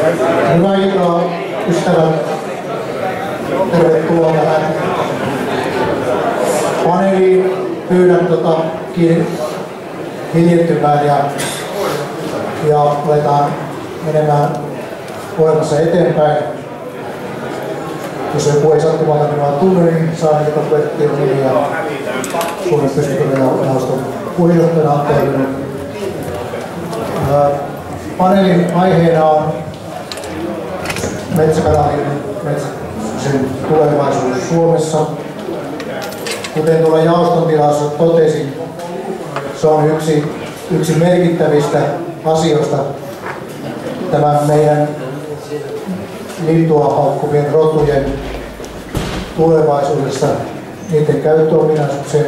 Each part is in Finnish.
Hyvää iltaa, ystävät. Tervetuloa tähän paneeliin. Pyydän hiljettymään ja aletaan menemään ohjelmassa eteenpäin. Jos joku ei sattumalta minua tunne, niin saa niitä Pertti Onili ja Suomen pystykirjaneuvoston puheenjohtajana antaudunut. Paneelin aiheena on metsäkanalin metsästyksen tulevaisuus Suomessa. Kuten tuolla jaoston tilassa totesin, se on yksi merkittävistä asioista tämän meidän lintua haukkuvien rotujen tulevaisuudessa, niiden käyttöominaisuuksien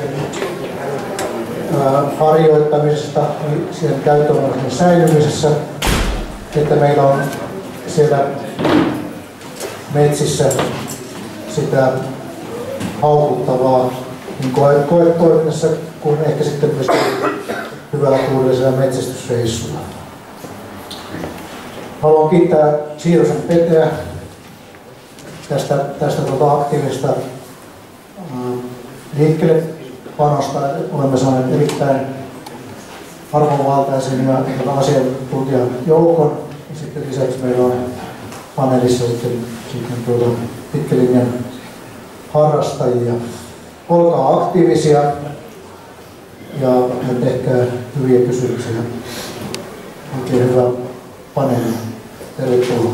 harjoittamisesta, sen käyttöominaisuuden säilymisessä, että meillä on siellä metsissä sitä haukuttavaa niin koetoiminnassa kuin ehkä sitten myös hyvällä tuulisella metsästysreissulla. Haluan kiittää Siirosen Peteä tästä aktiivista liikkeelle panosta. Olemme saaneet erittäin arvovaltaisen ja asiantuntijan joukon. Ja sitten lisäksi meillä on paneelissa sitten pitkän linjan harrastajia. Olkaa aktiivisia ja tehkää hyviä kysymyksiä. Oikein hyvä paneeli. Tervetuloa.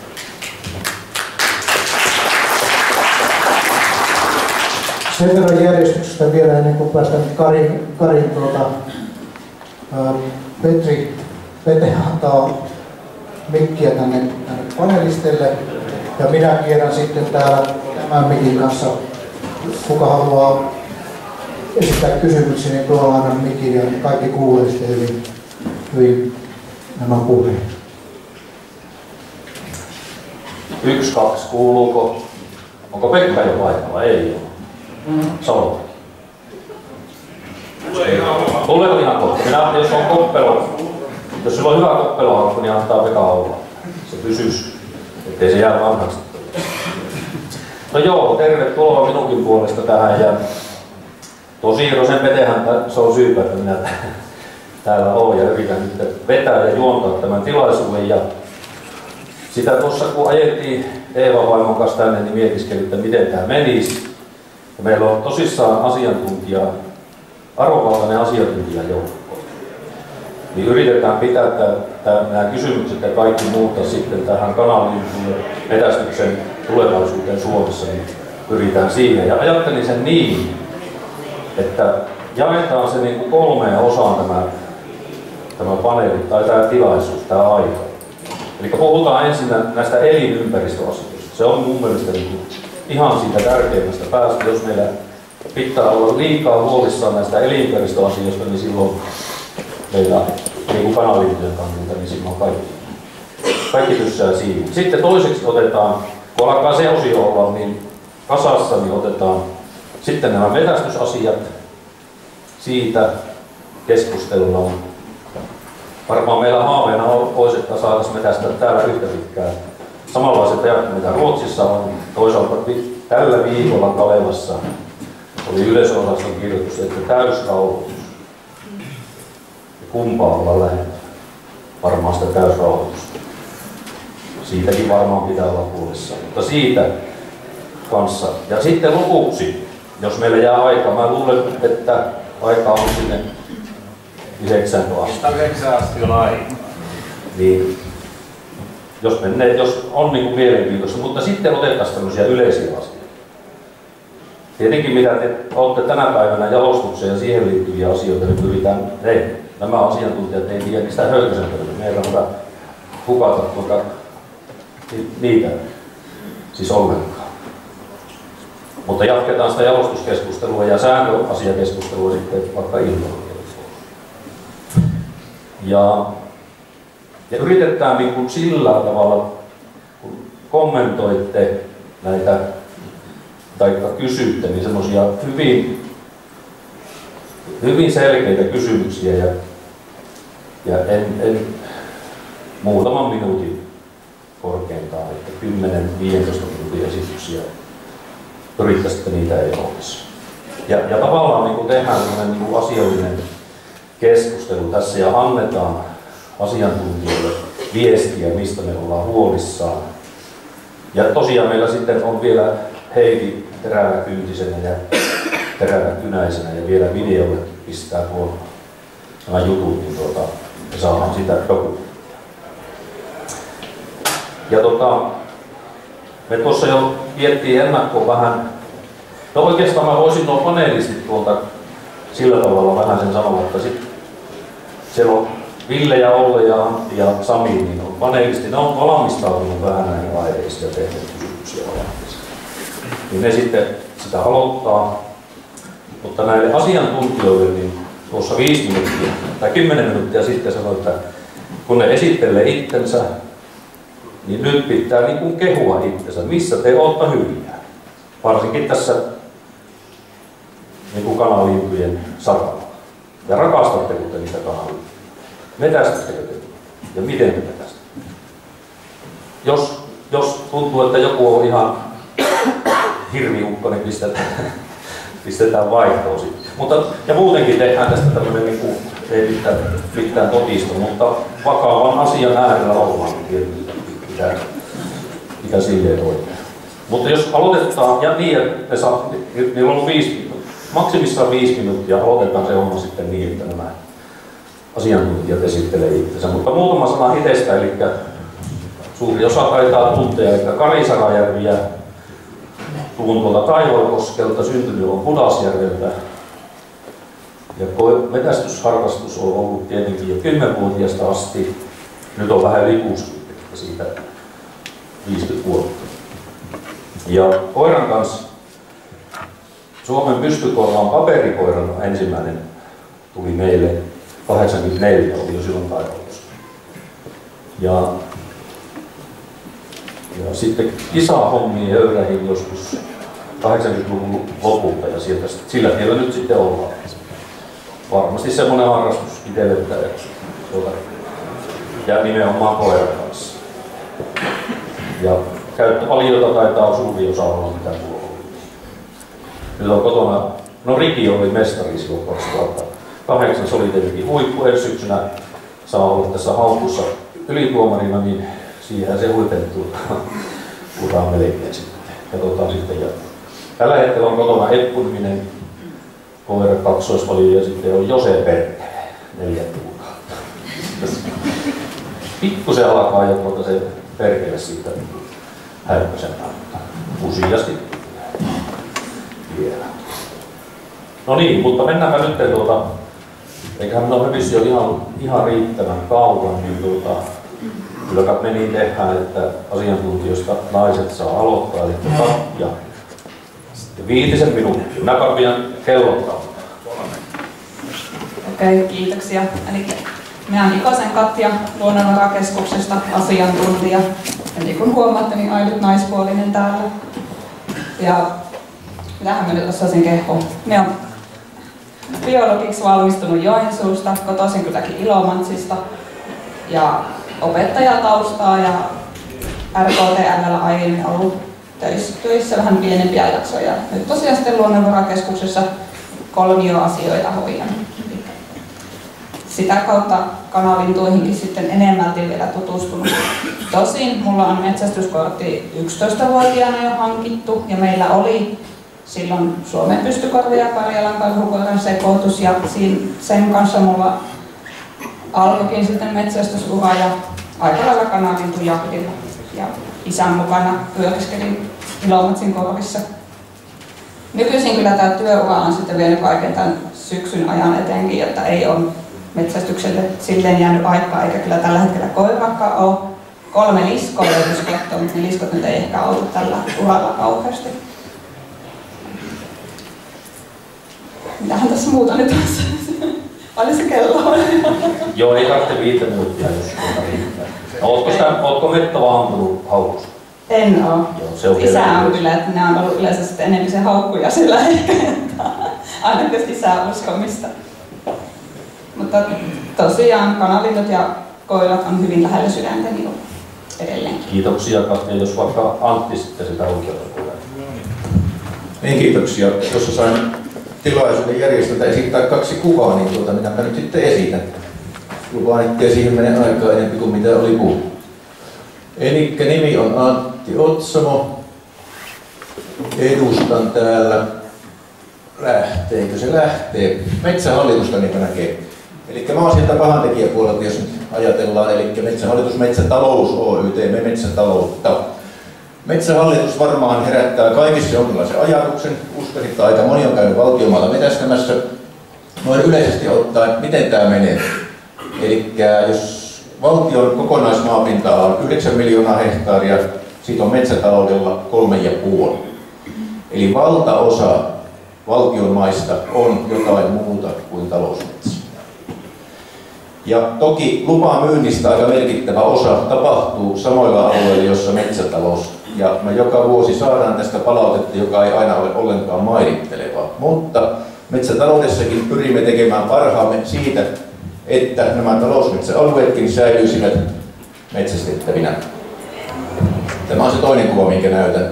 Sen verran järjestyksestä vielä ennen kuin päästään Karin Petri antaa mikkiä tänne panelisteille. Ja minä kierrän sitten täällä tämän mikin kanssa, kuka haluaa esittää kysymyksiä, niin tuolla annan mikin ja kaikki kuulee sitten hyvin nämä puheet. 1, 2, kuuluuko? Onko Pekka jo paikalla? Ei ole. Sano. Tuleeko ihan kohta? Jos on koppelo, jos sulla on hyvä koppelohaukku, niin antaa Pekka olla. Se pysyisi, ettei se jää vanhaksi. No joo, tervetuloa minunkin puolesta tähän. Ja Siirosen Petehän se on syypä, että minä täällä olen ja yritän nyt vetää ja juontaa tämän tilaisuuden. Ja sitä tuossa kun ajettiin Eeva vaimon kanssa tänne, niin mietiskelin, että miten tämä menisi. Ja meillä on tosissaan arvovaltainen asiantuntijajoukko. Niin yritetään pitää nämä kysymykset ja kaikki muuttaa sitten tähän kananlintujen metästyksen tulevaisuuteen Suomessa, niin pyritään siihen. Ja ajattelin sen niin, että jaetaan se niin kuin 3 osaan tämä paneeli tai tämä tilaisuus, tämä aika. Eli puhutaan ensin näistä elinympäristöasioista. Se on mun mielestä ihan siitä tärkeimmästä päästä. Jos meillä pitää olla liikaa huolissaan näistä elinympäristöasioista, niin silloin meillä niin kuin kanalintujen kannalta, niin silloin kaikki tyssää siihen. Sitten toiseksi otetaan, kun alkaa se osio olla niin kasassa, niin otetaan sitten nämä metästysasiat. Siitä keskustellaan. Varmaan meillä haaveena olisi, että saataisiin metästää täällä yhtä pitkään. Samanlaiset ajat, mitä Ruotsissa on. Toisaalta tällä viikolla Kalevassa oli yleisöosaston kirjoitus, että täysrauhoitus. Kumpaa olla lähellä? Varmaan sitä täysrauhoitusta. Siitäkin varmaan pitää olla huolissaan. Mutta siitä kanssa. Ja sitten lopuksi, jos meillä jää aikaa, mä luulen, että aikaa on sinne 9 asti. 9 asti on aika. Niin, jos on niin kuin mielenkiintoista, mutta sitten otettaisiin tämmöisiä yleisiä asioita. Tietenkin mitä te olette tänä päivänä jalostukseen ja siihen liittyviä asioita, niin pyritään, nämä asiantuntijat ei tiedä niistä höykäsen pöydä. Meillä on hyvä hukata niitä siis ollenkaan. Mutta jatketaan sitä jalostuskeskustelua ja sääntöasiakeskustelua sitten vaikka illalla. Ja yritetään niin kuin sillä tavalla, kun kommentoitte näitä tai kysytte, niin semmoisia hyvin selkeitä kysymyksiä ja en muutaman minuutin korkeintaan, että 10-15 minuutin esityksiä pyrittäisiin, että niitä ei olisi. Ja tavallaan niin tehdään sellainen niin asiallinen keskustelu tässä ja annetaan asiantuntijoille viestiä, mistä me ollaan huolissaan. Ja tosiaan meillä sitten on vielä Heidi teräväkyntisenä ja teräväkynäisenä ja vielä videolle pistää tuon nämä jutut, niin me saadaan sitä dokumenttia. Ja me tuossa jo miettii ennakkoon vähän, no oikeastaan mä voisin nuo panelistit tuolta sillä tavalla vähän sen sanoa, että siellä on Ville ja Olle ja Antti ja Sami, niin on paneelisti, ne on valmistautunut vähän näihin aiheisiin ja tehneet kysymyksiä valmiiksi. Niin ne sitten sitä aloittaa, mutta näille asiantuntijoille niin tuossa 5 minuuttia tai 10 minuuttia sitten sanoi, että kun ne esittelee itsensä, niin nyt pitää niin kuin kehua itsensä, missä te olette hyviä. Varsinkin tässä niin kuin kanalintujen saralla. Ja rakastatteko te niitä kanalintuja? Metästättekö te? Ja miten te metästätte? Jos tuntuu, että joku on ihan hirviukko, niin pistetään vaihtoon sitten. Ja muutenkin tehdään tästä tämmöinen, niin kuin, ei mitään totista, mutta vakavan asian äärellä ollaan tietysti, mitä silleen oikein. Mutta jos aloitetaan, ja niin, että niillä on maksimissaan 5 minuuttia, aloitetaan se homma sitten niin, että nämä asiantuntijat esittelee itsensä. Mutta muutama sana itsestä, eli suuri osa taitaa tuntea, eli Kari Sarajärvi ja tuun tuolta Taivalkoskelta, syntynyt on Pudasjärveltä. Ja metästysharrastus on ollut tietenkin jo 10-vuotiaasta asti. Nyt on vähän yli 60, siitä 50 vuotta. Ja koiran kanssa Suomen pystykorvan paperikoiran ensimmäinen tuli meille 84, oli jo silloin Taivalkossa. Ja sitten kisahommiin höyrähin joskus 80-luvun lopulta ja sillä tiellä nyt sitten ollaan. Varmasti semmoinen harrastus itselle ja nimenomaan koiran kanssa. Ja käyttövaliota taitaa suuri osa olla mitä tuolla oli. Nyt on kotona, no Riki oli mestari silloin 2008, se oli tietenkin huippu. Ensi syksynä saa olla tässä Haukussa ylituomarina, niin siihen se huipentuu uraa melkein sitten. Katsotaan sitten jatkoa. Tällä hetkellä on kotona Eppu-niminen koira kaksoisvalio ja sitten on Jose Perkele, 4 kuukautta. Pikkusen alkaa jo se Perkele siitä härkösemään, mutta useasti vielä. No niin, mutta mennäänpä nyt eiköhän minä ole jo ihan riittävän kauan, niin kyllä me niin tehdään, että asiantuntijoista naiset saa aloittaa, eli Katja. Sitten 5 minuuttia. Minä pian kellottaa. Okei, kiitoksia. Eli minä olen Ikosen Katja Luonnonvarakeskuksesta, asiantuntija. Ja niin kuin huomaatte, niin ainut naispuolinen täällä. Ja mitähän mä nyt osaisin kehua. Minä olen biologiksi valmistunut Joensuusta, kotoisin kylläkin Ilomantsista. Ja opettajataustaa ja RKTL:llä aiemmin ollut töissä vähän pienempiä jaksoja. Nyt tosiaan sitten Luonnonvarakeskuksessa kolmioasioita hoidan. Sitä kautta kanalintuihinkin sitten enemmälti vielä tutustunut. Tosin mulla on metsästyskortti 11-vuotiaana jo hankittu ja meillä oli silloin Suomen pystykorvi ja Karjalan karhukoiran sekoitus ja sen kanssa mulla alkoikin sitten metsästysura ja aika lailla kanalintujahdilla. Ja isän mukana pyöriskelin Ilomantsin korvissa. Nykyisin kyllä tämä työura on sitten vienyt kaiken tämän syksyn ajan etenkin, että ei ole metsästykselle silleen jäänyt aikaa, eikä kyllä tällä hetkellä koiraakaan ole. 3 liskoa löytyisi katsoa, mutta ne liskot nyt ei ehkä auta tällä uralla kauheasti. Mitähän tässä muuta nyt on? Paljon se kello on? Joo, ei tarvitse 5 minuuttia, jos riittää. Ootko mettävä ampunut haukussa? En oo. Isä on kyllä, että ne on ollut yleensä sitten enemmän se haukkuja sillä ehkä. Aina kun isä uskomista. Mutta tosiaan kanalinnut ja koirat on hyvin lähellä sydäntä minun. edelleenkin. Kiitoksia Katja, jos vaikka Antti sitten sitä oikeutta tulee. Niin, kiitoksia. Jos sain tilaisuuden järjestää esittää 2 kuvaa, niin minäpä nyt sitten esitän. Lupaan, ettei siihen mene aikaa enemmän kuin mitä oli puhuttu. Elikkä nimi on Antti Otsamo. Edustan täällä, lähteekö se lähtee, Metsähallitusta niin näkee. Elikkä mä oon sieltä pahantekijäpuolelta, jos nyt ajatellaan, elikkä Metsähallitus, Metsätalous Oy, me metsätaloutta. Metsähallitus varmaan herättää kaikissa jonkinlaisen ajatuksen. Uskon, että aika moni on käynyt valtiomaalla metästämässä. Noin yleisesti ottaen, miten tämä menee. Elikkä jos valtion kokonaismaapinta on 9 miljoonaa hehtaaria, siitä on metsätaloudella 3,5. Eli valtaosa valtion maista on jotain muuta kuin talousmetsä. Ja toki lupamyynnistä aika merkittävä osa tapahtuu samoilla alueilla, jossa metsätalous. Ja me joka vuosi saadaan tästä palautetta, joka ei aina ole ollenkaan mairittelevaa. Mutta metsätaloudessakin pyrimme tekemään parhaamme siitä, että nämä talousmetsäalueetkin säilyisivät metsästettävinä. Tämä on se toinen kuva, minkä näytän.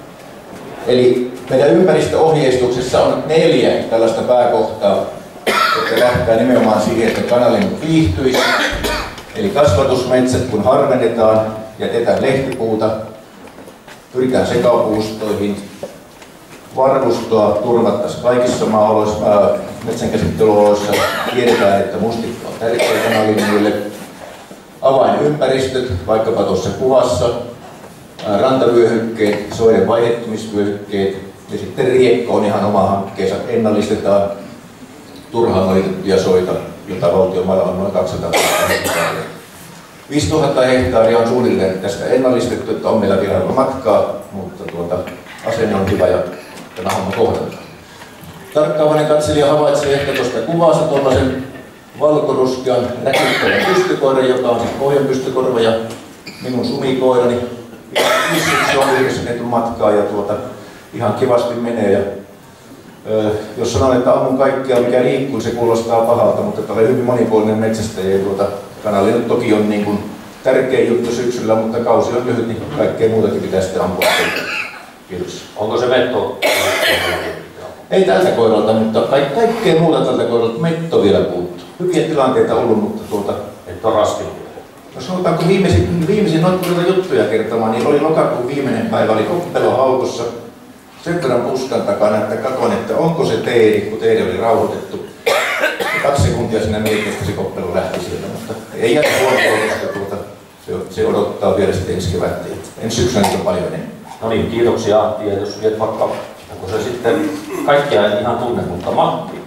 Eli meidän ympäristöohjeistuksessa on 4 tällaista pääkohtaa, jotka lähtee nimenomaan siihen, että kanalinnut viihtyisi. Eli kasvatusmetsät, kun harvennetaan, jätetään lehtipuuta, pyritään sekapuustoihin, varvustoa turvattaisiin kaikissa metsänkäsittelyoloissa. Tiedetään, että mustikka on tärkeä kanalinnuille. Avainympäristöt, vaikkapa tuossa kuvassa, rantavyöhykkeet, soiden vaihettumisvyöhykkeet ja sitten riekko on ihan oma hankkeensa. Ennallistetaan turhaan valitettuja soita, jota valtiomailla on noin 200 000 hehtaaria. 5 000 hehtaaria on suunnilleen tästä ennallistettu, että on meillä vielä matkaa, mutta asenne on hyvä ja tämä homma kohdataan. Tarkkaavainen katselija havaitsee ehkä tuosta kuvasta tuollaisen valkoruskean räkyttävän pystykoiran, joka on siis pohjan pystykorva ja minun sumikoirani. Se on yhdessä tehty matkaa ja ihan kivasti menee. Ja, jos sanon, että ammun kaikkea mikä liikkuu, se kuulostaa pahalta, mutta olen hyvin monipuolinen metsästäjä ja kanali nyt toki on niin kuin tärkeä juttu syksyllä, mutta kausi on lyhyt, niin kaikkea muutakin pitää sitten ampua. Kiitos. Onko se metto? Ei tältä koiralta, mutta kaikkea muuta tältä koiralta. Metto vielä puuttuu. Hyviä tilanteita ollut, mutta et ole raskinut. No sanotaanko viimeisin noin juttuja kertomaan, niin oli lokakuun viimeinen päivä, oli koppelo haukussa. Sen verran puskan takana, että katsoin, että onko se teeri, kun teeri oli rauhoitettu. 2 sekuntia sinne mietin, että se koppelo lähti sieltä, mutta ei jää huomioon, koska se odottaa vielä sitten ensi kevättä. Ensi syksynä on paljon enemmän. No niin, kiitoksia Antti. Ja jos viet vaikka, onko se sitten kaikkia en ihan tunne, mutta Matti.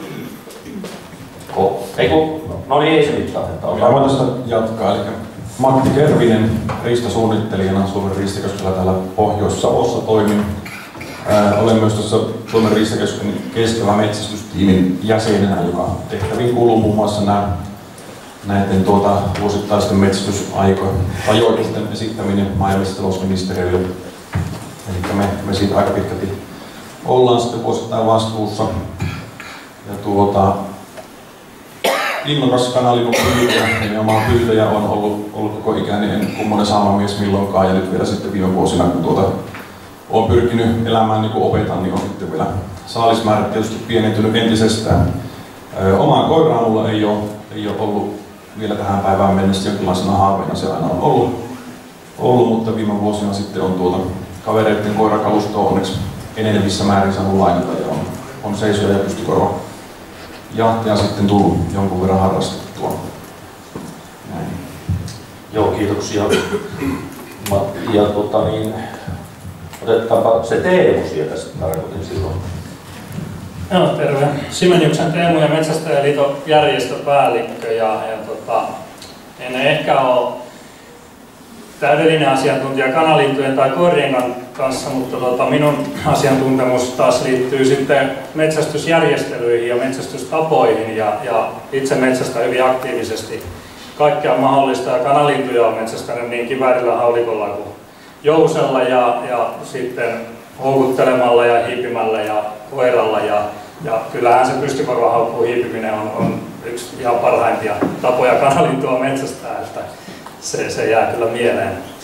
No niin, ei se mitään. Mä voin tästä jatkaa. Eli Matti Kervinen, riistasuunnittelijana Suomen riistakeskuksella täällä Pohjois-Savossa toimin. Olen myös tuossa Suomen riistakeskuksen kestävä metsästystiimin jäsenenä, joka tehtäviin kuuluu muun muassa näiden vuosittaisten metsästysajoitusten esittäminen maa- ja metsätalousministeriölle. Eli me siitä aika pitkälti ollaan sitten vuosittain vastuussa. Ja innokas kanalinnun pyytäjä, nimenomaan pyytäjä on ollut koko ikäni, en kummonen saamamies milloinkaan, ja nyt vielä sitten viime vuosina, kun olen pyrkinyt elämään niin kuin opetan, niin on sitten vielä saalismäärät tietysti pienentynyt entisestään. Omaa koiraa mulla ei ole ollut vielä tähän päivään mennessä, jonkinlaisena haaveena se aina on ollut, mutta viime vuosina sitten on kavereiden koirakalustoa onneksi enenevissä määrin saanut lainata ja on seisoja ja pystykorva jahtia sitten tullut jonkun verran harrastettua. Näin. Joo, kiitoksia. Ja otetaanpa se Teemu sieltä sitten tarkoitin silloin. Joo, terve. Simeniuksen Teemu ja Metsästäjäliiton järjestöpäällikkö en ehkä ole täydellinen asiantuntija kanalintujen tai koirien kanssa, mutta minun asiantuntemus taas liittyy sitten metsästysjärjestelyihin ja metsästystapoihin ja itse metsästän hyvin aktiivisesti kaikkea mahdollista ja kanalintuja on metsästänyt niin kiväärillä, haulikolla kuin jousella ja sitten houkuttelemalla ja hiipimällä ja koiralla ja kyllähän se pystykorvahaukkuun hiipiminen on yksi ihan parhaimpia tapoja kanalintua metsästää, että se jää kyllä mieleen.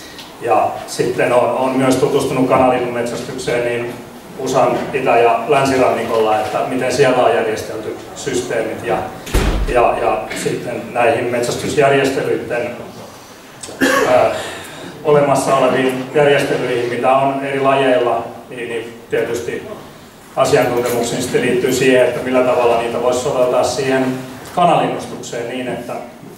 Ja sitten olen myös tutustunut kanalinnunmetsästykseen niin USAn itä- ja länsirannikolla, että miten siellä on järjestelty systeemit ja sitten näihin metsästysjärjestelyiden olemassa oleviin järjestelyihin, mitä on eri lajeilla, niin tietysti asiantuntemuksiin sitten liittyy siihen, että millä tavalla niitä voisi soveltaa siihen kanalinnustukseen niin, että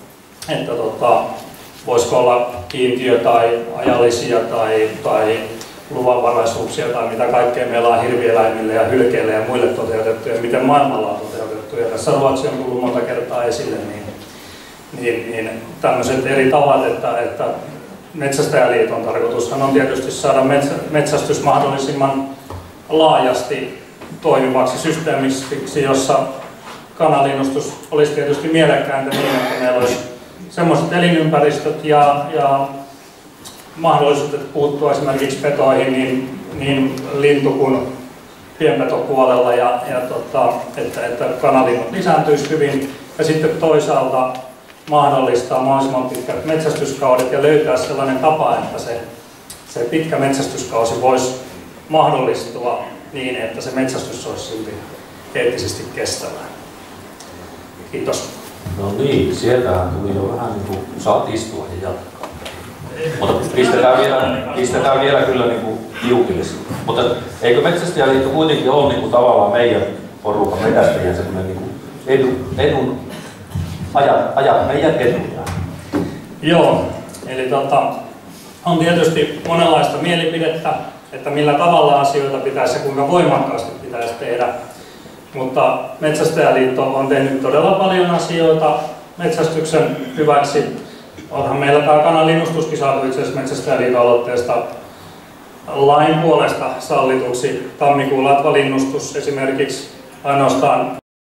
voisiko olla kiintiö tai ajallisia tai luvanvaraisuuksia tai mitä kaikkea meillä on hirvieläimille ja hylkeille ja muille toteutettu ja miten maailmalla on toteutettu. Ja tässä Ruotsi on tullut monta kertaa esille, niin tämmöiset eri tavat, että Metsästäjäliiton tarkoitushan on tietysti saada metsästys mahdollisimman laajasti toimivaksi systeemiksi, jossa kanalinnustus olisi tietysti mielekkäintä niin, että meillä olisi semmoiset elinympäristöt ja mahdollisuudet puuttua esimerkiksi petoihin niin lintu- kuin pienpetopuolella että kanalinnut lisääntyisi hyvin ja sitten toisaalta mahdollistaa mahdollisimman pitkät metsästyskaudet ja löytää sellainen tapa, että se pitkä metsästyskausi voisi mahdollistua niin, että se metsästys olisi silti eettisesti kestävää. Kiitos. No niin, sieltähän tuli jo vähän niin kuin saat istua ja jatkaa. Mutta pistetään vielä kyllä niin kuin tiukille. Mutta eikö Metsästäjäliitto kuitenkin ole niin kuin tavallaan meidän porukan metästäjien semmoinen niin edun ajat meidän etuja? Joo, eli on tietysti monenlaista mielipidettä, että millä tavalla asioita pitäisi ja kuinka voimakkaasti pitäisi tehdä. Mutta Metsästäjäliitto on tehnyt todella paljon asioita metsästyksen hyväksi. Onhan meillä tämä kananlinnustuskin saatu itse asiassa Metsästäjäliiton aloitteesta lain puolesta sallituksi. Tammikuun latvalinnustus esimerkiksi ainoastaan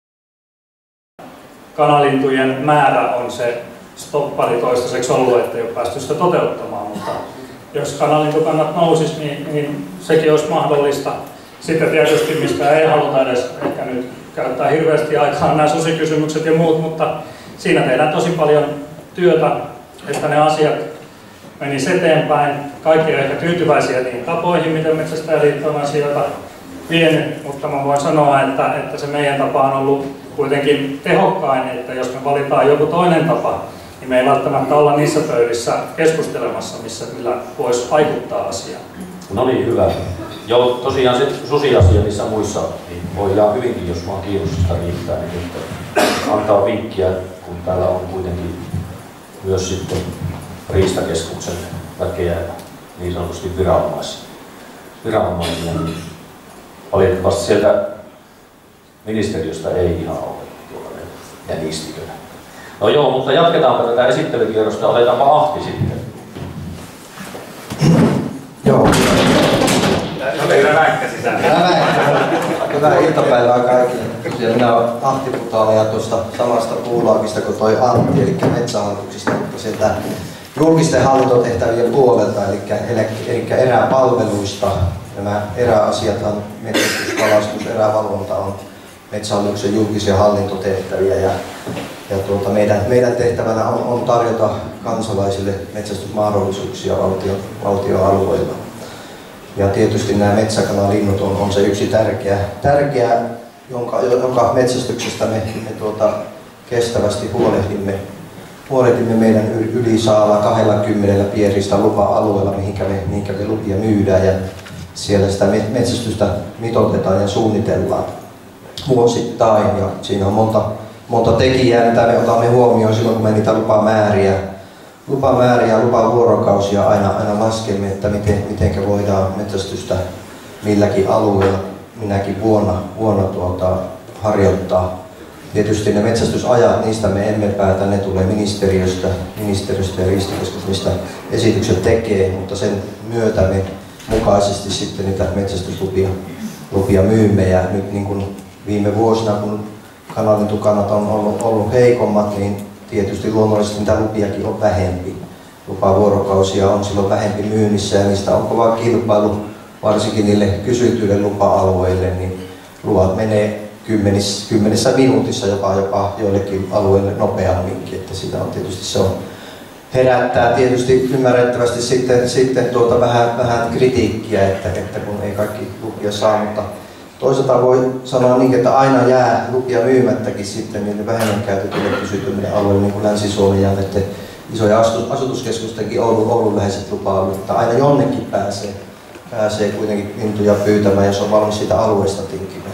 kanalintujen määrä on se stoppari toistaiseksi ollut, että ei ole päästy sitä toteuttamaan. Mutta jos kanalintukannat nousisi, niin sekin olisi mahdollista. Sitten tietysti, mistä ei haluta edes ehkä nyt käyttää hirveästi aikaa nämä susikysymykset ja muut, mutta siinä tehdään tosi paljon työtä, että ne asiat menisivät eteenpäin. Kaikki on ehkä tyytyväisiä niihin tapoihin, miten Metsästäjäliitto on asioita vienyt, mutta mä voin sanoa, että se meidän tapa on ollut kuitenkin tehokkain, että jos me valitaan joku toinen tapa, niin me ei välttämättä olla niissä pöydissä keskustelemassa, millä voisi vaikuttaa asiaan. No niin, hyvä. Joo, tosiaan se susiasia niissä muissa niin voidaan hyvinkin, jos vaan kiinnostusta riittää, niin antaa vinkkiä, kun täällä on kuitenkin myös sitten Riistakeskuksen väkeä niin sanotusti viranomaisia. Niin valitettavasti sieltä ministeriöstä ei ihan ole tuolla jänistikönä. No joo, mutta jatketaanpa tätä esittelykierrosta. Otetaanpa Ahti sitten. Joo. Hyvää iltapäivää kaikille. Ja minä olen Ahti Putaala ja tuosta samasta puulaakista kuin toi Antti, eli Metsähallituksesta, mutta sieltä julkisten hallintotehtävien puolelta, eli eräpalveluista. Nämä eräasiat on metsästys, kalastus, erävalvonta on Metsähallituksen julkisia hallintotehtäviä ja meidän tehtävänä on tarjota kansalaisille metsästysmahdollisuuksia valtion alueilla. Ja tietysti nämä metsäkanalinnut on se yksi tärkeä jonka metsästyksestä me kestävästi huolehdimme meidän yli 20 pienistä lupa-alueella, mihinkä me lupia myydään. Ja siellä sitä metsästystä mitoitetaan ja suunnitellaan vuosittain. Ja siinä on monta tekijää, mitä me otamme huomioon silloin, kun me niitä lupamääriä ja lupavuorokausia aina laskemme, että miten voidaan metsästystä milläkin alueella minäkin vuonna harjoittaa. Tietysti ne metsästysajat, niistä me emme päätä, ne tulee ministeriöstä ja Riistakeskus, mistä esitykset tekee, mutta sen myötä me mukaisesti sitten niitä metsästyslupia myymme. Ja nyt niin kuin viime vuosina, kun kanalintukannat on ollut heikommat, niin tietysti luonnollisesti niitä lupiakin on vähempi. Lupavuorokausia on silloin vähempi myynnissä ja niistä on kova kilpailu, varsinkin niille kysytyille lupa-alueille, niin luvat menee kymmenessä minuutissa jopa joillekin alueille nopeamminkin, että siitä on tietysti herättää tietysti ymmärrettävästi sitten vähän kritiikkiä, että kun ei kaikki lupia saa, mutta toisaalta voi sanoa niin, että aina jää lupia myymättäkin sitten niille vähemmän käytetyille kysytymille alueille, niin kuin Länsi-Suomi ja näiden isoja asutuskeskustenkin Oulun läheiset lupa-alueet, että aina jonnekin pääsee kuitenkin lintuja pyytämään, jos on valmis siitä alueesta tinkimään.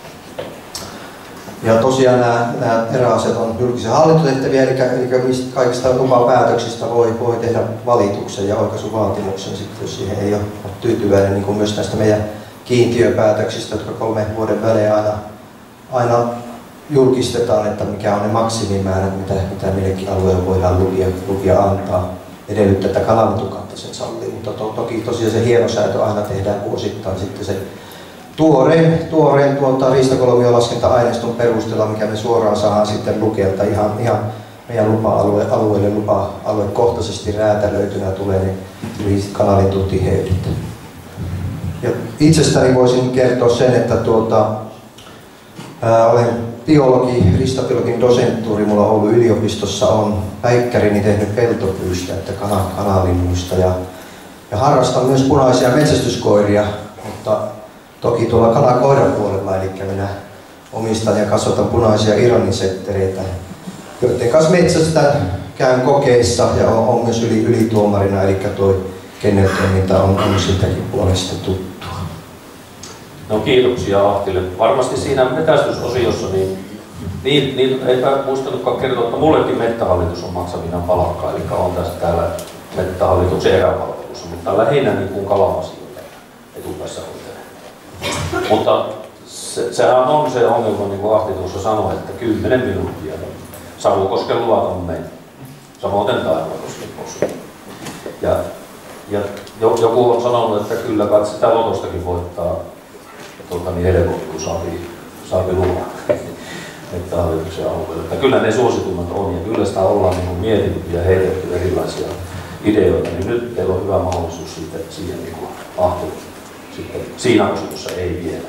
Ja tosiaan nämä eräasiat on julkisia hallintotehtäviä, eli kaikista lupapäätöksistä voi tehdä valituksen ja oikaisuvaatimuksen, sitten, jos siihen ei ole tyytyväinen, niin kuin myös näistä meidän kiintiöpäätöksistä, jotka 3 vuoden välein aina julkistetaan, että mikä on ne maksimimäärät, mitä millekin alueelle voidaan lupia antaa. Edellyttää, että kanalintukanta sen sallii, mutta toki tosiaan se hienosäätö aina tehdään vuosittain sitten se tuoreen riistakolmion laskenta-aineiston perusteella, mikä me suoraan saadaan sitten lukelta ihan meidän lupa-alueelle lupa-aluekohtaisesti räätälöitynä tulee ne kanalintutiheydet. Ja itsestäni voisin kertoa sen, että olen riistabiologin dosenttuuri, mulla Oulun yliopistossa on päikkärini tehnyt peltopyystä, että kanalinnuista ja harrastan myös punaisia metsästyskoiria, mutta toki tuolla kanakoiran puolella, eli minä omistan ja kasvatan punaisia iranisettereitä, joiden kanssa metsästän, käyn kokeissa ja on myös ylituomarina, eli tuo kenneltoiminta on siltäkin puolesta tuttua. No kiitoksia Ahtille. Varmasti siinä metästysosiossa niin eipä muistanutkaan kertoa, että mullekin Mettähallitus on maksamina palkkaa, eli on tässä täällä Mettähallituksen eräpalvelussa, mutta lähinnä niin kuin kala-asioita etupäässä hoitelee. Mutta sehän on se ongelma, niin kuin Ahti tuossa sanoi, että 10 minuuttia. Savukosken luvat on mennyt. Samoin Taivaakosken possu. Ja joku on sanonut, että kyllä kai sitä lotostakin voittaa helposti, kun saapi luvan Mettähallituksen alueelle. Että kyllä ne suositummat on ja kyllä sitä ollaan niin mietitty ja heitetty erilaisia ideoita, niin nyt teillä on hyvä mahdollisuus siihen niin kuin Ahti sitten siinä osuudessa ei vielä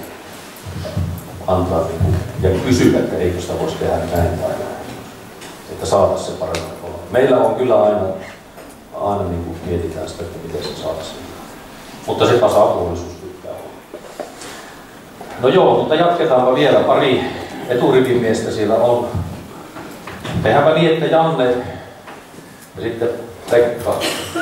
antaa ja kysyä, että eikö sitä voisi tehdä näin tai näin, että saataisiin se paremmin olla. Meillä on kyllä aina niin kuin mietitään sitä, että miten se saataisiin. Mutta se tasapuolisuus pitää olla. No joo, mutta jatketaanpa vielä. Pari eturivin miestä siellä on. Tehdäänpä niin, että Janne ja sitten Pekka.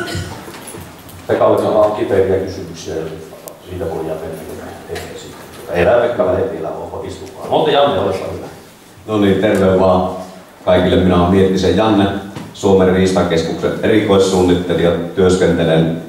Pekalle on kiperiä kysymyksiä ja siitä voidaan mennä ehkä sitten. Elää Pekka lähde vielä istumaan. Mutta Janne, olepa hyvä. No niin, terve vaan kaikille. Minä olen Miettisen Janne, Suomen riistakeskuksen erikoissuunnittelija. Työskentelen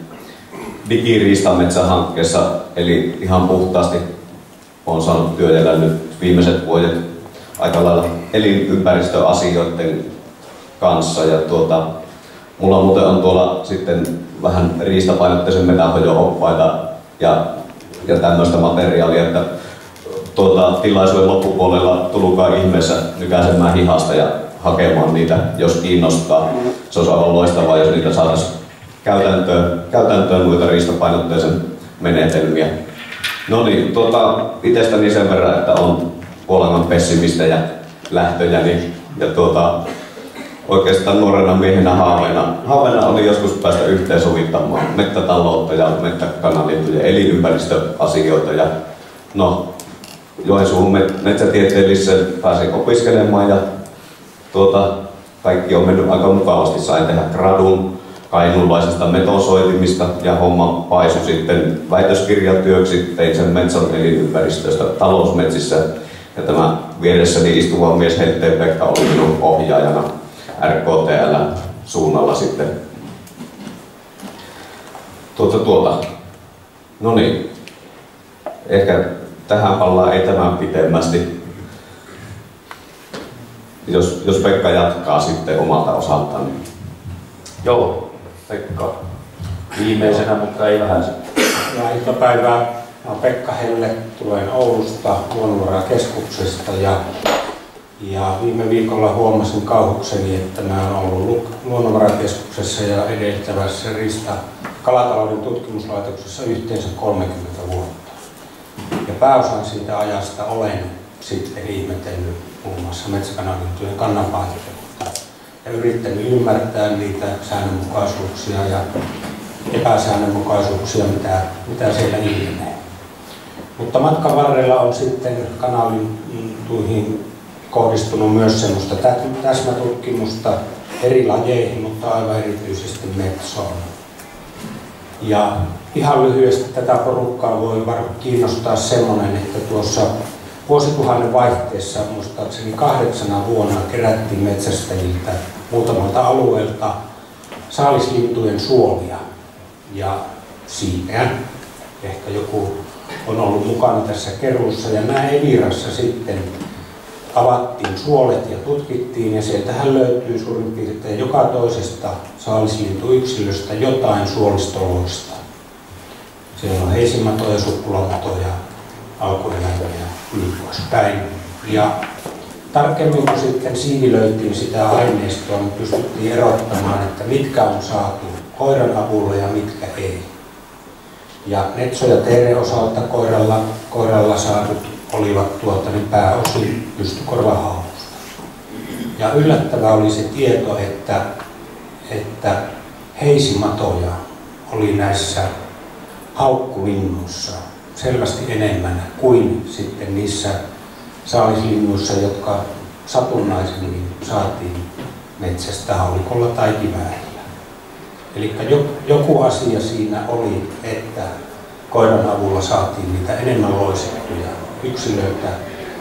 digiriistametsähankkeessa, eli ihan puhtaasti olen saanut työjellä nyt viimeiset vuodet aika lailla elinympäristöasioiden kanssa. Ja mulla muuten on tuolla sitten vähän riistapainotteisen metahojo-oppaita ja tämmöistä materiaalia, että tilaisuuden loppupuolella tulkaa ihmeessä nykäisemään hihasta ja hakemaan niitä, jos kiinnostaa. Se olisi aivan loistavaa, jos niitä saataisiin käytäntöön noita riistapainotteisen menetelmiä. No niin, itsestäni sen verran, että on Puolangan pessimistä ja lähtöjäni. Ja oikeastaan nuorena miehenä haaveena oli joskus päästä yhteensovittamaan mettätaloutta ja mettäkanalintuja, elinympäristöasioita. Ja no, Joensuun metsätieteelliseen pääsin opiskelemaan ja kaikki on mennyt aika mukavasti. Sain tehdä gradun kainuulaisesta metonsoitimista ja homma paisui sitten väitöskirjatyöksi. Tein sen metsän elinympäristöstä talousmetsissä. Ja tämä vieressäni istuva mies Henteen Pekka oli minun ohjaajana RKTL suunnalla sitten. No niin, ehkä tähän pallaan ei tämän pitemmästi. Jos Pekka jatkaa sitten omalta osaltaan. Joo, Pekka. Viimeisenä, mutta ei vähän sitten. Hyvää iltapäivää. Mä olen Pekka Helle, tulen Oulusta Luonnonvarakeskuksesta ja viime viikolla huomasin kauhukseni, että mä olen ollut Luonnonvarakeskuksessa ja edeltävässä kalatalouden tutkimuslaitoksessa yhteensä 30 vuotta. Ja pääosan siitä ajasta olen sitten ihmetellyt muun muassa metsäkanalintujen kannanpainoisuutta ja yrittänyt ymmärtää niitä säännönmukaisuuksia ja epäsäännönmukaisuuksia, mitä siellä ilmenee. Mutta matkan varrella on sitten kanalintuihin kohdistunut myös semmoista täsmätutkimusta eri lajeihin, mutta aivan erityisesti metsoon. Ja ihan lyhyesti tätä porukkaa voi kiinnostaa semmoinen, että tuossa vuosituhannen vaihteessa muistaakseni 8 vuonna kerättiin metsästäjiltä muutamalta alueelta saalislintujen suolia ja siipeä. Ehkä joku on ollut mukana tässä keruussa ja näin Evirassa sitten avattiin suolet ja tutkittiin ja sieltähän löytyy suurin piirtein joka toisesta saalislintuyksiköstä jotain suolistoloista. Siellä on heisimatoja, sukkulamatoja, alkueläimiä, niin poispäin. Ja tarkemmin kun sitten siivilöitiin sitä aineistoa, niin pystyttiin erottamaan, että mitkä on saatu koiran avulla ja mitkä ei. Ja Netso ja Teere osalta koiralla saadut olivat pääosin pystykorvahausta. Ja yllättävää oli se tieto, että heisimatoja oli näissä haukkulinnuissa selvästi enemmän kuin sitten niissä saalislinnuissa, jotka satunnaisemmin saatiin metsästä haulikolla tai kiväärillä. Eli joku asia siinä oli, että koiran avulla saatiin niitä enemmän loisettuja yksilöitä.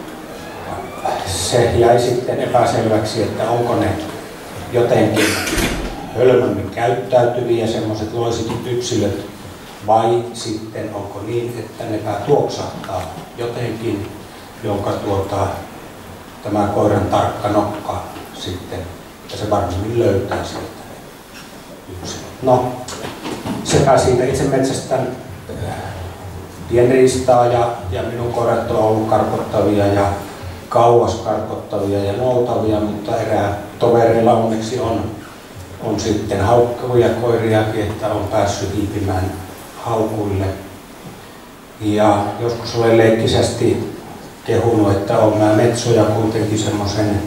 Se jäi sitten epäselväksi, että onko ne jotenkin hölmömmin käyttäytyviä semmoiset loisitut yksilöt, vai sitten onko niin, että ne tuoksahtaa jotenkin, jonka tämä koiran tarkka nokka sitten, ja se varmemmin löytää sieltä yksilöt. No, sepä siitä itse metsästän pienriistaa ja minun koirat on ollut karkottavia ja kauas karkottavia ja noutavia, mutta tovereilla onneksi on sitten haukkuvia koiriakin, että on päässyt hiipimään haukuille. Ja joskus olen leikkisesti kehunut, että olen mä metsoja kuitenkin semmoisen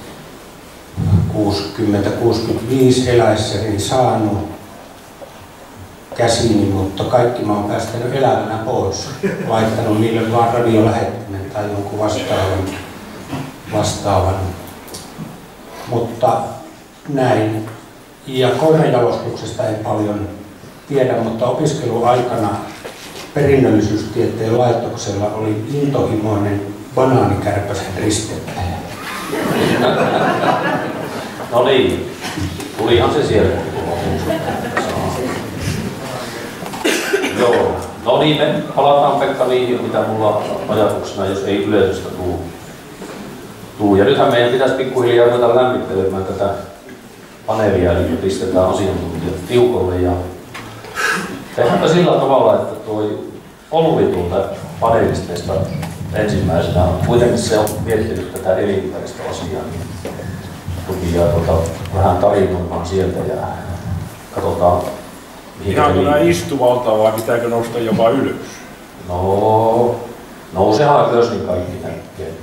60-65 eläessäni saanut käsiini, mutta kaikki mä oon päästänyt elävänä pois. Laittanut niille vaan radiolähettimen tai jonkun vastaavan. Mutta näin. Ja koiranjalostuksesta en paljon tiedä, mutta opiskeluaikana perinnöllisyystieteen laitoksella oli intohimoinen banaanikärpäsen ristettäjä. No niin, tulihan se sieltä. Joo, no niin, me palataan Pekka niihin, mitä mulla ajatuksena, jos ei yleisöstä tuu. Ja nythän meidän pitäisi pikkuhiljaa ruveta lämmittelemään tätä paneelia, eli pistetään asiantuntijat tiukolle. Ja tehdäänpä sillä tavalla, että Olvi tuolta panelisteista ensimmäisenä kuitenkin se on miettinyt tätä elinympäristöasiaa. Ja vähän tarinoimaan sieltä ja katsotaan. Ihan kun istuvalta vai pitääkö nousta jopa ylös? No, nousehan ylös, niin kaikki näkee.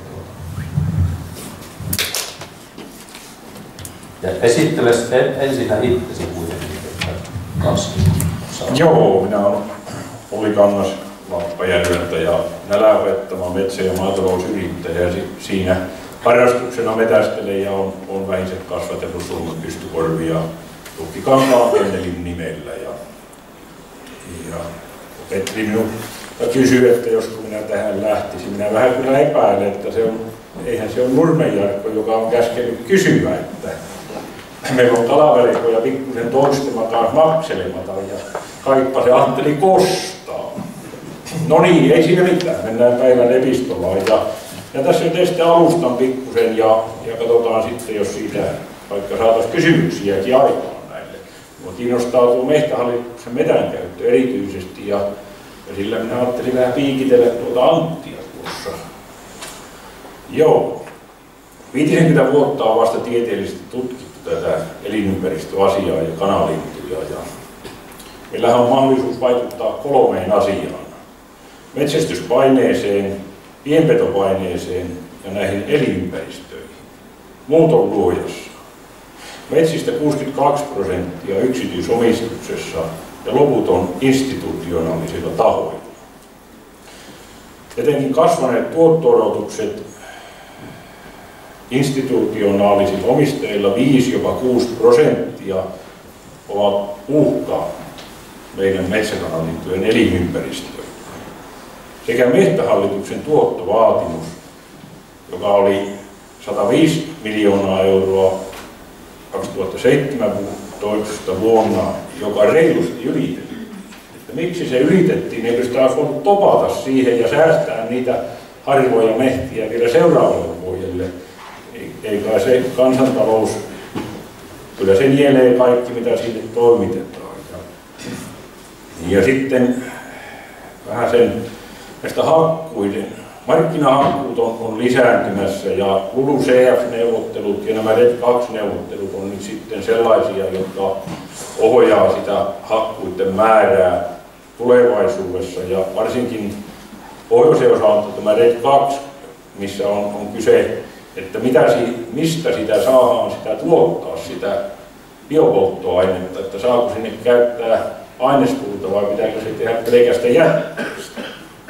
Ja esittele ensin itsesi kuitenkin, että kasvi. Joo, minä olen Olli Kangas Lappajärveltä ja näläopettama metsä- ja maatalousyrittäjä. Ja siinä harrastuksena metästelen ja on vähiset kasvatellut Suomen pystykorvia Tukkikankaan Kennelin nimellä. Ja Petri minun kysyi, että josko minä tähän lähtisin. Minä vähän kyllä epäilen, että eihän se ole Nurmen Jarkko, joka on käskenyt kysyä, että meillä on kalaverikkoja pikkusen toistemataan makselemataan ja kaippa se Antteli kostaa. No niin, ei siinä mitään, mennään päivän epistolaan. Ja tässä nyt sitten alustan pikkusen ja katsotaan sitten, jos siitä vaikka saataisiin kysymyksiäkin aikaan näille. Minua kiinnostaa tuo Metsähallituksen metsänkäyttö erityisesti ja sillä minä ajattelin vähän piikitellä tuota Anttia tuossa. Joo, 50 vuotta on vasta tieteellisesti tutkittu tätä elinympäristöasiaa ja kanalintuja. Ja meillähän on mahdollisuus vaikuttaa 3 asiaan. Metsästyspaineeseen, pienpetopaineeseen ja näihin elinympäristöihin. Muut on luojassa. Metsistä 62% yksityisomistuksessa ja loput on institutionaalisilla tahoilla. Etenkin kasvaneet tuotto-odotukset institutionaalisilla omistajilla 5–6% ovat uhka meidän metsäkanaliittojen elinympäristöön. Sekä Metsähallituksen tuottovaatimus, joka oli 105 miljoonaa euroa 2017 vuonna, joka reilusti ylitettiin. Että miksi se ylitettiin, niin sitä olisi voinut topata siihen ja säästää niitä harvoja mehtiä vielä seuraavalle vuodelle. Ei kai se kansantalous, kyllä se nielee kaikki, mitä siitä toimitetaan. Ja sitten vähän sen näistä hakkuiden. Markkinahakkuut on lisääntymässä ja LULUCF-neuvottelut ja nämä RED 2-neuvottelut on nyt sitten sellaisia, jotka ohjaa sitä hakkuiden määrää tulevaisuudessa. Ja varsinkin pohjoisen osalta tämä RED 2, missä on kyse, että mistä sitä saadaan sitä tuottaa, sitä biopolttoainetta, että saako sinne käyttää ainespuuta vai pitääkö se tehdä pelkästä jätteestä.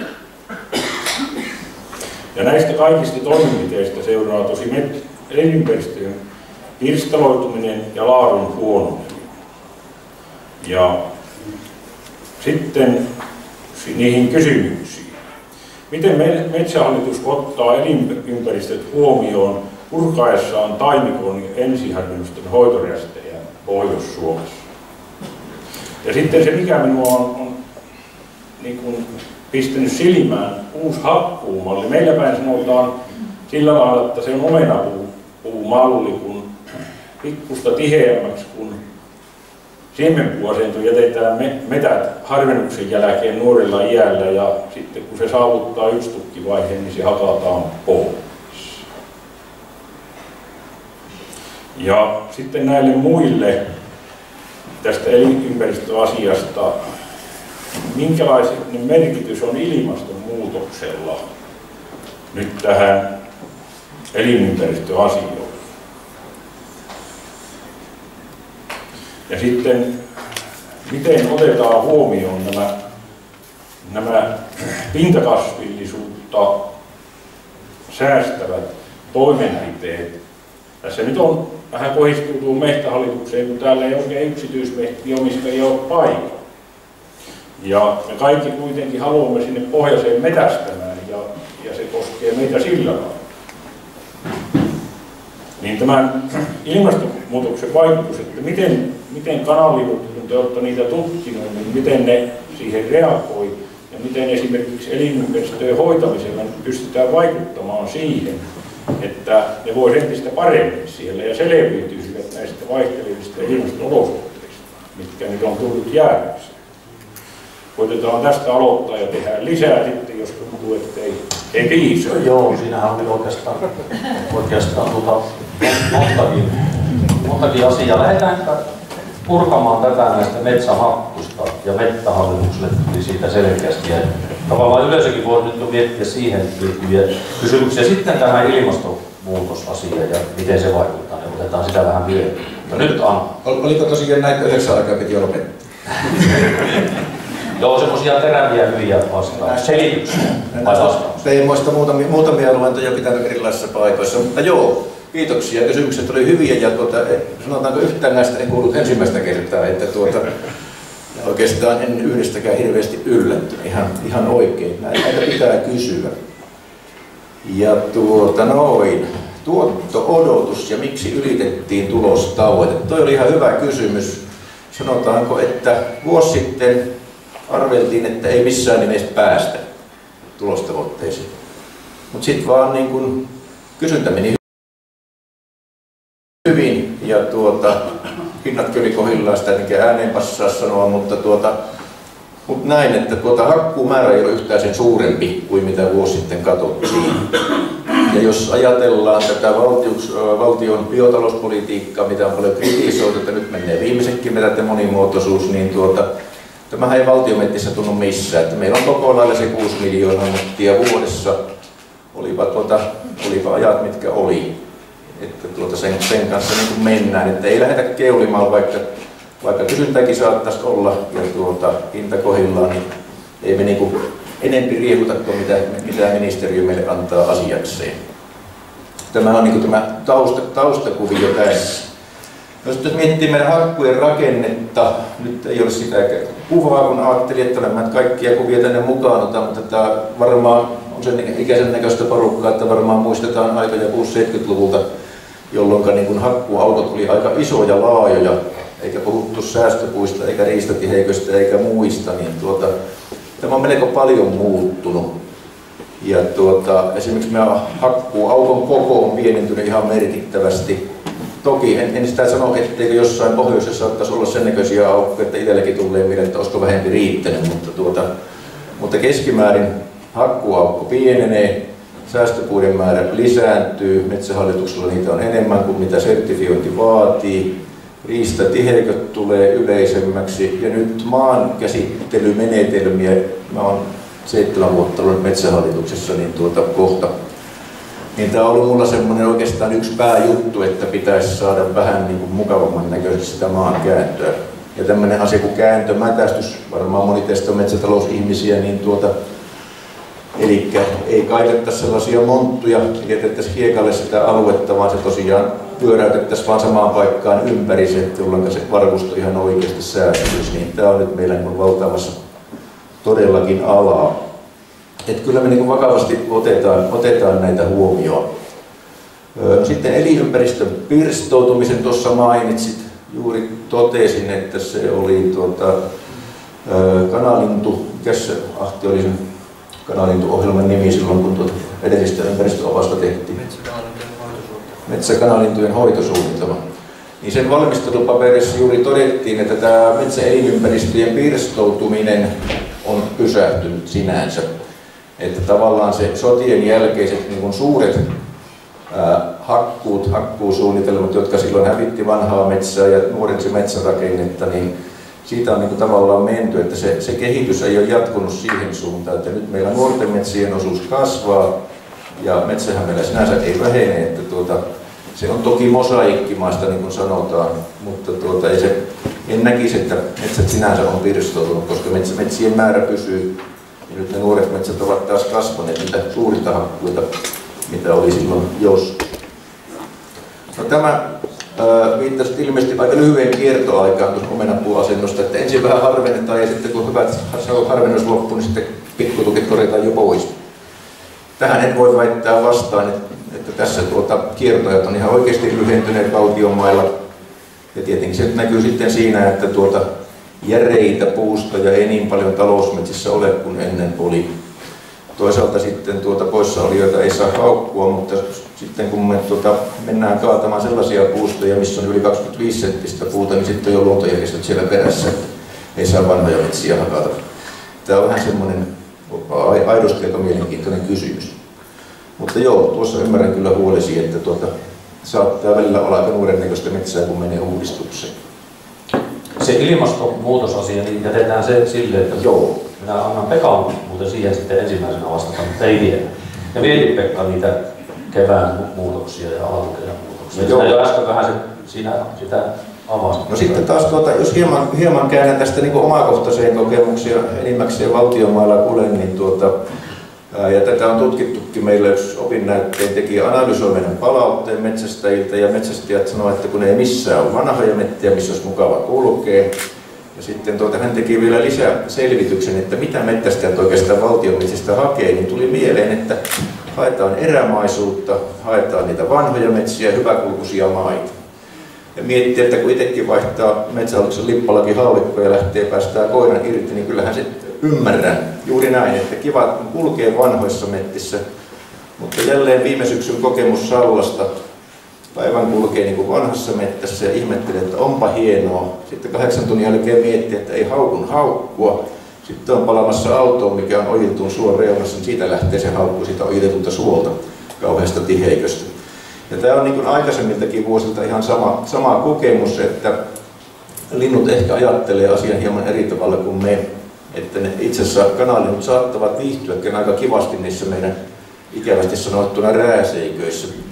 Ja näistä kaikista toimenpiteistä seuraa tosi elinympäristöjen pirstaloituminen ja laadun huononeminen. Ja sitten niihin kysymyksiin. Miten Metsähallitus ottaa elinympäristöt huomioon purkaessaan taimikon ja ensiharvennusten hoitorästejä Pohjois-Suomessa? Ja sitten se, mikä minua on niin kuin pistänyt silmään, uusi hakkuumalli. Meillä päin sanotaan sillä lailla, että se on omenapuumalli, kun pikkusta tiheämmäksi, kun siemenpuuasento jätetään metät harvennuksen jälkeen nuorella iällä ja sitten kun se saavuttaa yksi tukkivaiheen, niin se hakataan pois. Ja sitten näille muille tästä elinympäristöasiasta, minkälainen merkitys on ilmastonmuutoksella nyt tähän elinympäristöasioihin? Ja sitten, miten otetaan huomioon nämä pintakasvillisuutta säästävät toimenpiteet? Tässä nyt on vähän kohdistuu Metsähallitukseen, kun täällä ei oikein yksityismetsien ole paikalla. Ja me kaikki kuitenkin haluamme sinne pohjoiseen metästämään ja se koskee meitä sillä lailla. Niin tämän ilmastonmuutoksen vaikutus, että miten kanalivut, kun te olette niitä tutkineet, niin miten ne siihen reagoi ja miten esimerkiksi elinympäristöjen hoitamisella pystytään vaikuttamaan siihen, että ne voisivat entistä paremmin siellä ja selviytyisivät näistä vaihtelevista ilmasto-olosuhteista, mitkä nyt on tullut jäädäksi. Koitetaan tästä aloittaa ja tehdään lisää sitten, jos tuntuu, että ei riiso. Joo, siinähän oli oikeastaan montakin asiaa. Lähdetään purkamaan tätä näistä metsähakkuista ja Metsähallitukselle tuli siitä selkeästi. Ja tavallaan yleisökin voi nyt jo miettiä siihen liittyviä kysymyksiä. Sitten tähän ilmastonmuutosasiaan ja miten se vaikuttaa, niin otetaan sitä vähän vielä. Nyt Anna. Oliko tosiaan näitä 9 aikaa piti jo lopettaa? Joo, semmoisia teräviä hyviä selityksiä vai vastauksia. Tein muista muutamia luentoja pitänyt erilaisissa paikoissa, mutta joo, kiitoksia. Kysymykset oli hyviä ja sanotaanko yhtään näistä en kuullut ensimmäistä kertaa, että oikeastaan en yhdestäkään hirveästi yllättynyt. Ihan oikein. Näitä pitää kysyä. Ja tuotto-odotus ja miksi ylitettiin tulostavoite. Toi oli ihan hyvä kysymys. Sanotaanko, että vuosi sitten arveltiin, että ei missään nimessä päästä tulostavoitteisiin. Mutta sitten vaan niin kun kysyntä meni hyvin ja hinnat kyllä kohdillaan, sitä enkä ääneen passaa sanoa, mutta näin, että hakkuumäärä ei ole yhtään sen suurempi kuin mitä vuosi sitten katsottiin. Ja jos ajatellaan tätä valtion biotalouspolitiikkaa, mitä on paljon kritisoitu, että nyt menee viimeisetkin metät ja monimuotoisuus, niin tämähän ei valtiometsissä tunnu missään. Että meillä on koko lailla se 6 miljoonaa mottia vuodessa, olipa ajat mitkä oli. sen kanssa niin kuin mennään, että ei lähdetä keulimaan, vaikka kysyntääkin saattaisi olla ja hinta kohdillaan, niin ei me niin kuin enempi riehuta kuin mitä ministeriö meille antaa asiakseen. Tämä on niin kuin tämä taustakuvio tässä. No sitten jos miettii meidän hakkujen rakennetta, nyt ei ole sitä kuvaa, kun ajattelin, että olemme kaikkia kuvia tänne mukaan otan, mutta tämä varmaan on sen ikäisen näköistä porukkaa, että varmaan muistetaan aikoja 60-70-luvulta, jolloin niin hakkuuaukot oli aika isoja ja laajoja, eikä puhuttu säästöpuista, eikä riistatiheiköstä, eikä muista, niin tämä on melko paljon muuttunut. Ja esimerkiksi meidän hakkuuaukon koko on pienentynyt ihan merkittävästi. Toki en sitä sano, etteikö jossain pohjoisessa saattaisi olla sen näköisiä aukkoja, että itselläkin tulee mieleen, että olisiko vähempi riittänyt, mutta keskimäärin hakkuuaukko pienenee, säästöpuiden määrä lisääntyy, Metsähallituksella niitä on enemmän kuin mitä sertifiointi vaatii, riistatiheyköt tulee yleisemmäksi ja nyt maankäsittelymenetelmiä, mä oon 7 vuotta ollut Metsähallituksessa, niin kohta. Niin tämä on ollut mulla semmoinen oikeastaan yksi pääjuttu, että pitäisi saada vähän niin kuin mukavamman näköisesti sitä maankääntöä. Ja tämmöinen asia kuin kääntömätästys, varmaan moni teistä on metsätalousihmisiä, niin eli ei kaitettaisi sellaisia monttuja, jätettäisiin hiekalle sitä aluetta, vaan se tosiaan pyöräytettäisiin vaan samaan paikkaan ympäri se, jolloin se varvusto ihan oikeasti säästyisi. Niin tämä on nyt meillä niin valtaamassa todellakin alaa. Että kyllä me niin vakavasti otetaan näitä huomioon. Sitten elinympäristön pirstoutumisen tuossa mainitsit. Juuri totesin, että se oli kanalintu. Mikäs se Ahti oli sen kanalintuohjelman nimi silloin, kun edellistä ympäristöopasta tehtiin? Metsäkanalintujen hoitosuunnitelma. Niin sen valmistelupaperissa juuri todettiin, että tämä metsäelinympäristöjen pirstoutuminen on pysähtynyt sinänsä. Että tavallaan se sotien jälkeiset niin kuin suuret hakkuusuunnitelmat, jotka silloin hävitti vanhaa metsää ja nuorensi metsärakennetta, niin siitä on niin kuin tavallaan menty, että se kehitys ei ole jatkunut siihen suuntaan, että nyt meillä nuorten metsien osuus kasvaa ja metsähän meillä sinänsä ei vähene, että se on toki mosaikkimaista niin kuin sanotaan, mutta en näkisi, että metsät sinänsä on pirstoutunut, koska metsien määrä pysyy. Ja nyt ne nuoret metsät ovat taas kasvaneet niitä suurinta hakkuita, mitä oli silloin jos. No, tämä viittasi ilmeisesti aika lyhyen kiertoaikaan tuossa omenapuuasennosta, että ensin vähän harvennetaan ja sitten kun hyvät harvennus loppuu, niin sitten pikkutukit korjataan jo pois. Tähän en voi väittää vastaan, että tässä kiertojat on ihan oikeasti lyhentyneet valtionmailla. Ja tietenkin se näkyy sitten siinä, että järeitä puustoja ei niin paljon talousmetsissä ole kuin ennen oli. Toisaalta sitten poissaolijoita ei saa haukkua, mutta sitten kun me mennään kaatamaan sellaisia puustoja, missä on yli 25 senttistä puuta, niin sitten on jo luontojärjestöt siellä perässä, että ei saa vanhoja metsiä hakata. Tämä on vähän semmoinen aidosti aika mielenkiintoinen kysymys. Mutta joo, tuossa ymmärrän kyllä huolesi, että saattaa välillä olla aika nuoren näköistä metsää, kun menee uudistukseen. Se ilmastonmuutosasia, niin jätetään se silleen, että joo, minä annan Pekan muuten siihen sitten ensimmäisenä vastata, mutta ei vielä. Ja mietin Pekka niitä kevään muutoksia ja alkukejan muutoksia. Joo. Jo äsken vähän sitä avasit. No sitten taas, jos hieman käännän tästä niin omakohtaiseen kokemukseen enimmäkseen valtionmailla kulen, niin ja tätä on tutkittukin meillä, jos opinnäytteen tekijä analysoi meidän palautteen metsästäjiltä ja metsästäjät sanoo, että kun ei missään ole vanhoja metsiä, missä olisi mukava kulkea. Ja sitten hän teki vielä lisää selvityksen, että mitä metsästäjät oikeastaan valtionmetsistä hakee, niin tuli mieleen, että haetaan erämaisuutta, haetaan niitä vanhoja metsiä ja hyväkulkuisia maita. Ja miettii, että kun itsekin vaihtaa Metsähallituksen lippalakin haulikkoja ja lähtee päästään koiran irti, niin kyllähän se ymmärrän juuri näin, että kiva kulkee vanhoissa metsissä, mutta jälleen viime syksyn kokemus Sallasta, päivän kulkee niin kuin vanhassa metsässä ja ihmettelee, että onpa hienoa. Sitten 8 tunnin jälkeen miettii, että ei haukun haukkua. Sitten on palamassa autoon, mikä on ojiltuun suon reunassa, niin siitä lähtee se haukku siitä ojitetulta suolta, kauheasta tiheiköstä. Ja tämä on niin kuin aikaisemmiltakin vuosilta ihan sama kokemus, että linnut ehkä ajattelee asian hieman eri tavalla kuin me. Että ne itse asiassa kanalinnut saattavat viihtyäkin aika kivasti niissä meidän ikävästi sanottuna rääseiköissä.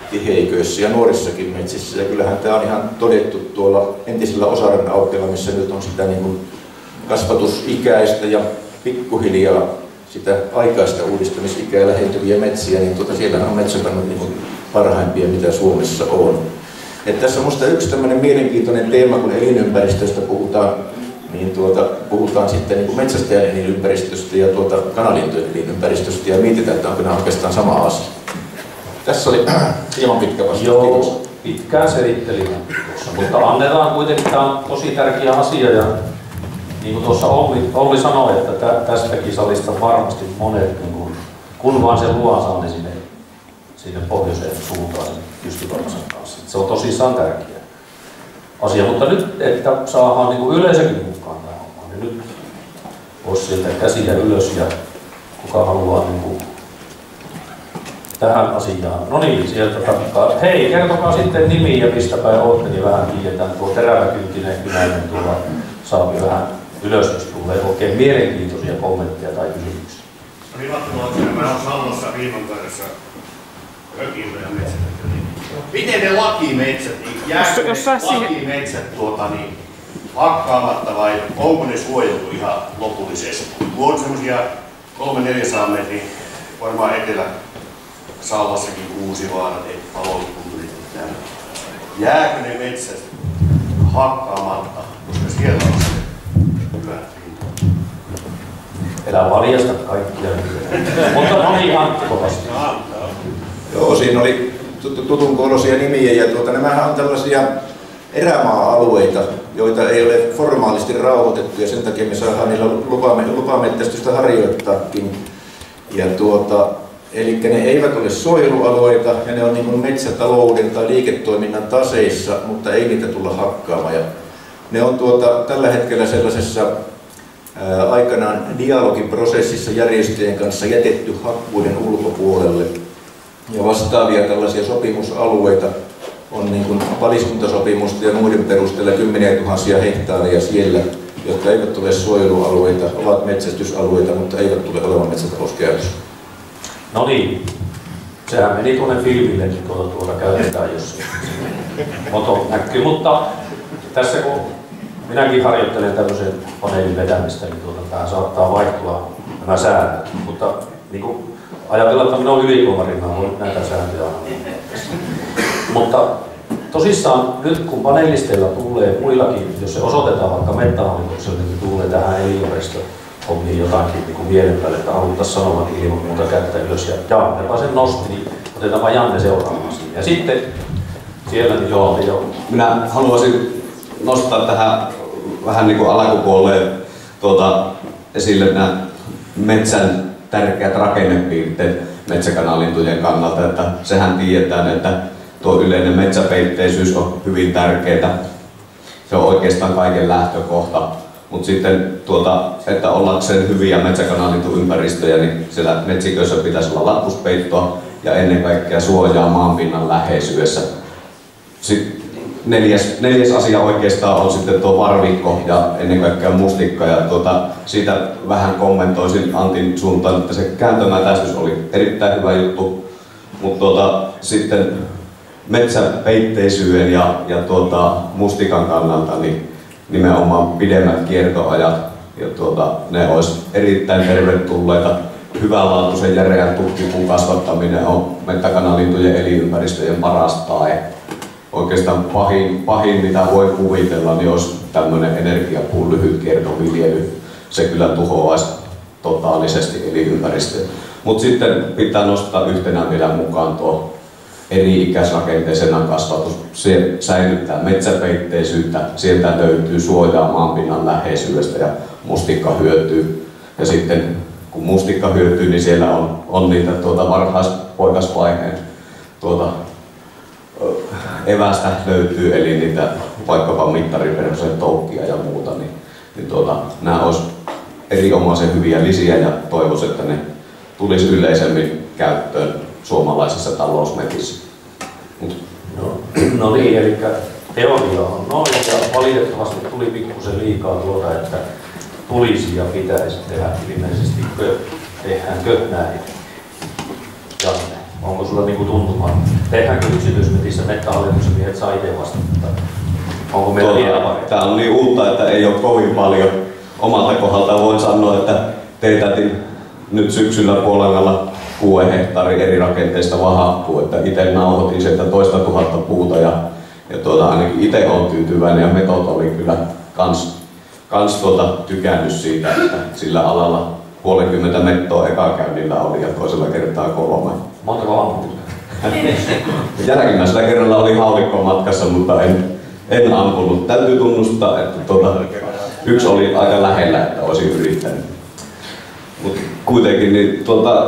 tiheiköissä ja nuorissakin metsissä. Ja kyllähän tämä on ihan todettu tuolla entisellä Osaaren aukella, missä nyt on sitä niin kuin kasvatusikäistä ja pikkuhiljaa sitä aikaista uudistamisikää lähentyviä metsiä, niin siellä on metsäkannat niin kuin parhaimpia, mitä Suomessa on. Et tässä on minusta yksi tämmöinen mielenkiintoinen teema, kun elinympäristöstä puhutaan, niin puhutaan sitten niin metsästäjän elinympäristöstä ja kanalintujen elinympäristöstä ja mietitään, että onko nämä oikeastaan sama asia. Tässä oli hieman pitkä vastaus. Joo, pitkään selittelin tuossa, mutta annetaan kuitenkin, tämä on tosi tärkeä asia ja niin kuin tuossa Olli sanoi, että tästäkin salista varmasti monet, niin kun vaan sen luvan saa, niin sinne pohjoiseen suuntaan pystyvarmisen kanssa. Se on tosissaan tärkeä asia, mutta nyt, että saadaan niin yleisökin mukaan tähän hommaan, niin nyt voisi sieltä käsiä ylös ja kuka haluaa niin tähän asiaan. No niin, sieltä takkaa. Hei, kertokaa sitten nimi ja mistä päin olette, niin vähän tiedetään. Tuo teräväkynttinen kynäinen tuolla saapi vähän ylös, jos tulee oikein mielenkiintoisia kommentteja tai kysymyksiä. Mä oon Sallossa Riimankarjassa hökillä ja metsätetty. Miten ne lakimetsät, niin jääkö ne lakimetsät hakkaamatta vai onko ne suojeltu ihan lopullisesti? Kun on semmosia 300-400 metrin, varmaan Etelä-Sallassakin Kuusivaarat, Palokunturit. Jääkö ne metsät hakkaamatta, koska siellä on se hyvä rinta? Elää valjasta kaikkia. Mutta no niin, Antti kovasti. Joo, siinä oli tutun kuuloisia nimiä ja nämähän on tällaisia erämaa-alueita, joita ei ole formaalisti rauhoitettu ja sen takia me saadaan niillä lupametsästystä harjoittaakin. Ja eli ne eivät ole suojelualueita ja ne on niin kuin metsätalouden tai liiketoiminnan taseissa, mutta ei niitä tulla hakkaamaan. Ja ne on tällä hetkellä sellaisessa aikanaan dialogiprosessissa järjestöjen kanssa jätetty hakkuiden ulkopuolelle. Ja vastaavia tällaisia sopimusalueita on niin kuin paliskuntasopimusta ja muiden perusteella 10 000 hehtaaria siellä, jotka eivät ole suojelualueita, ovat metsästysalueita, mutta eivät tule olemaan metsätalouskäytössä. No niin, sehän meni tuonne filmille, niin tuolla käytetään, jos moto näkyy. Mutta tässä kun minäkin harjoittelen tämmöisen paneelin vetämistä, niin tähän saattaa vaihtua nämä säännöt. Mutta niin kuin ajatellaan, että minä olen ylikomarina, on näitä sääntöjä aina. Mutta tosissaan nyt kun panelisteilla tulee muillakin, jos se osoitetaan vaikka Metsähallitukselle, niin tulee tähän elinympäristöhommiin jotakin niin kuin mielen päälle, että haluttaisiin sanoa niin ilman muuta kättä ylös. Ja Janne vaan sen nosti, niin otetaan vaan Janne seuraavaan siihen. Ja sitten siellä, niin joo. Minä haluaisin nostaa tähän vähän niin kuin alkupuolelle esille nämä metsän tärkeät rakennepiirteet metsäkanalintujen kannalta, että sehän tiedetään, että tuo yleinen metsäpeitteisyys on hyvin tärkeää. Se on oikeastaan kaiken lähtökohta. Mutta sitten, että ollakseen hyviä metsäkanalintuympäristöjä, niin siellä metsiköissä pitäisi olla latvuspeittoa ja ennen kaikkea suojaa maanpinnan läheisyydessä. Sitten neljäs asia oikeastaan on sitten tuo varvikko ja ennen kaikkea mustikka. Ja siitä vähän kommentoisin Antin suuntaan, että se kääntömätästys oli erittäin hyvä juttu. Mutta sitten metsäpeitteisyyden ja mustikan kannalta niin nimenomaan pidemmät kiertoajat ja ne olisi erittäin tervetulleita. Hyvänlaatuisen järeän tukkipuun kasvattaminen on metsäkanalintujen elinympäristöjen paras tae. Oikeastaan pahin mitä voi kuvitella, niin olisi tämmöinen energiapuun lyhytkiertoviljely. Se kyllä tuhoaisi totaalisesti elinympäristöä. Mutta sitten pitää nostaa yhtenä vielä mukaan tuo eri-ikäisrakenteisena kasvatus. Se säilyttää metsäpeitteisyyttä, sieltä löytyy suojaa maanpinnan läheisyydestä ja mustikka hyötyy. Ja sitten kun mustikka hyötyy, niin siellä on niitä varhaispoikasvaiheen evästä löytyy, eli niitä vaikkapa mittariperäisen toukkia ja muuta, niin nämä olisi erinomaisen hyviä lisiä ja toivoisin, että ne tulisi yleisemmin käyttöön suomalaisissa talousmetsissä. No niin, eli teoria on noin ja valitettavasti tuli pikkusen liikaa että tulisi ja pitäisi tehdä ilmeisesti tehdäänkö näin. Janne. Onko sulla niinku tuntumaa? Tehdäänkö yksityismetissä Metsähallituksen miehet saa itse vastata? Onko meillä vielä parempi? Tää on niin uutta, että ei ole kovin paljon. Omalta kohdalta voin sanoa, että teetätin nyt syksyllä Puolangalla 6 hehtaarin eri rakenteista vahappua, että itse nauhoitin sieltä 2 000 puuta ja ainakin itse olen tyytyväinen ja Metot oli kyllä kans tykännyt siitä, että sillä alalla 50 mettoa ekakäynnillä oli ja toisella kertaa 3. Montako ampua? Jälkimmäisellä kerralla oli haulikko matkassa, mutta en ampunut. Täytyy tunnustaa, että yksi oli aika lähellä, että olisin yrittänyt. Mutta kuitenkin niin,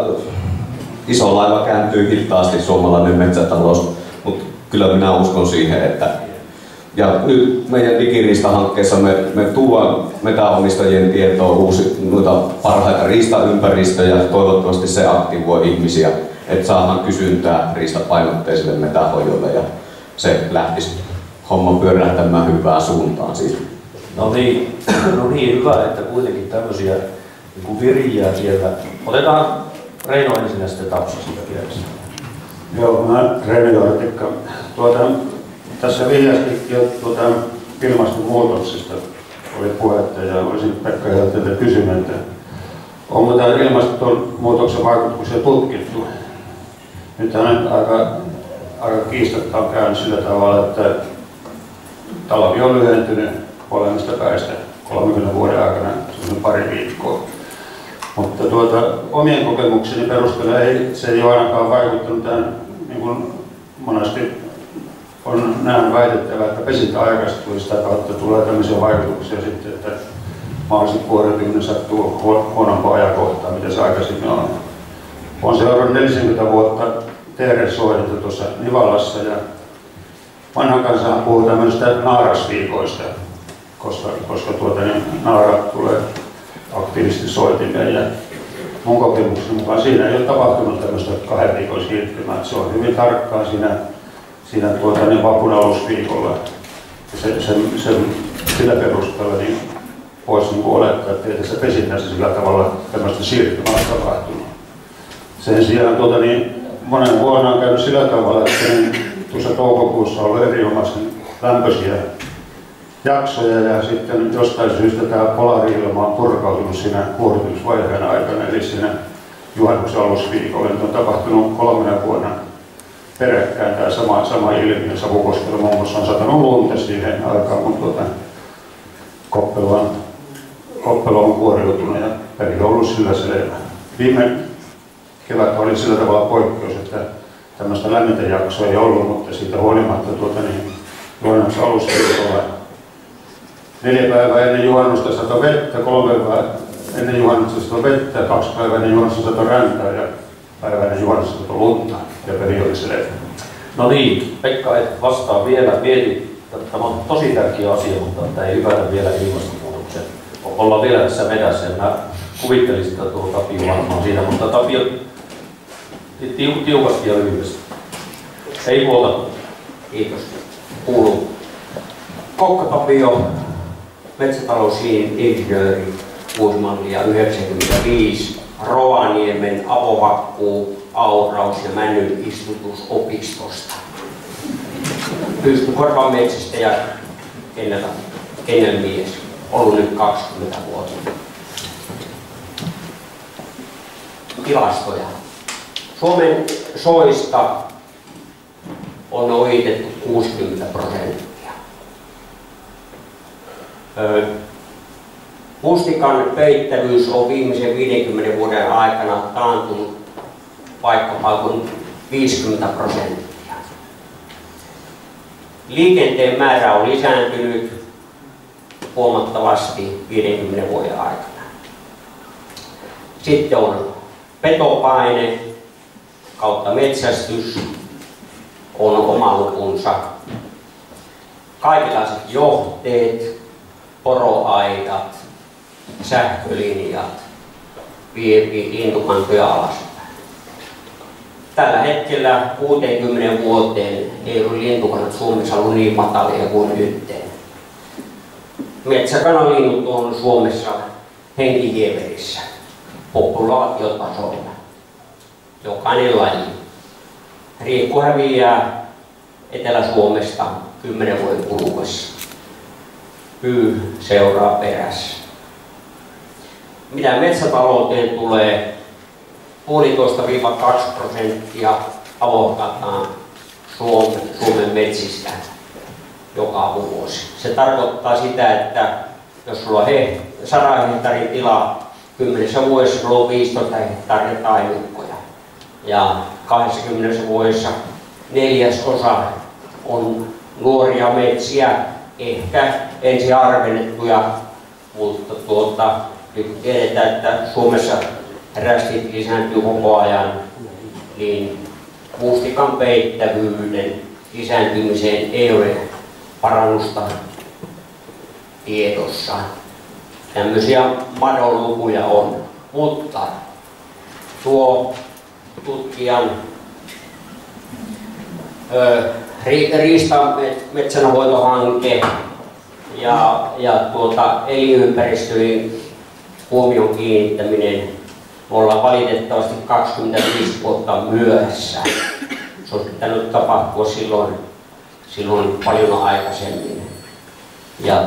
iso laiva kääntyy hitaasti, suomalainen metsätalous, mutta kyllä minä uskon siihen, että ja nyt meidän digiriistahankkeessa me tuodaan metsänomistajien tietoon noita parhaita riistaympäristöjä ja toivottavasti se aktivoi ihmisiä, että saadaan kysyntää riistapainotteiselle metsänhoidolle ja se lähtisi homma pyörähtämään hyvään suuntaan siitä. No niin, hyvä, että kuitenkin tämmöisiä niin viriää sieltä. Otetaan Reino ensin ja sitten Tapsa siitä kielestä. Joo, mä Reino Jortikka. Tässä vihjasti jo ilmastonmuutoksesta oli puhetta ja olisin Pekka Helteltä kysynyt, että onko tämä ilmastonmuutoksen vaikutuksia tutkittu? Nythän aika kiistatta on käynyt sillä tavalla, että talvi on lyhentynyt molemmista päistä 30 vuoden aikana, se on pari viikkoa. Mutta omien kokemukseni perusteella se ei ole ainakaan vaikuttanut tähän, niin kuin monesti on näin väitettävä, että pesintä aikaistuu, sitä kautta tulee tämmöisiä vaikutuksia sitten, että mahdollisesti kuoriutuminen sattuu huonompaa ajankohtaa, mitä se aikaisemmin on. Olen seurannut 40 vuotta TR-soitinta tuossa Nivalassa ja vanhan kansahan puhuu tämmöistä naarasviikoista, koska naarat tulee aktiivisesti soitimeen ja mun kokemuksen mukaan siinä ei ole tapahtunut tämmöistä 2 viikon siirtymää. Se on hyvin tarkkaan siinä vapun alusviikolla. Sillä perusteella niin voisi olettaa, että ei tässä pesinnässä sillä tavalla tämmöistä siirtymää on tapahtunut. Sen sijaan monen vuonna on käynyt sillä tavalla, että tuossa toukokuussa on ollut erinomaisen lämpöisiä jaksoja ja sitten jostain syystä tämä polaari-ilma on purkautunut siinä kuoritumisvaiheen aikana, eli siinä juhannuksen alusviikolla. Nyt on tapahtunut 3 vuonna peräkkäin tämä sama ilmiö. Savukoskella muun muassa on satanut lunta siihen aikaan, kun Koppelo on kuoriutunut ja peli on ollut sillä selvä. Viime kevät oli sillä tavalla poikkeus, että tämmöistä lämmintä jaksoa ei ollut, mutta siitä huolimatta juhannuksen alusviikolla 4 päivää ennen juhannusta satoi vettä, 3 päivää ennen juhannusta satoi vettä, 2 päivää ennen juhannusta satoi räntää ja päivää ennen juhannusta satoi lunta ja peli oli selvä. No niin, Pekka, et vastaa vielä. Tämä on tosi tärkeä asia, mutta tämä ei hyvätä vielä ilmastonmuutoksen. Ollaan vielä tässä metässä ja mä kuvittelin sitä Tapio varmaan siitä, mutta Tapio tiukasti ja lyhyesti. Ei puolta. Kiitos. Kuuluu. Kokka Tapio, metsätalousinsinööri, vuosimallia 95, Rovaniemen avohakkuu, auraus ja männyn istutusopistosta. Pystykorvan metsästäjä, kennelmies, ollut nyt 20 vuotta. Tilastoja. Suomen soista on ohitettu 60%. Mustikan peittävyys on viimeisen 50 vuoden aikana taantunut vaikkapa 50%. Liikenteen määrä on lisääntynyt huomattavasti 50 vuoden aikana. Sitten on petopaine kautta metsästys on oma lukunsa. Kaikenlaiset johteet, poroaidat, sähkölinjat vie lintukantoja alaspäin. Tällä hetkellä 60 vuoteen ei ole lintukannat Suomessa ollut niin matalia kuin nyt. Metsäkanalinnut on Suomessa henkihieverissä populaatiotasolla. Jokainen laji. riekku häviää Etelä-Suomesta 10 vuoden kuluessa. Pyy seuraa perässä. Mitä metsätalouteen tulee, 1,5–2% avohkataan Suomen metsistä joka vuosi. Se tarkoittaa sitä, että jos sulla on 100 hehtaarin tila, 10 vuodessa sulla on 15 hehtaaria taimikkoja. Ja 20 vuodessa 1/4 on nuoria metsiä, ehkä ensin harvennettuja, mutta nyt tiedetään, että Suomessa rästit lisääntyy koko ajan, niin mustikan peittävyyden lisääntymiseen ei ole parannusta tiedossa. Tämmöisiä madonlukuja on, mutta tuo tutkijan riistametsänhoitohanke ja elinympäristöjen huomion kiinnittäminen, me ollaan valitettavasti 25 vuotta myöhässä. Se olisi pitänyt tapahtua silloin paljon aikaisemmin. Ja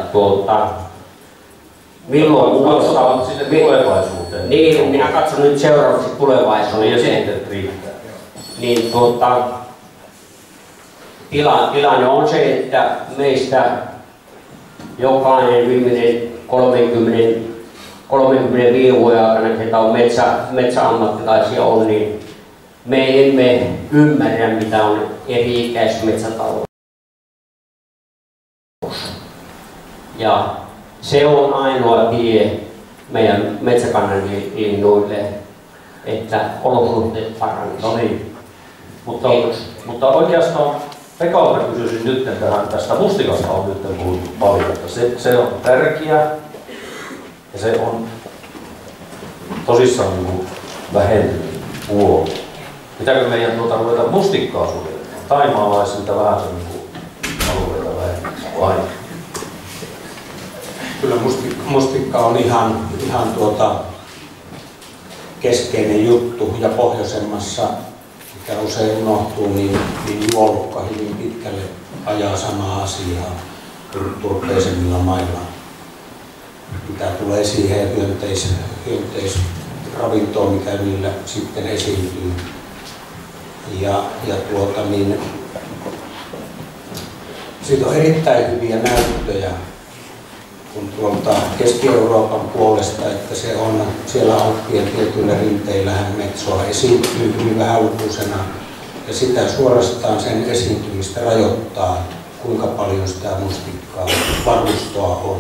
milloin muutosta sinne tulevaisuuteen? Niin, minä katson nyt seuraavaksi tulevaisuuteen. Ja sitten riittää. Niin tilanne on se, että meistä jokainen viimeinen 35 vuoden aikana, ketä on metsäammattilaisia on, niin me emme ymmärrä, mitä on eri-ikäis metsätalous. Ja se on ainoa tie meidän metsäkannan linnuille, että olosuhteet paranisivat. No niin. Mutta oikeastaan Pekalta kysyisin nyt tästä mustikasta on nyt puhuttu paljon, että se on tärkeä ja se on tosissaan niin vähentynyt puoli. Pitääkö meidän ruveta mustikkaa suojelemaan? Taimaalaisilta vähän se niin alueita vähemmän. Kyllä mustikka on ihan keskeinen juttu ja pohjoisemmassa, mikä usein unohtuu, niin juolukka hyvin pitkälle ajaa samaa asiaa turpeisemmilla mailla. Mitä tulee siihen hyönteisravintoon, mikä niillä sitten esiintyy. Siitä on erittäin hyviä näyttöjä kun tuolta Keski-Euroopan puolesta, että siellä Alppien tietyillä rinteillähän metsoa esiintyy hyvin vähälukuisena ja sitä suorastaan sen esiintymistä rajoittaa, kuinka paljon sitä mustikkaa varmustoa on.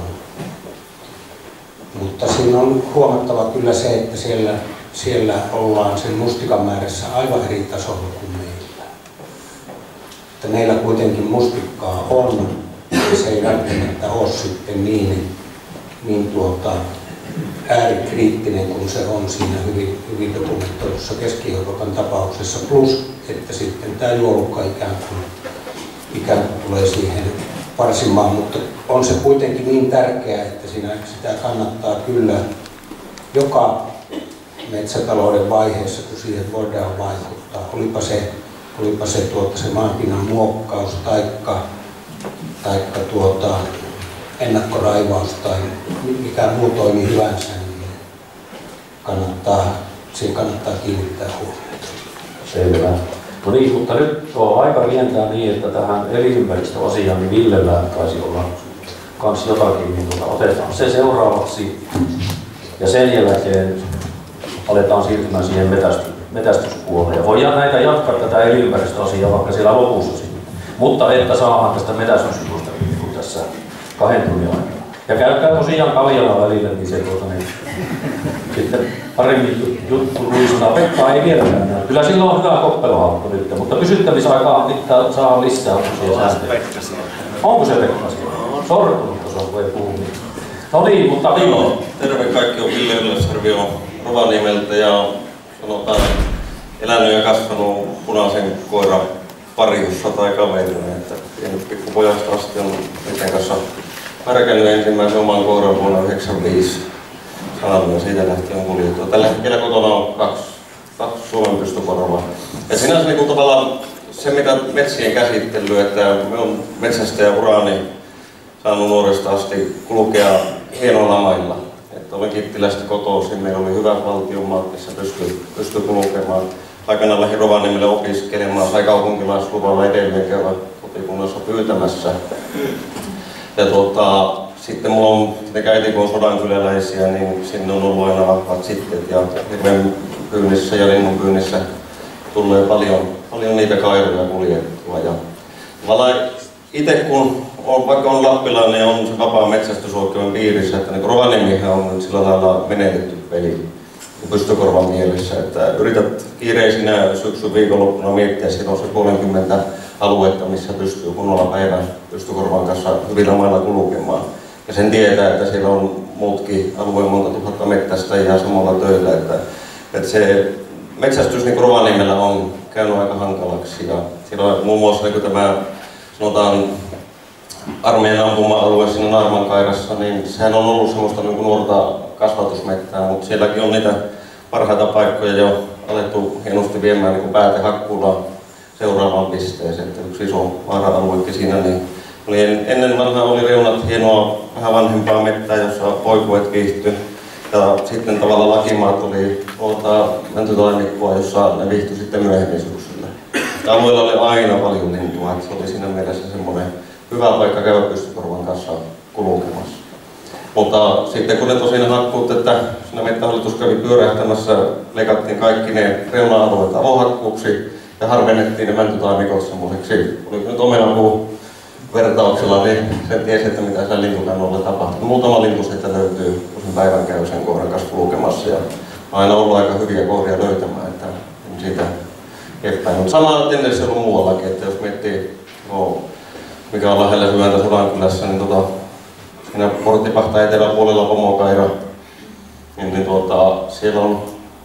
Mutta siinä on huomattava kyllä se, että siellä ollaan sen mustikan määrässä aivan eri tasolla kuin meillä. Että meillä kuitenkin mustikkaa on, ja se ei välttämättä ole sitten niin äärikriittinen kuin se on siinä hyvin dokumentoidussa Keski-Euroopan tapauksessa. Plus, että sitten tämä juolukka ikään kuin tulee siihen parsimaan, mutta on se kuitenkin niin tärkeää, että sitä kannattaa kyllä joka metsätalouden vaiheessa, kun siihen voidaan vaikuttaa. Olipa se maanpinnan muokkaus taikka ennakkoraivaus tai mikä muu toimi hyvänsä, niin siihen kannattaa kiinnittää huomiota. Selvä. No niin, mutta nyt tuo aika rientää niin, että tähän elinympäristöasiaan niin Villellä taisi olla kans jotakin, niin otetaan se seuraavaksi ja sen jälkeen aletaan siirtymään siihen metästyspuoleen. Ja voidaan näitä jatkaa tätä elinympäristöasiaa vaikka siellä lopussa sitten. Mutta että saadaan tästä metästysjutusta niin tässä 2 tunnin aikana. Ja käykää tosiaan Kaljalla välillä, niin se niin sitten paremmin juttu ruistaa. Pekka ei vieläkään näy. Kyllä sillä on hyvä koppelohaukko nyt, mutta pysyttämisaikaa pitää saada lisää. Onko se Pekka siellä? Sortunut, jos on, voi puhua. No niin, mutta Vilo. Terve, kaikki on Ville Ylläsjärvi on Rovaniemeltä ja sanotaan elänyt ja kasvanut punaisen koiran pariussa tai kaverina, että pienet pikkupojasta asti on niiden kanssa märkännyt ensimmäisen oman koiran vuonna 1995 sanalla ja siitä lähtien on kuljettua. Tällä hetkellä kotona on kaksi Suomen pystykorovaa. Ja sinänsä niin tavallaan se mitä metsien käsittely, että me on metsästäjäurani saanut nuoresta asti kulkea hienoilla mailla. Että olen Kittilästä kotoisin, meillä oli hyvät valtionmaat, missä pystyi kulkemaan. Aikanaan lähdin Rovaniemelle opiskelemaan, sai kaupunkilaisluvalla edelleen käydä kotikunnassa pyytämässä. Ja sitten mulla on äiti, kun on sodankyläläisiä, niin sinne on ollut aina vahvat sitteet ja hirven pyynnissä ja linnun pyynnissä tulee paljon niitä kairuja kuljettua. Ja itse kun vaikka on lappilainen ja on se vapaa metsästysoikeuden piirissä, että niin Rovaniemihän on nyt sillä lailla menetetty peli pystykorvan mielessä, että yrität kiireisinä syksyn viikonloppuna miettiä, että on se 30 aluetta, missä pystyy kunnolla päivän pystykorvan kanssa hyvillä mailla kulkemaan. Ja sen tietää, että siellä on muutkin alueen monta tuhatta mettästäjää samalla töillä, että se metsästys niin Rovaniemellä on käynyt aika hankalaksi. Ja siellä on muun muassa niin tämä sanotaan armeijan ampuma-alue siinä Naarmankairassa, niin sehän on ollut semmoista niin nuorta kasvatusmettää, mutta sielläkin on niitä parhaita paikkoja jo alettu hienosti viemään niin päätehakkuulla seuraavaan pisteeseen. Että yksi iso vaara-aluekin siinä, niin ennen vanhaa oli reunat hienoa vähän vanhempaa mettää, jossa poikuet viihtyi. Ja sitten tavallaan lakimaat oli mäntytaimikkoa, jossa ne viihtyi sitten myöhemmin syksyllä. Alueella oli aina paljon lintua, että se oli siinä mielessä semmoinen hyvä paikka käydä pystykorvan kanssa kulkemassa. Mutta sitten kun ne tosiaan hakkuut, että siinä Metsähallitus kävi pyörähtämässä, leikattiin kaikki ne reuna-alueet avohakkuuksi ja harvennettiin ne mäntytaimikot semmoiseksi, oliko nyt omenapuu vertauksella, niin sen tiesi, että mitä siellä lintukannolla tapahtuu. Muutama lintu sitten löytyy, kun sen päivän käy sen kohdan kanssa kulkemassa ja aina ollut aika hyviä kohdia löytämään, että siitä eteenpäin. Mutta sama tendenssi on ollut muuallakin, että jos miettii, mikä on lähellä Syväntä Sodankylässä, niin siinä Porttipahta eteläpuolella Pomokaira, niin silloin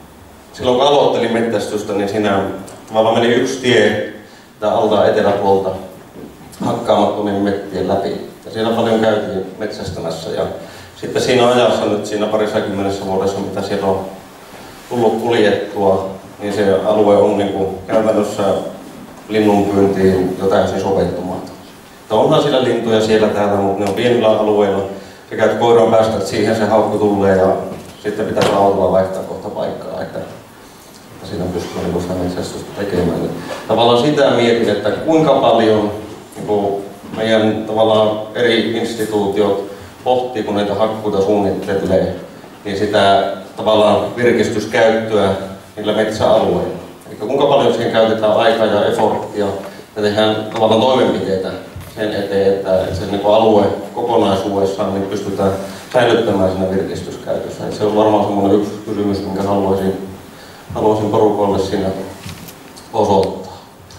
kun aloittelin mettästystä, niin siinä tavallaan meni yksi tie alta eteläpuolta hakkaamattomien mettien läpi. Ja siellä paljon käytiin metsästämässä. Ja sitten siinä ajassa nyt siinä parissakymmenessä vuodessa, mitä siellä on tullut kuljettua, niin se alue on niin kuin käytännössä linnunpyyntiin jo täysin soveltumaton. Onhan siellä lintuja siellä täällä, mutta ne on pienillä alueilla. Se käyt koiran päästä, että siihen se haukku tulee ja sitten pitää autolla vaihtaa kohta paikkaa. Että siinä pystyy niin sitä metsästystä tekemään. Tavallaan sitä mietin, että kuinka paljon niin meidän tavallaan eri instituutiot pohtii, kun näitä hakkuita suunnittelee, niin sitä tavallaan virkistyskäyttöä niillä metsäalueilla. Eli kuinka paljon siihen käytetään aikaa ja efforttia ja tehdään tavallaan toimenpiteitä sen eteen, että se niin alue kokonaisuudessaan niin pystytään säilyttämään siinä virkistyskäytössä. Et se on varmaan semmoinen yksi kysymys, minkä haluaisin porukoille siinä osoittaa.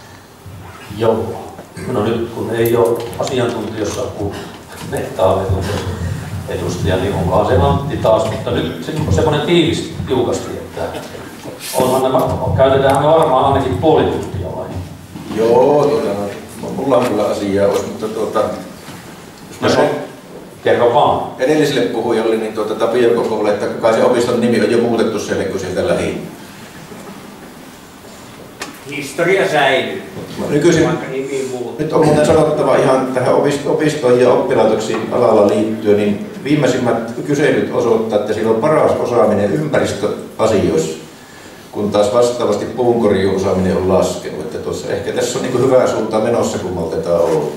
Joo. No nyt kun ei ole asiantuntijossa kuin Metsähallituksen edustaja, niin onkohan se Antti taas, mutta nyt semmoinen tiukasti, että käytetään me varmaan ainakin puoli tuntia vai? Joo, mulla on kyllä asiaa, mutta kerro vaan. Edelliselle puhujalle niin Tapio Kokolle, että kai se opiston nimi on jo muutettu sen, kun sieltä lähi. Historia säilyy. Nykyisin, nyt on muuten sanottava ihan tähän opistoihin ja oppilaitoksiin alalla liittyen, niin viimeisimmät kyselyt osoittaa, että sillä on paras osaaminen ympäristöasioissa, kun taas vastaavasti puunkorjuuosaaminen on laskenut. Että ehkä tässä on niin hyvää suuntaa menossa, kun maltetaan ollut.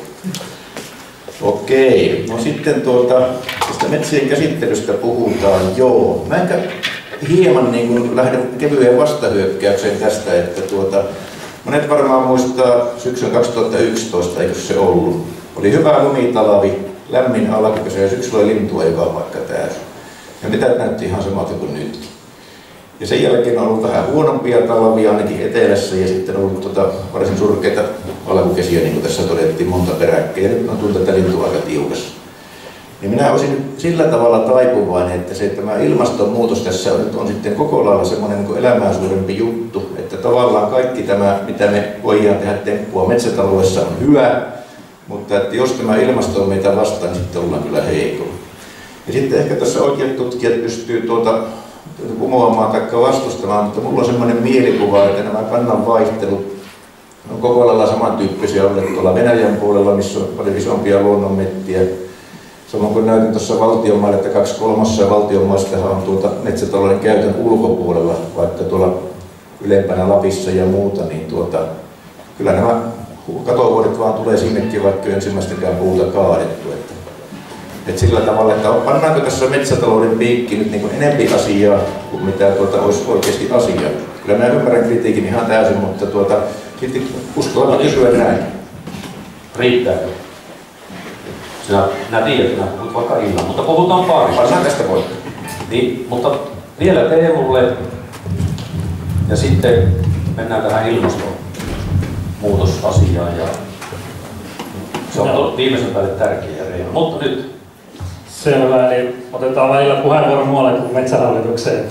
Okei, no sitten tästä metsien käsittelystä puhutaan. Joo, mä enkä hieman niin lähden kevyeen vastahyökkäykseen tästä, että monet varmaan muistaa syksyn 2011, eikö se ollut? Oli hyvä lumitalvi, lämmin alkukesä ja syksyllä oli lintua joka paikka täysin. Ja mitä näytti ihan samalta kuin nytkin. Ja sen jälkeen on ollut vähän huonompia talvia ainakin etelässä ja sitten on ollut varsin surkeita alkukesiä, niin kuin tässä todettiin, monta peräkkäin. Ja nyt on tullut tätä lintua aika tiukassa. Niin minä olisin sillä tavalla taipuvainen, että tämä ilmastonmuutos tässä on sitten koko lailla semmoinen niin elämää suurempi juttu, että tavallaan kaikki tämä, mitä me voidaan tehdä temppua metsätaloudessa on hyvä, mutta että jos tämä ilmasto on meitä vastaan, niin sitten ollaan kyllä heikolla. Ja sitten ehkä tässä oikeat tutkijat pystyy kumoamaan tai vastustamaan, mutta mulla on semmoinen mielikuva, että nämä kannanvaihtelut on koko lailla samantyyppisiä olleet tuolla Venäjän puolella, missä on paljon isompia luonnonmettiä. Samoin kuin näytin tuossa valtionmailla, että 2/3 valtionmaistahan on metsätalouden käytön ulkopuolella, vaikka tuolla ylempänä Lapissa ja muuta, niin kyllä nämä katovuodet vaan tulee sinnekin, vaikka ensimmäistäkään puuta kaadettu. Että sillä tavalla, että pannaanko tässä metsätalouden piikki nyt niin enempi asiaa kuin mitä olisi oikeasti asiaa. Kyllä mä ymmärrän kritiikin ihan täysin, mutta silti uskallan kysyä näin. Riittääkö? Sinä tiedät, että puhut vaikka illan, mutta puhutaan parista. Pannaan tästä voi. Niin, mutta vielä Teemulle ja sitten mennään tähän ilmastonmuutosasiaan. Ja se on viimeisen päälle tärkeä Reino. Mutta nyt. Selvä, eli otetaan välillä puheenvuoron muualle kuin Metsähallitukseen.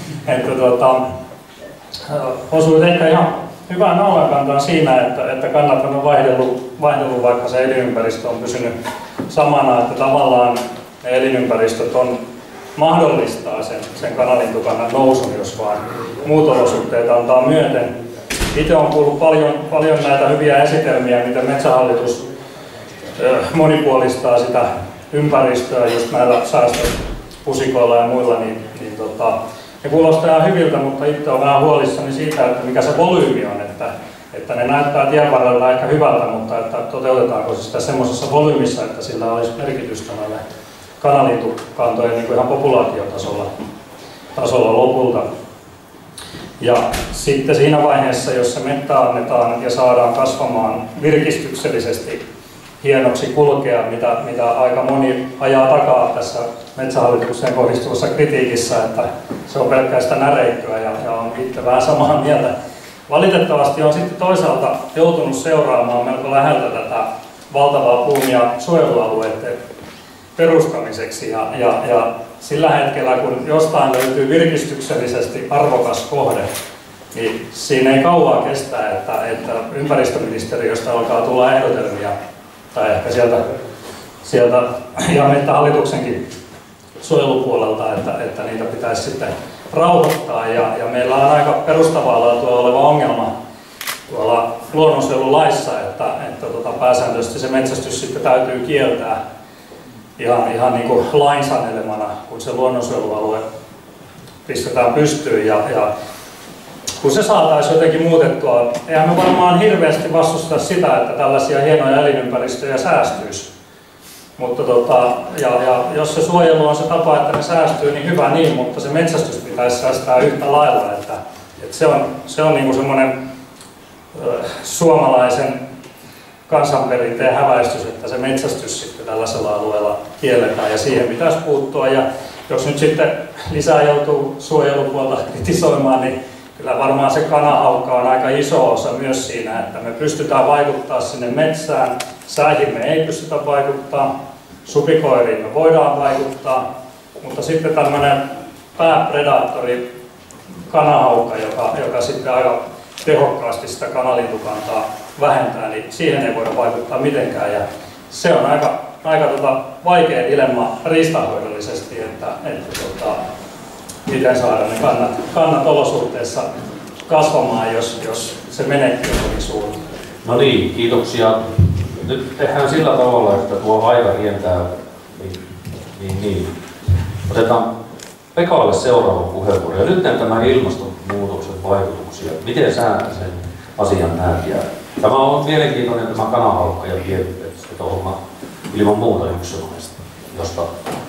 Osuit ehkä ihan hyvään naulankantaan siinä, että kannat on vaihdellut, vaikka se elinympäristö on pysynyt samana, että tavallaan ne elinympäristöt mahdollistaa sen kanalintukannan nousun, jos vaan muut olosuhteet antaa myöten. Itse olen kuullut paljon näitä hyviä esitelmiä, miten Metsähallitus monipuolistaa sitä ympäristöä just näillä säästöpusikoilla ja muilla, ne kuulostaa ihan hyviltä, mutta itse olen vähän huolissani siitä, että mikä se volyymi on, että ne näyttää tien varrella ehkä hyvältä, mutta että toteutetaanko se sitä semmoisessa volyymissa, että sillä olisi merkitystä näille kanalintukantojen niin kuin ihan populaatiotasolla lopulta. Ja sitten siinä vaiheessa, jos se mettä annetaan ja saadaan kasvamaan virkistyksellisesti hienoksi kulkea, mitä aika moni ajaa takaa tässä Metsähallitukseen kohdistuvassa kritiikissä, että se on pelkkää sitä näreikköä ja on itse vähän samaa mieltä. Valitettavasti on sitten toisaalta joutunut seuraamaan melko läheltä tätä valtavaa buumia suojelualueiden perustamiseksi ja sillä hetkellä, kun jostain löytyy virkistyksellisesti arvokas kohde, niin siinä ei kauaa kestä, että ympäristöministeriöstä alkaa tulla ehdotelmia tai ehkä sieltä ja Metsähallituksenkin suojelupuolelta, että niitä pitäisi sitten rauhoittaa. Ja meillä on aika perustavaa laatua oleva ongelma tuolla luonnonsuojelulaissa, että pääsääntöisesti se metsästys sitten täytyy kieltää ihan niin kuin lain sanelemana, kun se luonnonsuojelualue pistetään pystyyn. Ja kun se saataisiin jotenkin muutettua, eihän me varmaan hirveästi vastusta sitä, että tällaisia hienoja elinympäristöjä säästyisi. Mutta jos se suojelu on se tapa, että ne säästyy, niin hyvä niin, mutta se metsästys pitäisi säästää yhtä lailla. Että se on niin kuin semmoinen suomalaisen kansanperinteen häväistys, että se metsästys sitten tällaisella alueella kielletään ja siihen pitäisi puuttua. Ja jos nyt sitten lisää joutuu suojelupuolta kritisoimaan, niin kyllä varmaan se kanahaukka on aika iso osa myös siinä, että me pystytään vaikuttamaan sinne metsään. Säihin me ei pystytä vaikuttaa, supikoiriin me voidaan vaikuttaa, mutta sitten tämmöinen pääpredaattori kanahaukka, joka sitten aika tehokkaasti sitä kanalintukantaa vähentää, niin siihen ei voida vaikuttaa mitenkään. Ja se on aika vaikea dilemma riistanhoidollisesti, että miten saada ne kannat olosuhteissa kasvamaan, jos se menekki on niin suuri. No niin, kiitoksia. Nyt tehdään sillä tavalla, että tuo aika rientää. Niin. Otetaan Pekalle seuraava puheenvuoro. Ja nyt tämä ilmastonmuutoksen vaikutuksia. Miten sä sen asian näet? Ja tämä on mielenkiintoinen tämä kanahaukka ja pienpetohomma ilman muuta yksi josta.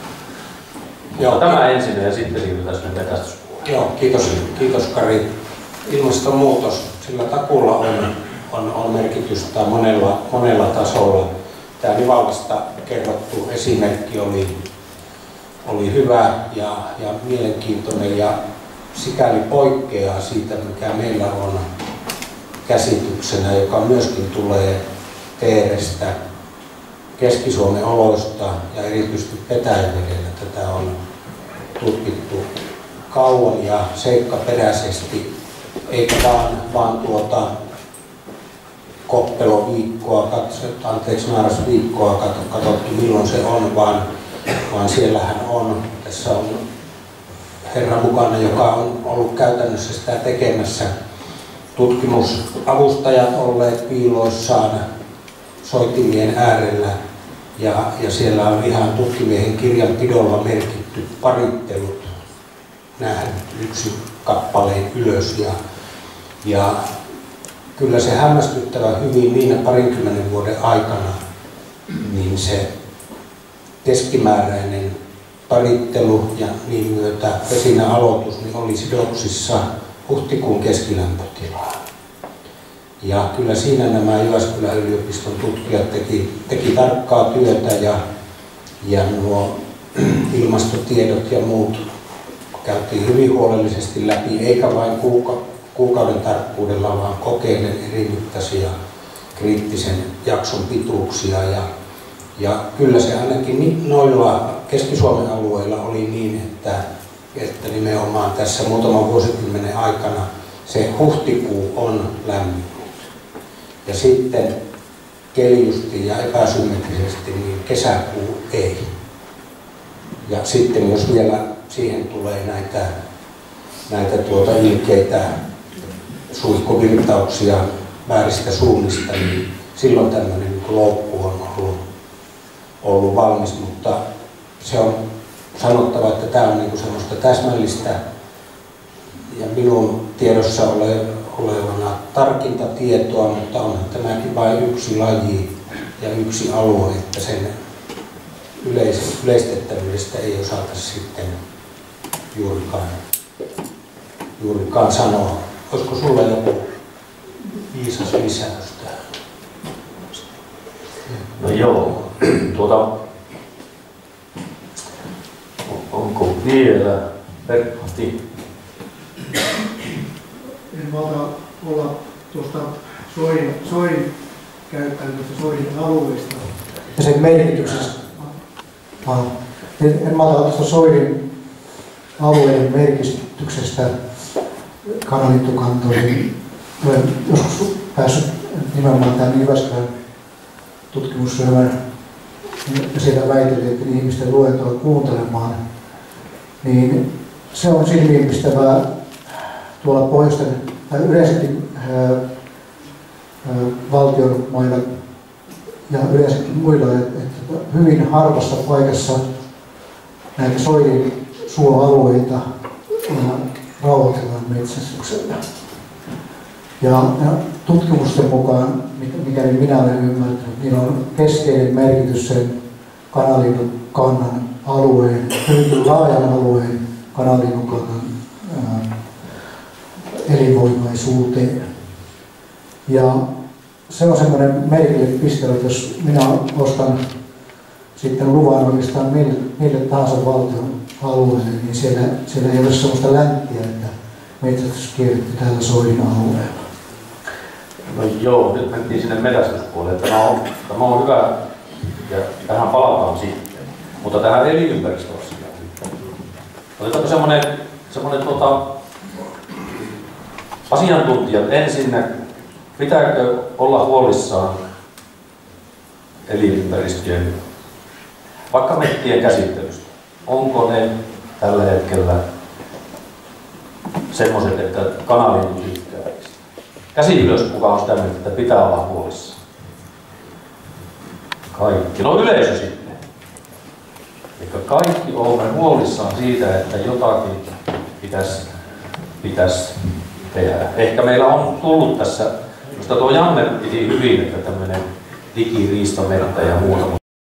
Tämä ensin ja sitten siirrytään sinne metästyspuolelle. Joo, kiitos Kari. Ilmastonmuutos, sillä takulla on merkitystä monella tasolla. Tämä Nivalasta kerrottu esimerkki oli hyvä ja mielenkiintoinen ja sikäli poikkeaa siitä, mikä meillä on käsityksenä, joka myöskin tulee Teerestä, Keski-Suomen oloista ja erityisesti Petäjävedellä. Tätä on tutkittu kauan ja seikkaperäisesti, eikä vaan marrasviikkoa katsottu milloin se on, vaan siellähän on, tässä on herra mukana, joka on ollut käytännössä sitä tekemässä tutkimusavustajat olleet piiloissaan soitimien äärellä ja siellä on ihan tutkimiehen kirjanpidolla merkitty parittelut nähnyt yksi kappaleen ylös ja kyllä se hämmästyttävän hyvin niinä 20 vuoden aikana niin se keskimääräinen parittelu ja niin myötä pesinän aloitus niin oli sidoksissa huhtikuun keskilämpötilaan. Ja kyllä siinä nämä Jyväskylän yliopiston tutkijat teki tarkkaa työtä ja nuo ilmastotiedot ja muut käytiin hyvin huolellisesti läpi, eikä vain kuukauden tarkkuudella, vaan kokeiden erimittaisia kriittisen jakson pituuksia. Ja kyllä se ainakin noilla Keski-Suomen alueilla oli niin, että nimenomaan tässä muutaman vuosikymmenen aikana se huhtikuu on lämmin. Ja sitten keljusti ja epäsymmetrisesti niin kesäkuu ei. Ja sitten jos vielä siihen tulee näitä ilkeitä suihkuvirtauksia vääristä suunnista, niin silloin tämmöinen niin loukku on ollut valmis, mutta se on sanottava, että tämä on niin semmoista täsmällistä ja minun tiedossa olevana tarkinta tietoa, mutta onhan tämäkin vain yksi laji ja yksi alue, että sen yleistettävyydestä ei osata sitten juurikaan sanoa. Olisiko sulla joku viisas lisäys tähän? No joo, onko vielä Pertti? En valta olla tuosta soin käyttäytymästä soin alueesta. Ja sen merkityksestä. En malta tuosta soidin alueiden merkityksestä kanalintukantoihin. Olen joskus päässyt nimenomaan tämän Jyväskylän tutkimusryhmän ja siellä väiteltiin ihmisten luentoa kuuntelemaan. Niin se on silmiinpistävää tuolla pohjoisten tai yleensäkin valtion mailla ja yleensäkin muilla, että hyvin harvassa paikassa näitä soidin suoalueita rauhoitellaan metsästyksellä. Ja tutkimusten mukaan, mikäli minä olen ymmärtänyt, niin on keskeinen merkitys sen kananlintukannan alueen, hyvin laajan alueen kananlintukannan elinvoimaisuuteen. Ja se on semmoinen merkille pistely, että jos minä ostan sitten luvan oikeastaan mille tahansa valtion alueelle, niin siellä ei ole sellaista länttiä, että metsästys kielletty täällä soidin alueella. No joo, nyt mentiin sinne metästyspuolelle. Tämä on hyvä ja tähän palataan sitten. Mutta tähän elinympäristöasiaan. Otetaanko semmoinen asiantuntijat ensinnä, pitääkö olla huolissaan elinympäristöjen, vaikka mettien käsittelystä? Onko ne tällä hetkellä semmoiset, että kanalintu tykkää? Käsi ylös, kuka on sitä mieltä, että pitää olla huolissaan. Kaikki. No yleisö sitten. Eli kaikki olemme huolissaan siitä, että jotakin pitäisi tehdä. Ehkä meillä on tullut tässä, minusta tuo Janne piti hyvin, että tämmöinen digiriistamerkkä ja muuta.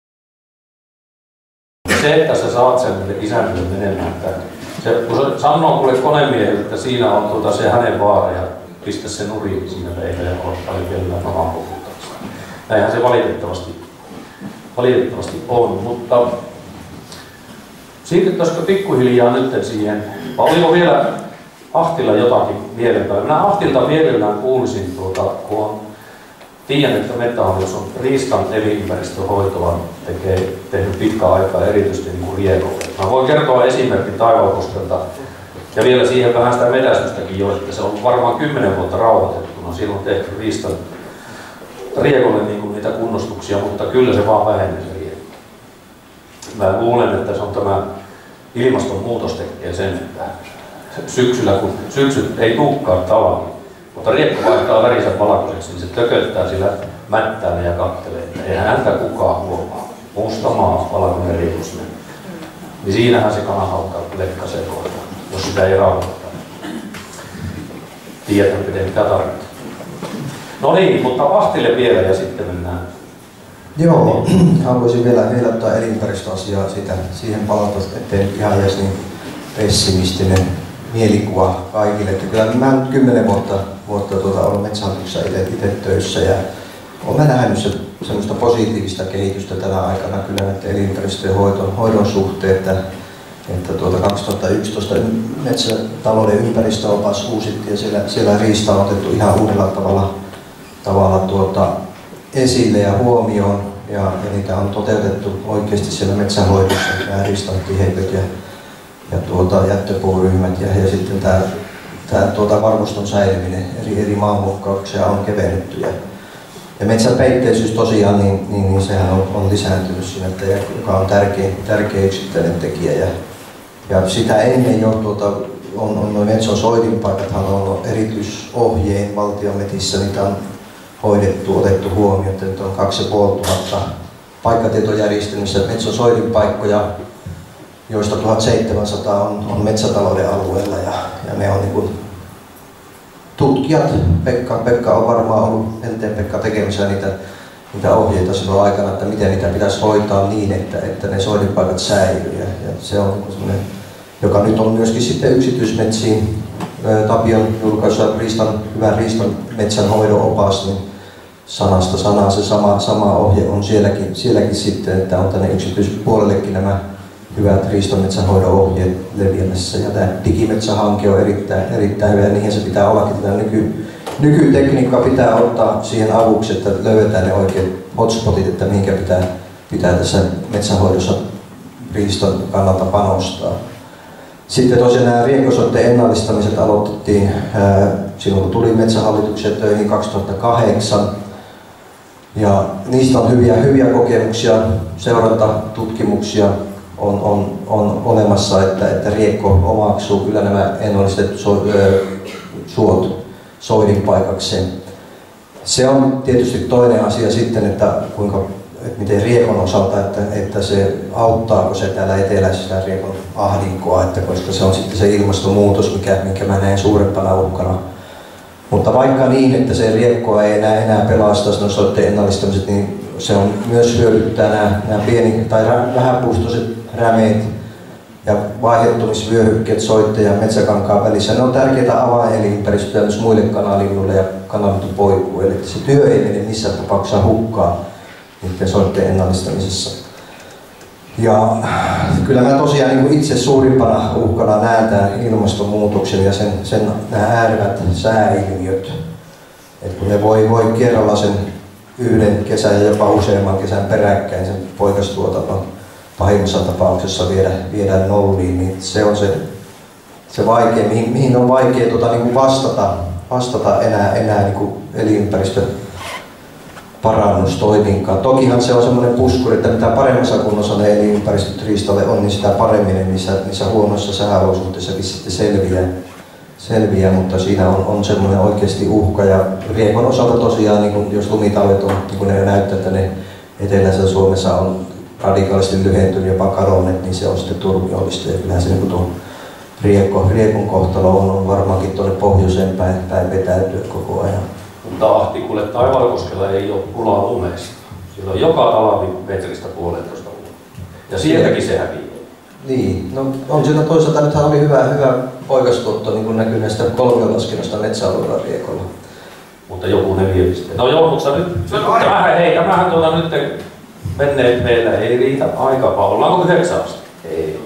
Se, että sä saat sen isännille menemään, että kun se sanoo kuule konemiehelle, että siinä on se hänen vaara ja pistä se nurin siinä teille ja ottaa kellään oman puhuttaessa. Näinhän se valitettavasti on, mutta siirryttäisikö pikkuhiljaa nyt siihen, vai oliko vielä Ahtilla jotakin mielenpäin? Minä Ahtilta mielellään kuulisin, kun tiedän, että Metsähallitus on riistan elinympäristöhoitoa tehnyt pitkään aikaa erityisesti niin Riekolle. Mä voin kertoa esimerkin Taivalkoskelta ja vielä siihen vähän sitä metästystäkin jo, että se on varmaan 10 vuotta rauhoitettuna. Silloin on tehty riistan Riekolle niin niitä kunnostuksia, mutta kyllä se vaan vähenee se Riekko. Mä luulen, että se on tämä ilmastonmuutos tekee sen, että syksyllä kun syksyt ei tulekaan tavallaan, Mutta riekko vaihtaa värinsä valkoiseksi, niin se tököttää sillä mättäällä ja kattelee, että eihän häntä kukaan huomaa. Musta maa, valkoinen riekosinen. Niin siinähän se kana haukkaa lekkaseen kohdalla, jos sitä ei rauhoittaa. Tiedän, mitä tarkoittaa. No niin, mutta vahtille vielä ja sitten mennään. Joo, haluaisin vielä ottaa elinympäristöasiaa siihen palata, ettei ihan edes niin pessimistinen mielikuva kaikille. Että kyllä mä nyt 10 vuotta ollut Metsähallituksessa itse töissä ja olen nähnyt semmoista positiivista kehitystä tänä aikana kyllä näiden elinympäristöjen hoidon suhteen, että 2011 metsätalouden ympäristöopas uusittiin ja siellä riista on otettu ihan uudella tavalla esille ja huomioon ja niitä on toteutettu oikeasti siellä metsänhoidossa, nämä riistan tiheydet ja jättöpuuryhmät ja sitten tämä varmoston säilyminen eri maanmuokkauksia on kevennetty. Ja metsän peitteisyys tosiaan, niin sehän on lisääntynyt siinä, joka on tärkeä yksittäinen tekijä. Ja sitä ennen jo on nuo Metson soidinpaikathan on ollut erityisohjeen valtion metsissä, niitä on hoidettu, otettu huomioon, että nyt on 2500 paikkatietojärjestelmissä Metson soidinpaikkoja, joista 1700 on metsätalouden alueella ja ne on niin kuin tutkijat, Pekka on varmaan ollut Pekka tekemässä niitä ohjeita silloin aikana, että miten niitä pitäisi hoitaa niin, että ne soidinpaikat säilyy. Ja se on semmoinen, joka nyt on myöskin sitten yksityismetsiin Tapion julkaisussa hyvän riistan metsänhoidon opas, niin sanasta sanaan se sama ohje on sielläkin sitten, että on tänne yksityispuolellekin nämä hyvät riistometsänhoidon ohjeet leviämässä. Ja tämä digimetsähanke on erittäin hyvä ja niihin se pitää ollakin. Tämä nykytekniikka pitää ottaa siihen avuksi, että löydetään ne oikeat hotspotit, että mihinkä pitää tässä metsänhoidossa riiston kannalta panostaa. Sitten tosiaan nämä riekkosoiden ennallistamiset aloitettiin silloin kun tuli Metsähallitukseen töihin 2008. Ja niistä on hyviä kokemuksia, seurantatutkimuksia on olemassa, että riekko omaksuu kyllä nämä ennallistetut suot soidinpaikakseen. Se on tietysti toinen asia sitten, että miten riekon osalta, että se auttaako se täällä eteläisessä riekon ahdinkoa, koska se on sitten se ilmastonmuutos, minkä mä näen suurempana uhkana. Mutta vaikka niin, että se riekkoa ei enää pelastaisi noin soitteen ennallistamiset, niin se on myös hyödyttää nämä pieni tai vähäpuustoiset rämeet ja vaihettumisvyöhykkeet soitteen ja metsäkankaan välissä. Ne on tärkeitä avainelinympäristöjä myös muille kanalinnuille ja kananlintupoikuille. Eli se työ ei mene missään tapauksessa hukkaan niiden soitteen ennallistamisessa. Ja kyllä mä tosiaan niin itse suurimpana uhkana näen tämän ilmastonmuutoksen ja nämä äärevät sääilmiöt. Et kun ne voi kerralla sen yhden kesän ja jopa useamman kesän peräkkäin sen poikastuotannon pahimmassa tapauksessa viedä nolliin, niin se on se vaikea, mihin on vaikea niin vastata enää niin elinympäristön parannustoiminkaan. Tokihan se on semmoinen puskuri, että mitä paremmassa kunnossa ne elinympäristöt riistalle on, niin sitä paremmin niissä huonoissa sääolosuhteissa sitten selviää, mutta siinä on semmoinen oikeasti uhka. Ja riekon osalta tosiaan, niin jos lumitalvet on, niin kun ne näyttää, että ne eteläisessä Suomessa on radikaalisti lyhentynyt, jopa kadonneet, niin se on sitten turmiollista. Ja kyllähän se niin tuo riekon kohtalo on varmaankin tuonne pohjoiseen päin vetäytyä koko ajan. Mutta Ahtikulle Taivalkoskella ei ole pulaa lumeesta. Sillä on joka talvi metristä 1,5 vuotta. Ja sieltäkin se häviää. Niin, no on siinä toisaalta nythän oli hyvä poikastuotto, niin kuin näkyy näistä kolmiolaskennosta metsäalueella riekolla. Mutta joku ne vie sitten. No joo, mutta tämähän nyt menneet meillä ei riitä aikaa. Ollaanko 9 asti? Ei.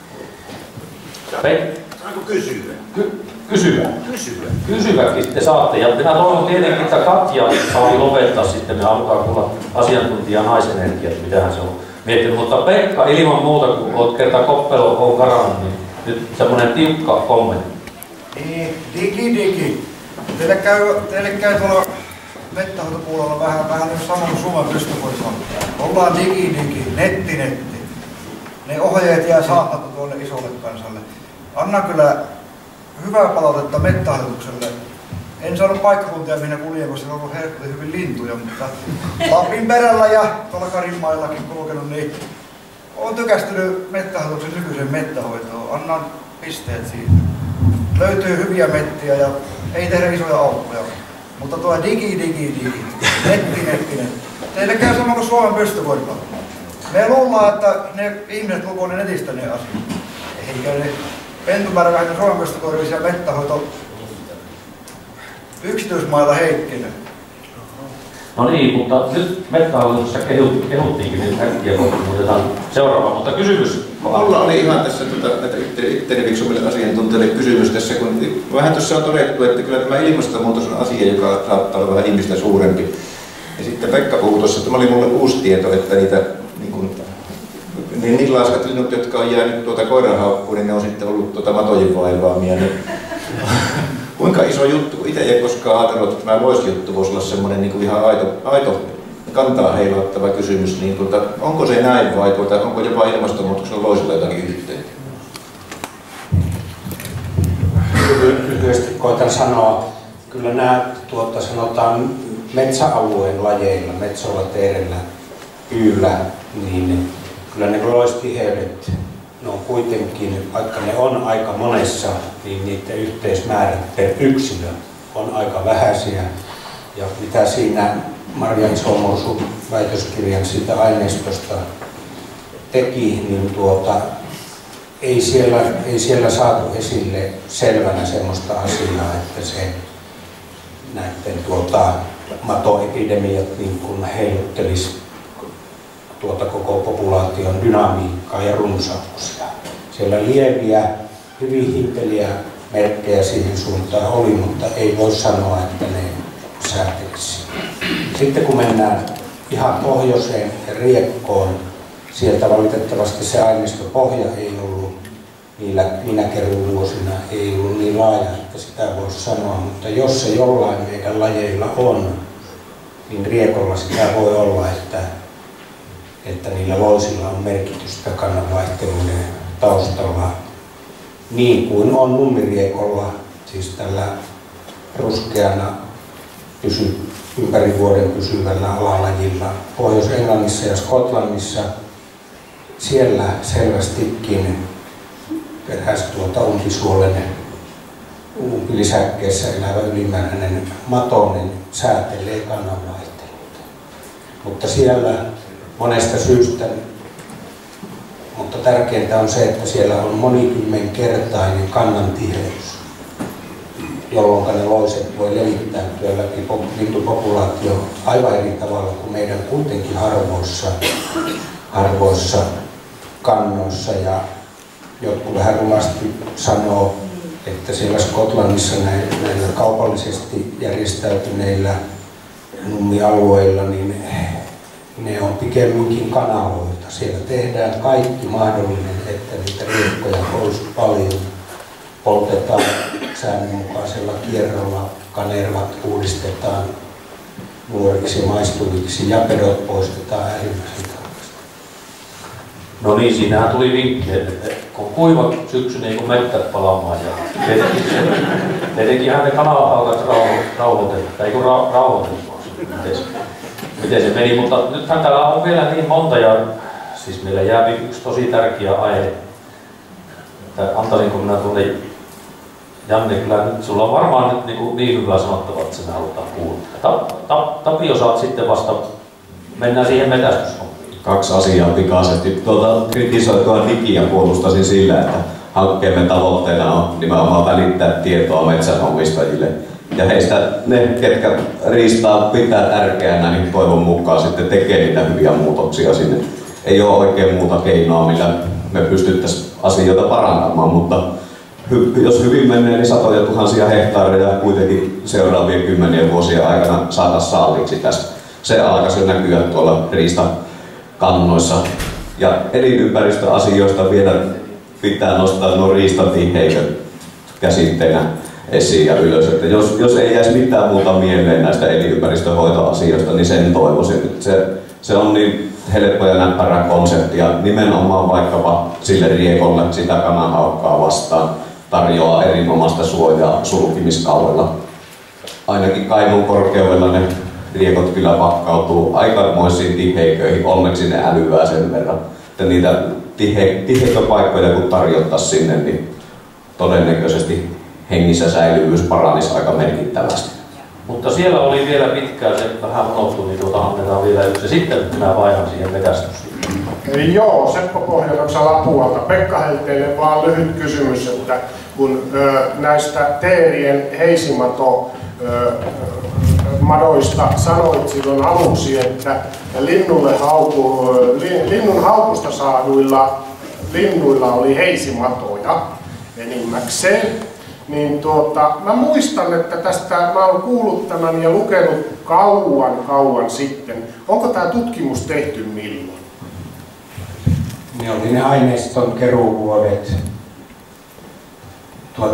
Saanko kysyä? Kysyväkin te saatte. Ja minä toivon tietenkin, että Katja saa lopettaa sitten. Me halutaan kuulla asiantuntija naisenergiat, mitähän se on miettinyt. Mutta Pekka, ilman muuta, kun olet kerta Koppelo on karannut, niin nyt semmoinen tiukka kommentti. Niin, digi. Teille käy tuolla mettähoitopuolella vähän niin sama kuin Suomen pystypuolissa. Ollaan digi, netti. Ne ohjeet jää saamatta tuonne isolle kansalle. Anna kyllä hyvää palautetta Metsähallitukselle En saanut paikkakuntia minä kuljen, koska on ollut hyvin lintuja, mutta Lapin perällä ja tuolla Karinmaillakin kulkenut, niin olen tykästynyt Metsähallituksen nykyisen mettähoitoon. Annan pisteet siitä. Löytyy hyviä mettiä ja ei tehdä isoja aukkoja. Mutta tuo digi, netti. Teille käy sama kuin Suomen pystykoripallo. Me luullaan, että ne ihmiset lukoo ne netistä ne asiat. Eikä ne pentumäärä vähintään Suomen pystykorissa ja mettähoito yksityismailla heikkenee. No niin, mutta nyt Metsähallituksessa kehuttiinkin nyt äkkiä, kun muutetaan seuraava, mutta kysymys. Mulla oli ihan tässä itteni fiksumille asiantuntijoille kysymys tässä, kun vähän tuossa on todettu, että kyllä tämä ilmastonmuutos on asia, joka saattaa olla vähän ihmistä suurempi. Ja sitten Pekka puhui tuossa, että tämä oli mulle uusi tieto, että niin laaskat linnut, jotka on jäänyt koiranhaukkuun, niin ne on sitten ollut matojen vaivaamia. Niin kuinka iso juttu, kun itse ei koskaan ajatellut, että tämä voisi olla semmoinen niin ihan aito kantaa heilauttava kysymys, niin onko se näin vai onko jopa ilmastonmuutoksen loisilla jotakin yhteyttä? Lyhyesti koitan sanoa, kyllä nämä sanotaan metsäalueen lajeilla, metsolla, teerellä, pyyllä, niin kyllä ne loistiheydet, ne on kuitenkin, vaikka ne on aika monessa, niin niiden yhteismäärät per yksilö on aika vähäisiä. Ja mitä siinä Marja Isomursu väitöskirjan siitä aineistosta teki, niin ei siellä saatu esille selvänä semmoista asiaa, että se näiden matoepidemiat niin kuin heiluttelisi koko populaation dynamiikkaa ja runsauksia. Siellä lieviä, hyvin himpeliä merkkejä siihen suuntaan oli, mutta ei voi sanoa, että ne säätelisi. Sitten kun mennään ihan pohjoiseen ja Riekkoon, sieltä valitettavasti se aineistopohja ei ollut niillä minäkeruuvuosina ei ollut niin laaja, että sitä voisi sanoa, mutta jos se jollain meidän lajeilla on, niin Riekolla sitä voi olla, että niillä loisilla on merkitystä kannanvaihteluiden taustalla, niin kuin on nummiriekolla, siis tällä ruskeana ympäri vuoden pysyvällä alalajilla. Pohjois-Englannissa ja Skotlannissa siellä selvästikin perhäs umpilisäkkeessä elävä ylimääräinen matonen säätelee kannanvaihteluita. Mutta siellä monesta syystä, mutta tärkeintä on se, että siellä on monikymmenkertainen kannantiheys, jolloin ne loiset voi levittäytyä läpi lintupopulaatio aivan eri tavalla kuin meidän kuitenkin harvoissa kannoissa. Ja jotkut vähän rumasti sanoo, että siellä Skotlannissa näillä kaupallisesti järjestäytyneillä nummialueilla, niin ne on pikemminkin kanaloita. Siellä tehdään kaikki mahdollinen, että niitä riekkoja olisi paljon. Poltetaan säännönmukaisella kierrolla, kanervat uudistetaan nuoriksi ja maistuviksi ja pedot poistetaan äärimmäisen tarkasti. No niin, siinähän tuli vinkki, että kun kuiva syksy, niin kun mettät palaamaan ja tietenkinhän ne kanalahaukat rauhoitettiin, eikö rauhoitettua, miten se meni, mutta nythän täällä on vielä niin monta ja siis meillä jää yksi tosi tärkeä aihe. Antaisinko minä tuonne Janne, kyllä nyt sulla on varmaan nyt niin hyvä sanottava, että sinä halutaan kuulla. Tapio saat sitten vasta, mennään siihen metästyshommiin. 2 asiaa pikaisesti. Kritisoitua digiä puolustasin sillä, että hankkeemme tavoitteena on nimenomaan välittää tietoa metsänomistajille. Ja heistä ne, ketkä riistaa pitää tärkeänä, niin toivon mukaan sitten tekee niitä hyviä muutoksia sinne. Ei ole oikein muuta keinoa, millä me pystyttäisiin asioita parantamaan, mutta jos hyvin menee, niin satoja tuhansia hehtaareja kuitenkin seuraavien 10 vuosien aikana saataisiin saaliiksi tästä. Se alkaisi jo näkyä tuolla riistakannoissa. Ja elinympäristöasioista vielä pitää nostaa nuo riistatiheydet käsitteenä esiin ja ylös. Että jos ei jäisi mitään muuta mieleen näistä elinympäristöhoitoasioista, niin sen toivoisin. Se on niin helppo ja näppärä konsepti ja nimenomaan vaikkapa sille riekolle sitä kananhaukkaa vastaan tarjoaa erinomaista suojaa sulkimiskaudella. ainakin Kainuun korkeudella ne riekot kyllä pakkautuu aikamoisiin tiheiköihin. Onneksi ne älyvää sen verran, että niitä tiheitä paikkoja kun tarjottaisiin sinne, niin todennäköisesti hengissä säilyvyys paranisi aika merkittävästi. Mutta siellä oli vielä pitkään, se vähän unohtui, niin annetaan vielä yksi. Sitten minä vaihan siihen vetästyksiin. Joo, Seppo Pohjanoksa Lapualta. Pekka Helteelle vaan lyhyt kysymys, että kun näistä teerien heisimato madoista sanoit silloin aluksi, että linnun haukusta saaduilla linnuilla oli heisimatoja enimmäkseen. Niin mä muistan, että tästä mä oon kuullut tämän ja lukenut kauan sitten. Onko tämä tutkimus tehty milloin? Ne oli ne aineiston keruuvuodet 1997-2004.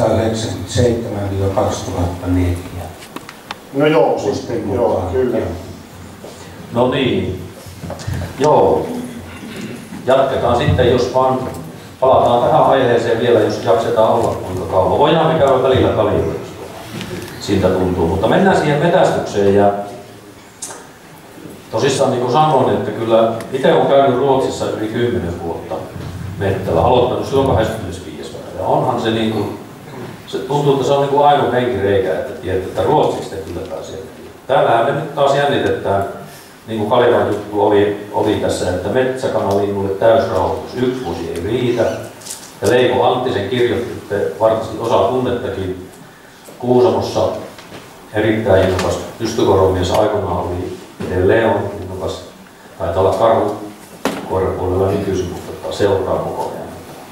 No joo, sitten joo, kyllä. No niin. Joo. Jatketaan sitten, jos vaan palataan tähän aiheeseen vielä, jos jaksetaan olla kuinka kauan. Voidaan me käydä välillä kaljoilla, jos siltä tuntuu. Mutta mennään siihen metästykseen. Ja tosissaan niin kuin sanoin, että kyllä itse olen käynyt Ruotsissa yli 10 vuotta mettällä. Aloittanut silloin 25 vuotta. Ja onhan se niin kuin, se tuntuu, että se on niin kuin ainut henkireikä, että tiedät, että ruotsiksi te kyllä pääsee. Täällähän me nyt taas jännitetään, niin kuin Kalivan juttu oli tässä, että metsäkanalinnulle täysrauhoitus 1 vuosi ei riitä. Ja Leiko Anttisen kirjoitti, varmasti osa tunnettakin, Kuusamossa erittäin innokas pystykoromies, aikoinaan oli edelleen on innokas. Taitaa olla karhukoirapuolella nykyisin, mutta seuraa koko ajan.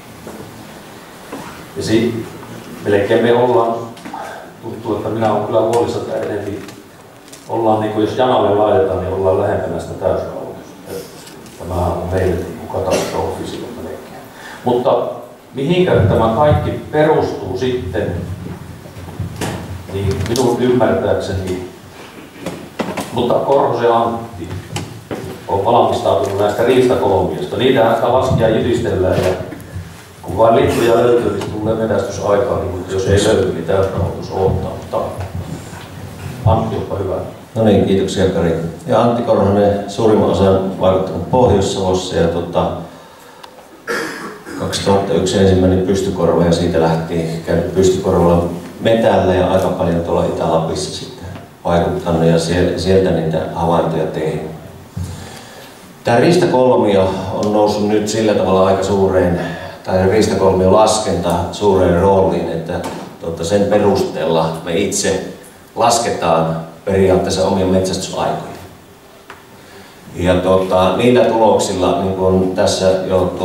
Ja melkein me ollaan, tuntuu, että minä olen kyllä huolissa, että enemmän ollaan, niin kuin jos janalle laitetaan, niin ollaan lähempänä sitä täysrauhoitusta. Tämä on meille katastrofi silloin melkein. Mutta mihinkä tämä kaikki perustuu sitten, niin minun ymmärtääkseni, mutta Korhosen Antti on valmistautunut näistä riistakolmioista. Niitähän sitä laskea jytistellään ja kun vain lintuja löytyy, niin tulee metästysaikaa, niin jos ei löydy, niin täysrauhoitus odottaa. Mutta Antti, onpa hyvä. No niin, kiitoksia Kari. Ja Antti Korhonen suurimman osan vaikuttanut Pohjois-Savossa ja 2001 ensimmäinen pystykorva ja siitä lähti käynyt pystykorvalla metällä ja aika paljon tuolla Itä-Lapissa sitten vaikuttanut ja sieltä niitä havaintoja tehnyt. Tämä riistakolmio on noussut nyt sillä tavalla aika suureen, tai riistakolmion laskenta suureen rooliin, että sen perusteella me itse lasketaan periaatteessa omia metsästysaikoja. Ja niillä tuloksilla, niin kuin on tässä jo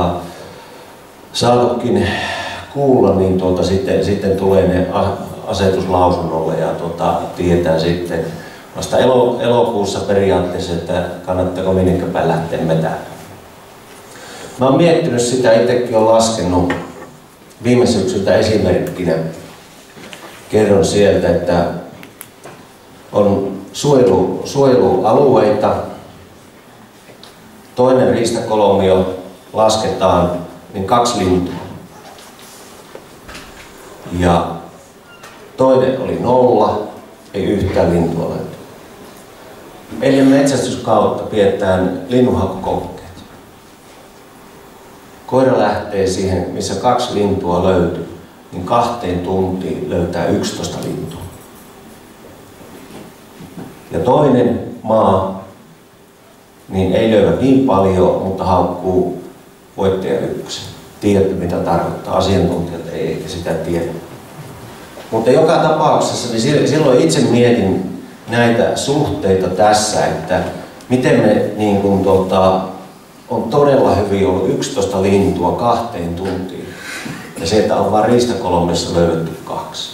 saatukin kuulla, niin sitten tulee ne asetuslausunnolle ja tietää sitten vasta elokuussa periaatteessa, että kannattaako minnekäpä lähteä metään. Mä oon miettinyt sitä, itsekin olen laskenut viime syksyltä esimerkkinä. Kerron sieltä, että on suojelualueita. Toinen riistakolmio lasketaan, niin 2 lintua. Ja toinen oli 0, ei yhtään lintua löytynyt. Ennen metsästyskautta pidetään linnunhakukokeet. Koira lähtee siihen, missä 2 lintua löytyy, niin 2 tuntiin löytää 11 lintua. Ja toinen maa, niin ei löydä niin paljon, mutta haukkuu voittaja 1. Tiedätte mitä tarkoittaa, asiantuntijat ei sitä tiedä. Mutta joka tapauksessa niin silloin itse mietin näitä suhteita tässä, että miten me niin kun, on todella hyvin ollut 11 lintua 2 tuntiin ja sieltä on vain riistakolmessa löydetty 2.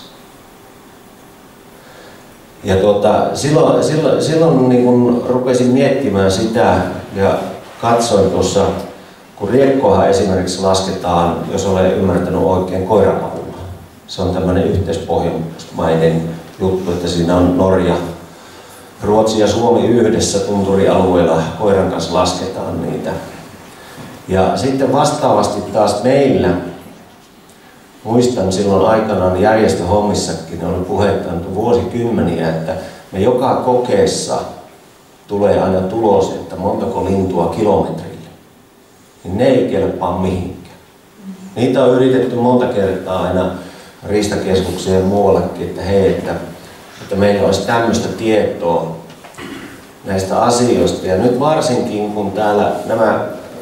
Ja silloin niin kun rupesin miettimään sitä ja katsoin tuossa, kun riekkoahan esimerkiksi lasketaan, jos olen ymmärtänyt oikein, koiran avulla. Se on tämmöinen yhteispohjoismainen juttu, että siinä on Norja, Ruotsi ja Suomi yhdessä tunturialueella koiran kanssa lasketaan niitä. Ja sitten vastaavasti taas meillä muistan silloin aikanaan järjestöhommissakin oli puhetta vuosikymmeniä, että me joka kokeessa tulee aina tulos, että montako lintua kilometrille. Niin ne ei kelpaa mihinkään. Niitä on yritetty monta kertaa aina riistakeskukseen ja muuallekin, että hei, että meillä olisi tämmöistä tietoa näistä asioista. Ja nyt varsinkin kun täällä nämä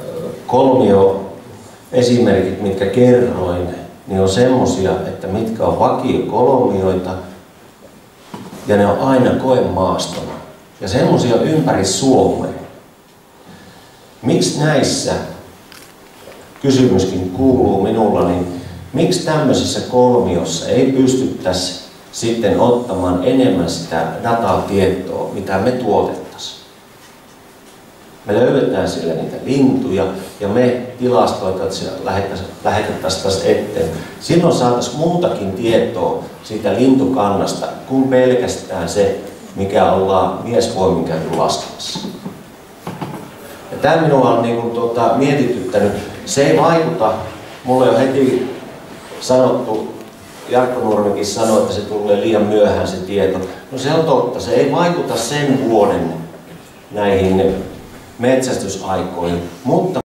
kolmio-esimerkit, mitkä kerroin, niin on semmosia, että mitkä on vakiokolmioita ja ne on aina koemaastona. Ja semmosia ympäri Suomea. Miksi näissä, kysymyskin kuuluu minulla, niin miksi tämmöisessä kolmiossa ei pystyttäisi sitten ottamaan enemmän sitä datatietoa, mitä me tuotettaisiin? Me löydetään sillä niitä lintuja ja me tilastoitaisiin ja lähetettäisiin tästä eteen. Silloin saataisiin muutakin tietoa siitä lintukannasta kuin pelkästään se, mikä ollaan miesvoimin käyty laskemassa. Ja tämä minua on mietityttänyt. Se ei vaikuta, mulle on heti sanottu, Jarkko Nurmikin sanoi, että se tulee liian myöhään se tieto. No se on totta, se ei vaikuta sen vuoden näihin metsästysaikoihin, mutta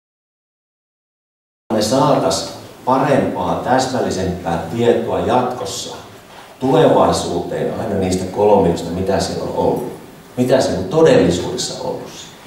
me saataisiin parempaa, täsmällisempää tietoa jatkossa tulevaisuuteen aina niistä kolmioista, mitä siellä on ollut, mitä siellä on todellisuudessa ollut.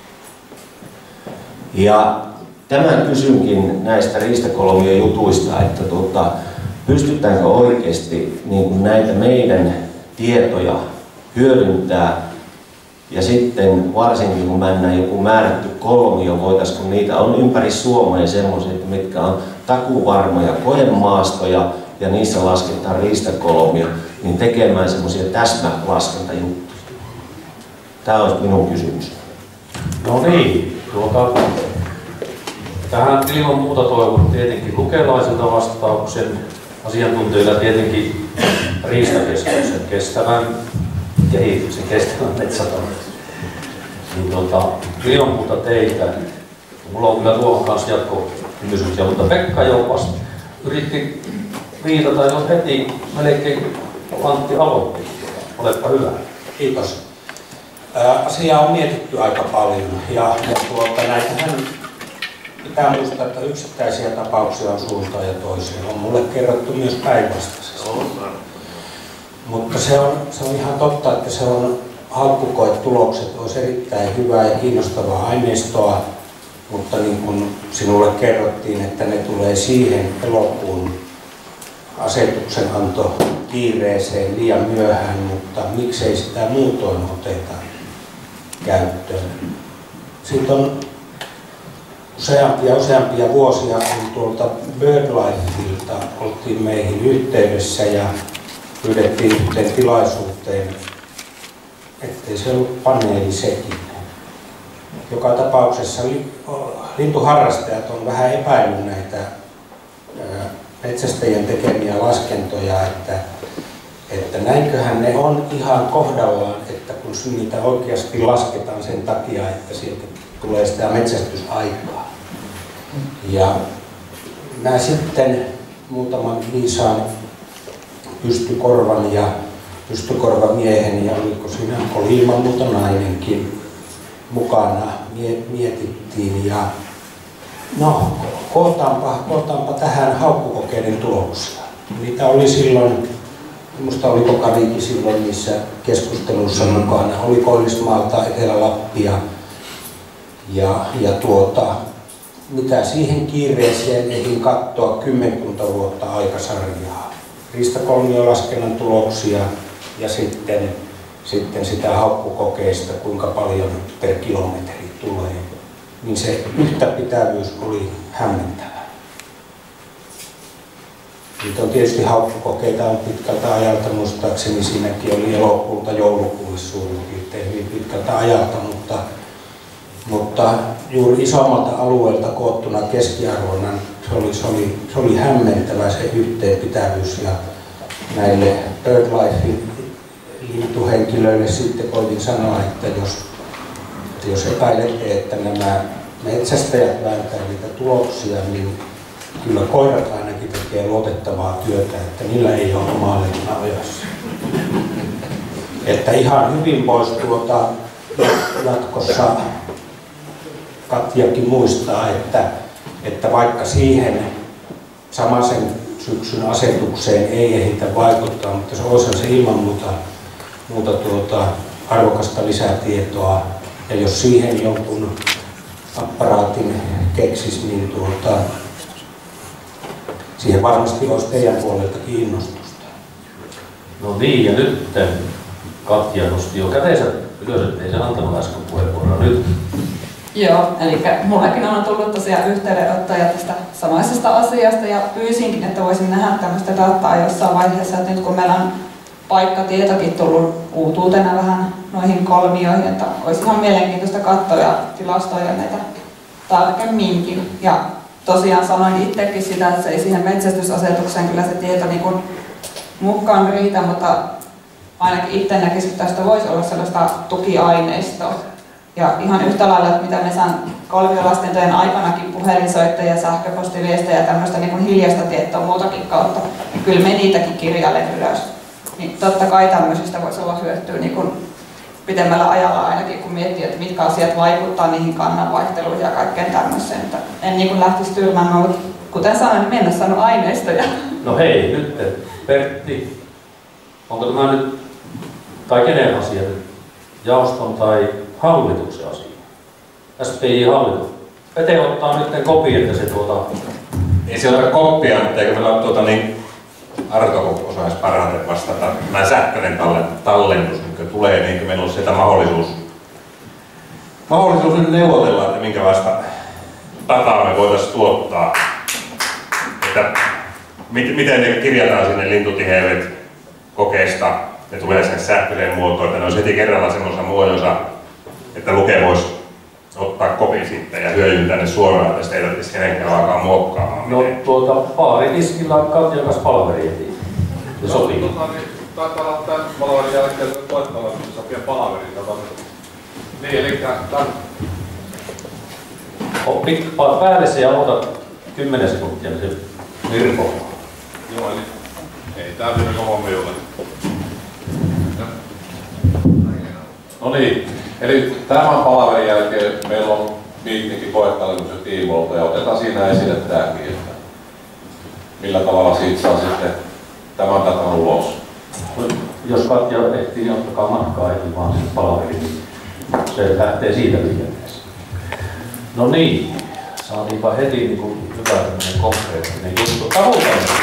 Ja tämän kysynkin näistä riistakolmion jutuista, että pystytäänkö oikeasti niin näitä meidän tietoja hyödyntää. Ja sitten varsinkin kun mennään joku määrätty kolmio, voitaisiin, kun niitä on ympäri Suomea semmoisia, mitkä on takuvarmoja koemaastoja ja niissä lasketaan riistakolmio, niin tekemään semmoisia täsmälaskentajuttuja. Tämä olisi minun kysymys. No niin, tähän ilman muuta toivon tietenkin lukelaisilta vastauksen, asiantuntijoilta tietenkin Riistakeskuksen kestävän kehityksen, kestävän metsätalouden. Niin ilman muuta teitä. Mulla on kyllä tuohon kanssa jatkokysymyksiä, mutta Pekka Joupas yritti viitata jo heti melkein Antti aloitti. Olepa hyvä. Kiitos. Asiaa on mietitty aika paljon ja näitähän pitää muistaa, että yksittäisiä tapauksia on suuntaan ja toiseen. On mulle kerrottu myös päinvastaisesti. Mutta se on ihan totta, että se on haukkukoetulokset olisi erittäin hyvää ja kiinnostavaa aineistoa, mutta niin kuin sinulle kerrottiin, että ne tulee siihen elokuun asetuksenanto kiireeseen liian myöhään, mutta miksei sitä muutoin oteta käyttöön. Sitten on useampia vuosia, kun tuolta BirdLifeilta oltiin meihin yhteydessä ja pyydettiin yhteen tilaisuuteen, ettei se ollut paneeli sekin. Joka tapauksessa lintuharrastajat on vähän epäillyt näitä metsästäjien tekemiä laskentoja, että näinköhän ne on ihan kohdallaan, että kun niitä oikeasti lasketaan sen takia, että sieltä tulee sitä metsästysaikaa. Ja mä sitten muutaman viisaan pystykorvan ja pystykorvamiehen ja oliko siinä oli ilman muuta nainenkin mukana mietittiin ja no kootaanpa tähän haukkukokeiden tuloksia. Niitä oli silloin, minusta oliko Karikin silloin niissä keskusteluissa mukana, oli Koillismaalta, Etelä-Lappia ja mitä siihen kiireeseen ehdin katsoa 10 vuotta aikasarjaa. Riistakolmiolaskennan tuloksia ja sitten sitä haukkukokeista, kuinka paljon per kilometri tulee. Niin se yhtäpitävyys oli hämmentävä. Niitä on tietysti haukkukokeita on pitkältä ajalta, muistaakseni siinäkin oli elokuulta joulukuulle suurin piirtein hyvin pitkältä ajalta, mutta juuri isommalta alueelta koottuna keskiarvona se oli hämmentävä se yhteenpitävyys ja näille BirdLifein lintuhenkilöille sitten voitin sanoa, että jos epäilette, että nämä metsästäjät vääntää niitä tuloksia, niin kyllä koirat ainakin kaikki tekee luotettavaa työtä, että niillä ei ole omaa leipää ojassa. Että ihan hyvin voisi jatkossa Katjakin muistaa, että vaikka siihen samaisen syksyn asetukseen ei ehditä vaikuttaa, mutta se olisi se ilman muuta arvokasta lisätietoa. Ja jos siihen jonkun apparaatin keksisi, niin siihen varmasti olisi teidän puolelta kiinnostusta. No niin, ja nyt Katja nosti jo käteensä ylös, ettei se antanut äsken puheenvuoroa nyt. Joo, eli mullakin on tullut tosiaan yhteydenottoja tästä samaisesta asiasta ja pyysinkin, että voisin nähdä tämmöistä dataa jossain vaiheessa, että nyt kun meillä on paikkatietokin tullut uutuutena vähän noihin kolmioihin, että olisi ihan mielenkiintoista katsoa ja tilastoida näitä tarkemminkin. Ja tosiaan sanoin itsekin sitä, että se ei siihen metsästysasetukseen kyllä se tieto niin kuin mukaan riitä, mutta ainakin itse näkisin, että tästä voisi olla sellaista tukiaineistoa. Ja ihan yhtä lailla, että mitä me saan kolmiolaskentojen aikanakin puhelinsoittajia, sähköpostiviestejä ja tämmöistä niin kuin hiljaista tietoa muutakin kautta, niin kyllä me niitäkin kirjailen ylös. Niin totta kai tämmöisistä voisi olla hyötyä niin kuin pitemmällä ajalla ainakin, kun miettii, että mitkä asiat vaikuttaa niihin kannanvaihteluihin ja kaikkeen tämmöiseen. Että en niin kuin lähtisi tyrmäämään, mutta kuten sanoin, niin mennä saanut aineistoja. No hei, nyt Pertti, onko tämä nyt, tai kenen asia nyt, jaoston tai hallituksen asia? SPI-hallitus. Pete ottaa nyt koppi, että se Ei se ota koppia, mutta eikö meillä ole Arto osaisi parhaiten vastata. Tämä sähköinen tallennus, mikä tulee, niin meillä on sitä mahdollisuus nyt neuvotella, että minkälaista dataa me voitaisiin tuottaa. Että miten ne kirjataan sinne lintutiheydet kokeista, ne tulee sen sähköiseen muotoon, että ne olisi heti kerralla semmoisessa muodossa, että Luke voisi ottaa kopin sitten ja hyödyntää ne suoraan, että sitä ei tarvitsisi kenenkään alkaa muokkaamaan. No baaritiskillä Katjakas palveri heti. Se sopii. Taitaa olla tämän palaverin jälkeen toivottavasti sopia palaverin. Niin, eli tämän... Oppi päälle se ja ota 10 sekuntia, niin se virpoo. Joo, eli ei tää virkomommi ole. No niin, eli tämän palaverin jälkeen meillä on meetingin koetallennus ja tiimolta ja otetaan siinä esille tämäkin, että millä tavalla siitä saa sitten tämän datan ulos. Jos Katja ehtii, niin ottakaa matkaa ei vaan sinne palaveriin, niin se lähtee siitä liikenteessä. No niin, saatiinpa heti niin kuin hyvä tämmöinen konkreettinen juttu taholtaan.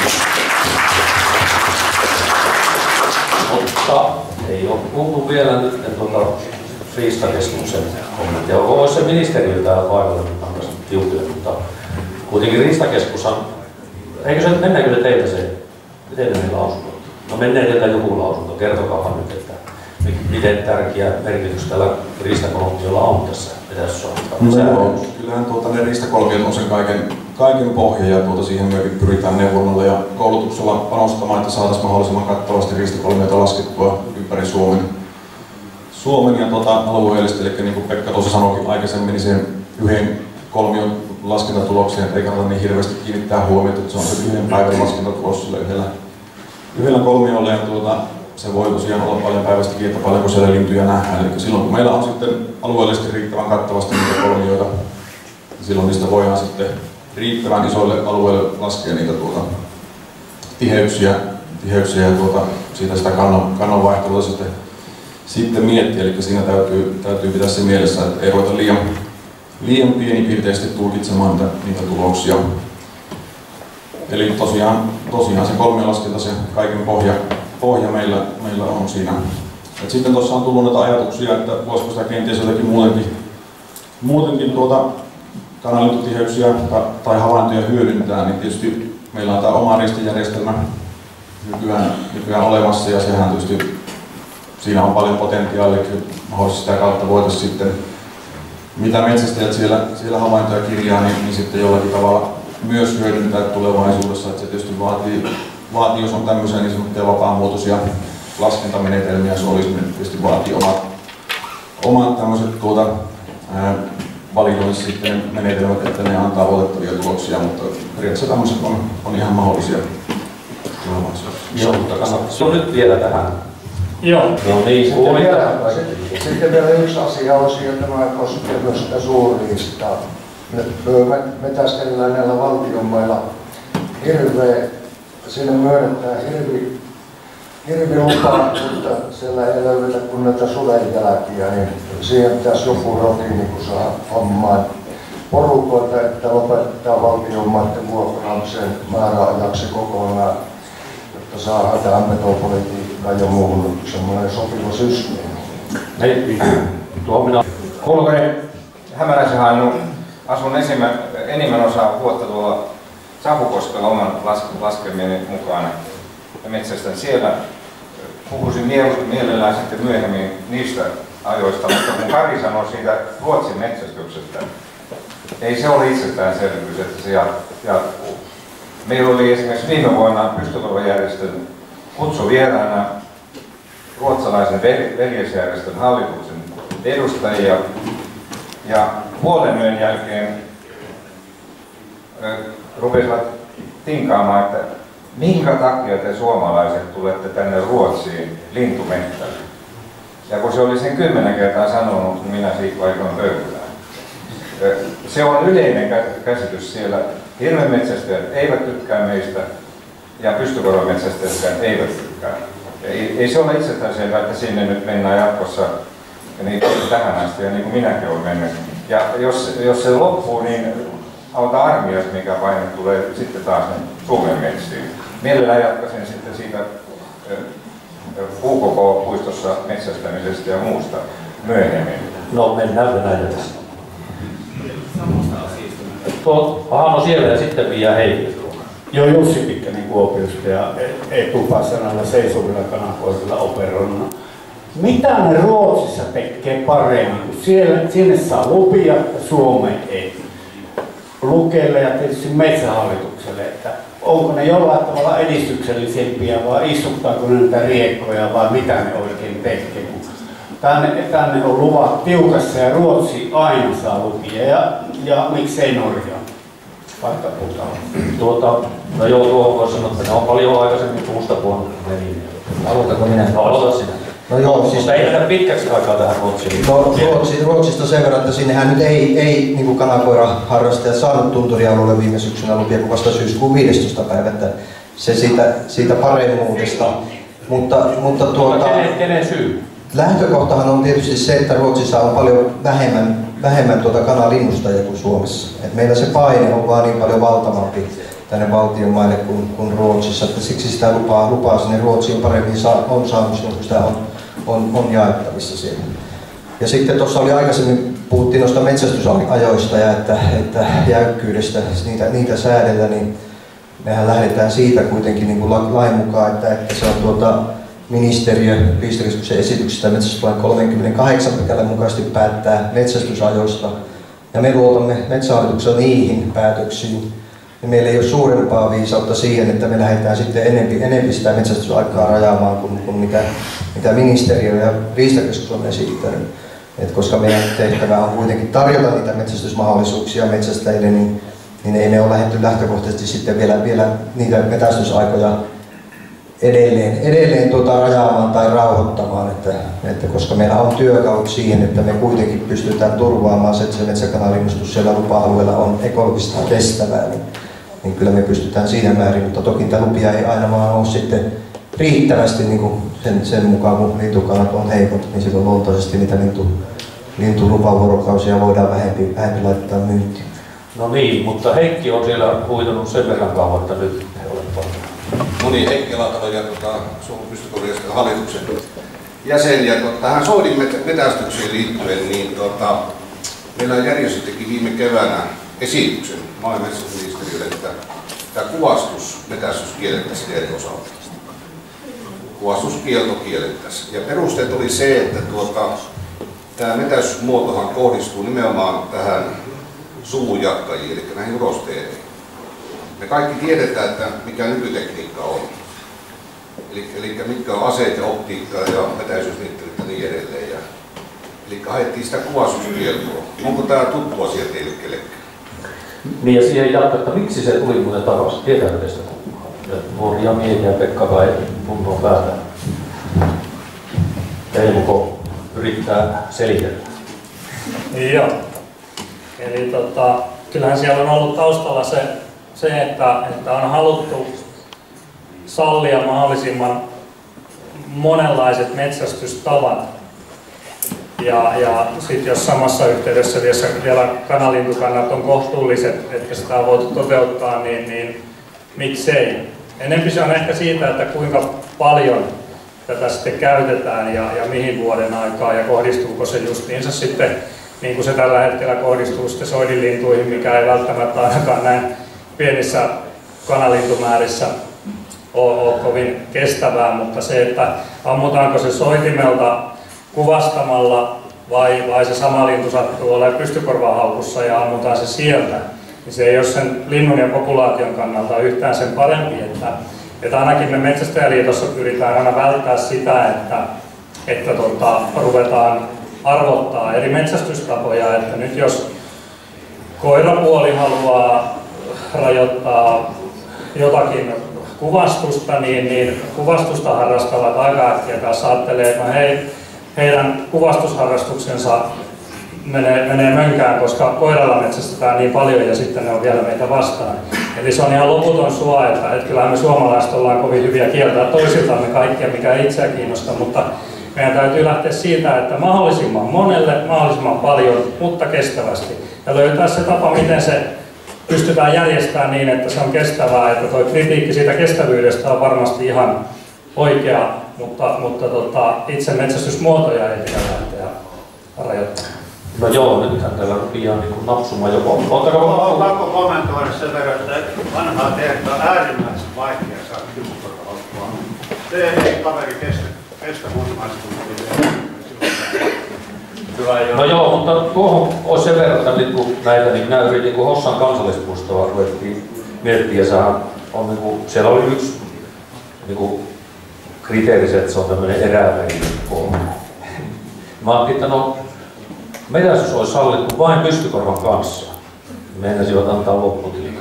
Mutta ei ole kuultu vielä nyt Riistakeskuksen kommenttia. Voisi se ministeriöltä vaivalla antaa tiukille, mutta kuitenkin Riistakeskushan, eikö se, mennäänkö se teiltä se, miten ne lausunnot? No mennään teiltä joku lausunto, kertokaa nyt, että miten tärkeä merkitys tällä riistakolmiolla on tässä pitäisi olla. Kyllähän ne riistakolmiot on sen kaiken pohja ja siihen myöskin pyritään neuvonnalla ja koulutuksella panostamaan, että saataisiin mahdollisimman kattavasti riistakolmioita laskettua ympäri Suomen ja alueellisesti. Eli niin kuin Pekka tuossa sanoikin aikaisemmin, niin sen yhden kolmion laskentatulokseen ei kannata niin hirveästi kiinnittää huomiota, että se on se yhden päivän laskentatulos sillä yhdellä kolmiolla ja se voi tosiaan olla paljon päivästäkin, että paljonko siellä lintuja nähdään. Eli silloin kun meillä on sitten alueellisesti riittävän kattavasti niitä kolmioita, niin silloin niistä voidaan sitten riittävän isoille alueille laskea niitä tiheyksiä ja siitä sitä kannanvaihtelua sitten miettiä. Eli siinä täytyy pitää se mielessä, että ei ruveta liian pienipiirteisesti tulkitsemaan niitä tuloksia. Eli tosiaan se kolmiolaskenta, se kaiken pohja meillä on siinä. Et sitten tuossa on tullut näitä ajatuksia, että voisiko sitä kenties jotenkin muutenkin kanalintutiheyksiä tai havaintoja hyödyntää, niin tietysti meillä on tämä oma ristijärjestelmä nykyään olemassa ja sehän tietysti siinä on paljon potentiaalia, mahdollisesti sitä kautta voitaisiin sitten, mitä metsästäjät siellä havaintoja kirjaa, niin sitten jollakin tavalla myös hyödyntää tulevaisuudessa, että se tietysti vaatii jos on tämmöisiä niin sanottuja vapaamuotoisia laskentamenetelmiä, se olisi tietysti vaatii omat tämmöiset valikoisi sitten menetelmät, että ne antaa luotettavia tuloksia, mutta periaatteessa tämmöiset on ihan mahdollisia. Joo, mutta kannattaa nyt vielä tähän. Joo. No niin, sitten vielä yksi asia olisi, ja tämä koskee myös sitä suurriistaa. Me metästellään näillä valtionmailla hirveä, sinne myönnetään hirvilupaa, mutta siellä ei löydetä kuin näitä sudenjälkiä, niin siihen pitäisi joku roti niin saada hommaan porukoita, että lopetetaan valtionmaiden vuokraamisen määräajaksi kokonaan, jotta saadaan tähän petopolitiikkaan ja muuhun semmoinen sopiva systeemi. Kulkonen Hämäräisen Hannu, asun enimmän osaa vuotta tuolla Savukoskella oman laskelmieni mukana ja metsästän siellä. Puhuisin mielellään sitten myöhemmin niistä ajoista, mutta kun Kari sanoi siitä Ruotsin metsästyksestä, ei se ole itsestäänselvyys, että se jatkuu. Meillä oli esimerkiksi viime vuonna pystykorvajärjestön kutsuvieraana ruotsalaisen veljesjärjestön hallituksen edustajia, ja puolen yön jälkeen rupesivat tinkaamaan, että minkä takia te suomalaiset tulette tänne Ruotsiin lintumettälle. Ja kun se oli sen 10 kertaa sanonut, niin minä siitä vaihdoin pöytään. Se on yleinen käsitys siellä. Hirvenmetsästäjät eivät tykkää meistä ja pystykorvametsästäjät eivät tykkää. Ei se ole itsestäänselvää, että sinne nyt mennään jatkossa niin tähän asti, ja niin kuin minäkin olen mennyt. Ja jos se loppuu, niin auta armias, mikä paine tulee sitten taas Suomen metsiin. Mielellään jatkaisin sitten siitä UKK-puistossa metsästämisestä ja muusta myöhemmin. No mennään Venäjälle. Ahano siellä ja sitten Viia Heikki. Joo, Jussi Pikkänen Kuopiosta ja etupasanalla seisovilla kanakoisilla operoina. Mitä ne Ruotsissa tekee paremmin, kun sinne saa lupia ja Suomeen ei? Lukeille ja tietysti Metsähallitukselle, että onko ne jollain tavalla edistyksellisempiä vai istuttaako ne niitä riekkoja vai mitä ne oikein tekee? Tänne on luvat tiukassa ja Ruotsi aina saa lupia ja miksei Norja? Vaikka puhutaan. No joo, tuohon voisi sanoa, että ne on paljon aikaisemmin puustapuun meni. Aloitanko minä? No aloita sinä. No joo, siis ei mennä pitkäksi aikaa tähän Ruotsiin. No, Ruotsista sen verran, että sinnehän nyt ei niin kuin kanakoiraharrastajat saanut tunturialueelle viime syksynä lupia kuin vasta syyskuun 15. päivä, että se siitä paremmuudesta. Mutta kenen syy? Lähtökohtahan on tietysti se, että Ruotsissa on paljon vähemmän kanalinnustajia kuin Suomessa. Et meillä se paine on vaan niin paljon valtavampi tänne valtion maille kuin Ruotsissa, että siksi sitä lupaa sinne Ruotsiin paremmin on saanut, kun sitä on jaettavissa siellä. Ja sitten tuossa oli aikaisemmin, puhuttiin noista metsästysajoista ja että jäykkyydestä niitä säädellä, niin mehän lähdetään siitä kuitenkin niin kuin lain mukaan, että se on ministeriö Riistakeskuksen esityksestä metsästyslain 38 pykälän mukaisesti päättää metsästysajoista. Ja me luotamme Metsähallituksella niihin päätöksiin. Ja meillä ei ole suurempaa viisautta siihen, että me lähdetään sitten enempi sitä metsästysaikaa rajaamaan kuin mitä ministeriö ja Riistakeskus on esittänyt. Koska meidän tehtävä on kuitenkin tarjota niitä metsästysmahdollisuuksia metsästäjille, niin ei me ole lähdetty lähtökohtaisesti sitten vielä niitä metsästysaikoja edelleen rajaamaan tai rauhoittamaan, että koska meillä on työkalut siihen, että me kuitenkin pystytään turvaamaan se, että se metsäkanalinnustus siellä lupa-alueella on ekologisesti kestävää, niin kyllä me pystytään siinä määrin, mutta toki niitä lupia ei aina vaan ole sitten riittävästi niin kuin sen mukaan, kun lintukannat on heikot, niin silloin luontaisesti niitä lintulupavuorokausia voidaan vähempi laittaa myyntiin. No niin, mutta Heikki on siellä huitanut sen verran kauan, että nyt ei ole paljon. No niin, Heikki Alatalo ja Suomen pystykorjaston hallituksen jäsen. Ja tähän soidin metästykseen liittyen, niin meillä järjestö teki viime keväänä esityksen maa- ja metsätalousministeriölle, että tämä kuvastusmetästys kiellettäisiin eri osalta. Kuvastuskielto kiellettäisiin. Ja perusteet oli se, että tämä metästysmuotohan kohdistuu nimenomaan tähän suvun jatkajiin, eli näihin urosteeriin. Me kaikki tiedetään, että mikä nykytekniikka on. Eli mitkä on aseet ja optiikkaa ja metäisyysmittarit ja niin edelleen. Eli haettiin sitä kuvastuskieltoa. Onko tämä tuttu asia teille kellekään? Niin ja siihen jatkaa, että miksi se tuli muuten takaisin? Tietääkö teistä kukaan? Nuoria miehiä Pekka kai tuntuu päätä. Teemuko yrittää selitellä? Joo. Eli kyllähän siellä on ollut taustalla se että on haluttu sallia mahdollisimman monenlaiset metsästystavat. Ja sitten jos samassa yhteydessä vielä kanalintukannat on kohtuulliset, että sitä on voitu toteuttaa, niin miksei. Enempi se on ehkä siitä, että kuinka paljon tätä sitten käytetään ja mihin vuoden aikaa ja kohdistuuko se justiinsa sitten, niin kuin se tällä hetkellä kohdistuu sitten soidinlintuihin, mikä ei välttämättä ainakaan näin pienissä kanalintumäärissä ole kovin kestävää, mutta se, että ammutaanko se soitimelta kuvastamalla vai se sama lintu sattuu olemaan pystykorvahaukussa ja ammutaan se sieltä, niin se ei ole sen linnun ja populaation kannalta yhtään sen parempi. Että ainakin me Metsästäjäliitossa pyritään aina välttää sitä, että ruvetaan arvottaa eri metsästystapoja, että nyt jos koirapuoli haluaa rajoittaa jotakin kuvastusta, niin kuvastusta harrastavat aika äkkiä taas ajattelee, että heidän kuvastusharrastuksensa menee mönkään, koska koiralla metsästetään niin paljon ja sitten ne on vielä meitä vastaan. Eli se on ihan loputon sua, että kyllähän me suomalaiset ollaan kovin hyviä kieltää toisiltamme kaikkea, mikä itseä kiinnostaa, mutta meidän täytyy lähteä siitä, että mahdollisimman monelle, mahdollisimman paljon, mutta kestävästi. Ja löytää se tapa, miten se pystytään järjestämään niin, että se on kestävää, että tuo kritiikki siitä kestävyydestä on varmasti ihan oikea, mutta itse metsästysmuotoja ei pidä lähteä rajoittamaan. No joo, nythän täällä rupeaa niin napsumaan joko. On pakko kommentoida sen verran, että vanhaa tehdä on äärimmäisen vaikea saada kymmenkorvaustua. Se ei kaveri kestä No joo, mutta tuohon olisi sen verran, että nyt kun näitä, niin minä yritin, kun Hossan kansallispuistoa ruvettiin miettiä, ja on, niin kuin, siellä oli yksi niin kuin, kriteeri, että se on tämmöinen eräväinen kohde. Mä ajattelin, että no, metästys olisi sallittu vain pystykorvan kanssa. Meinasivat antaa lopputilin.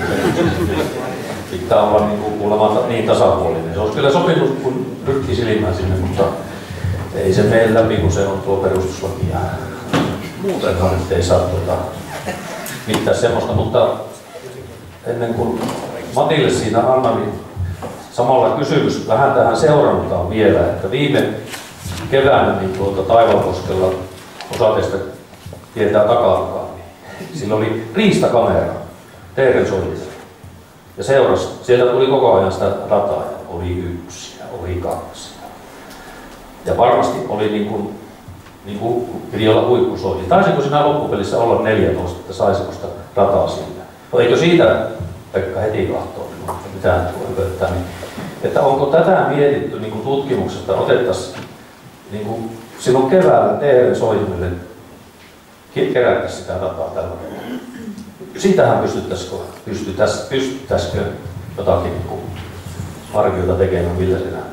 Pitää olla niin tasapuolinen. Se olisi kyllä sopinut, kun pyrkii silmään sinne, mutta ei se mene läpi, kun se on tuo perustuslaki. Muutenkaan nyt ei saa mitään semmoista, mutta ennen kuin Matille siinä annan, niin samalla kysymys vähän tähän seurantaan vielä, että viime keväänä niin Taivalkoskella osa teistä tietää takaa, niin sillä oli riistakamera teerensoinnissa ja seurasi. Sieltä tuli koko ajan sitä dataa, oli 1 ja oli 2. Ja varmasti oli niin kuin piti olla huippusointi. Taisiko siinä loppupelissä olla 14, että saisiko sitä dataa siitä? No eikö siitä Pekka heti kahtoo, mitä hypöttää, niin, että onko tätä mietitty niin kuin tutkimuksesta, otettaisiin niin kuin silloin keväällä teerensoitimelle kerättäisiin sitä dataa tällä tavalla. Siitähän pystyttäisikö jotakin niin arviota tekemään, millä se näyttää.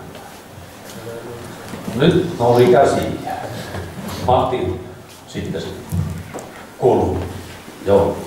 Nyt nousi käsiin. Matti sitten se kuuluu. Joo.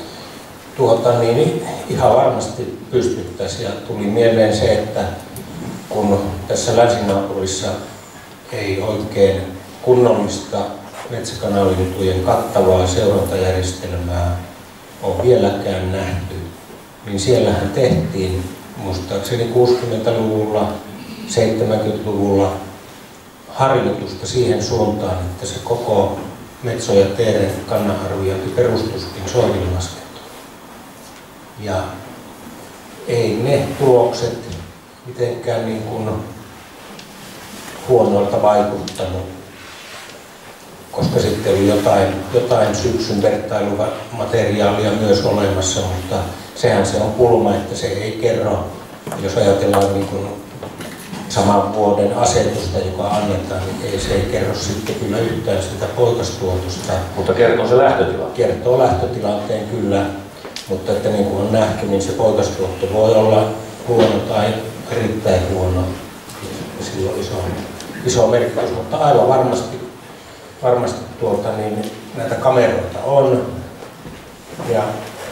Ihan varmasti pystyttäisiin. Ja tuli mieleen se, että kun tässä länsinaapurissa ei oikein kunnollista metsäkanalintujen kattavaa seurantajärjestelmää ole vieläkään nähty, niin siellähän tehtiin muistaakseni 60-luvulla, 70-luvulla harjoitusta siihen suuntaan, että se koko Metso- ja teeren kannanarviointi perustuisikin soidinlaskentoon. Ja ei ne tulokset mitenkään niin kuin huonoilta vaikuttanut, koska sitten oli jotain syksyn vertailumateriaalia myös olemassa, mutta sehän se on pulma, että se ei kerro, jos ajatellaan niin kuin saman vuoden asetusta, joka annetaan, niin se ei kerro sitten kyllä yhtään sitä poikastuotosta. Mutta kertoo se lähtötila? Kertoo lähtötilanteen kyllä, mutta että niin kuin on nähty, niin se poikastuotto voi olla huono tai erittäin huono. Ja sillä on iso merkitys, mutta aivan varmasti varmasti näitä kameroita on ja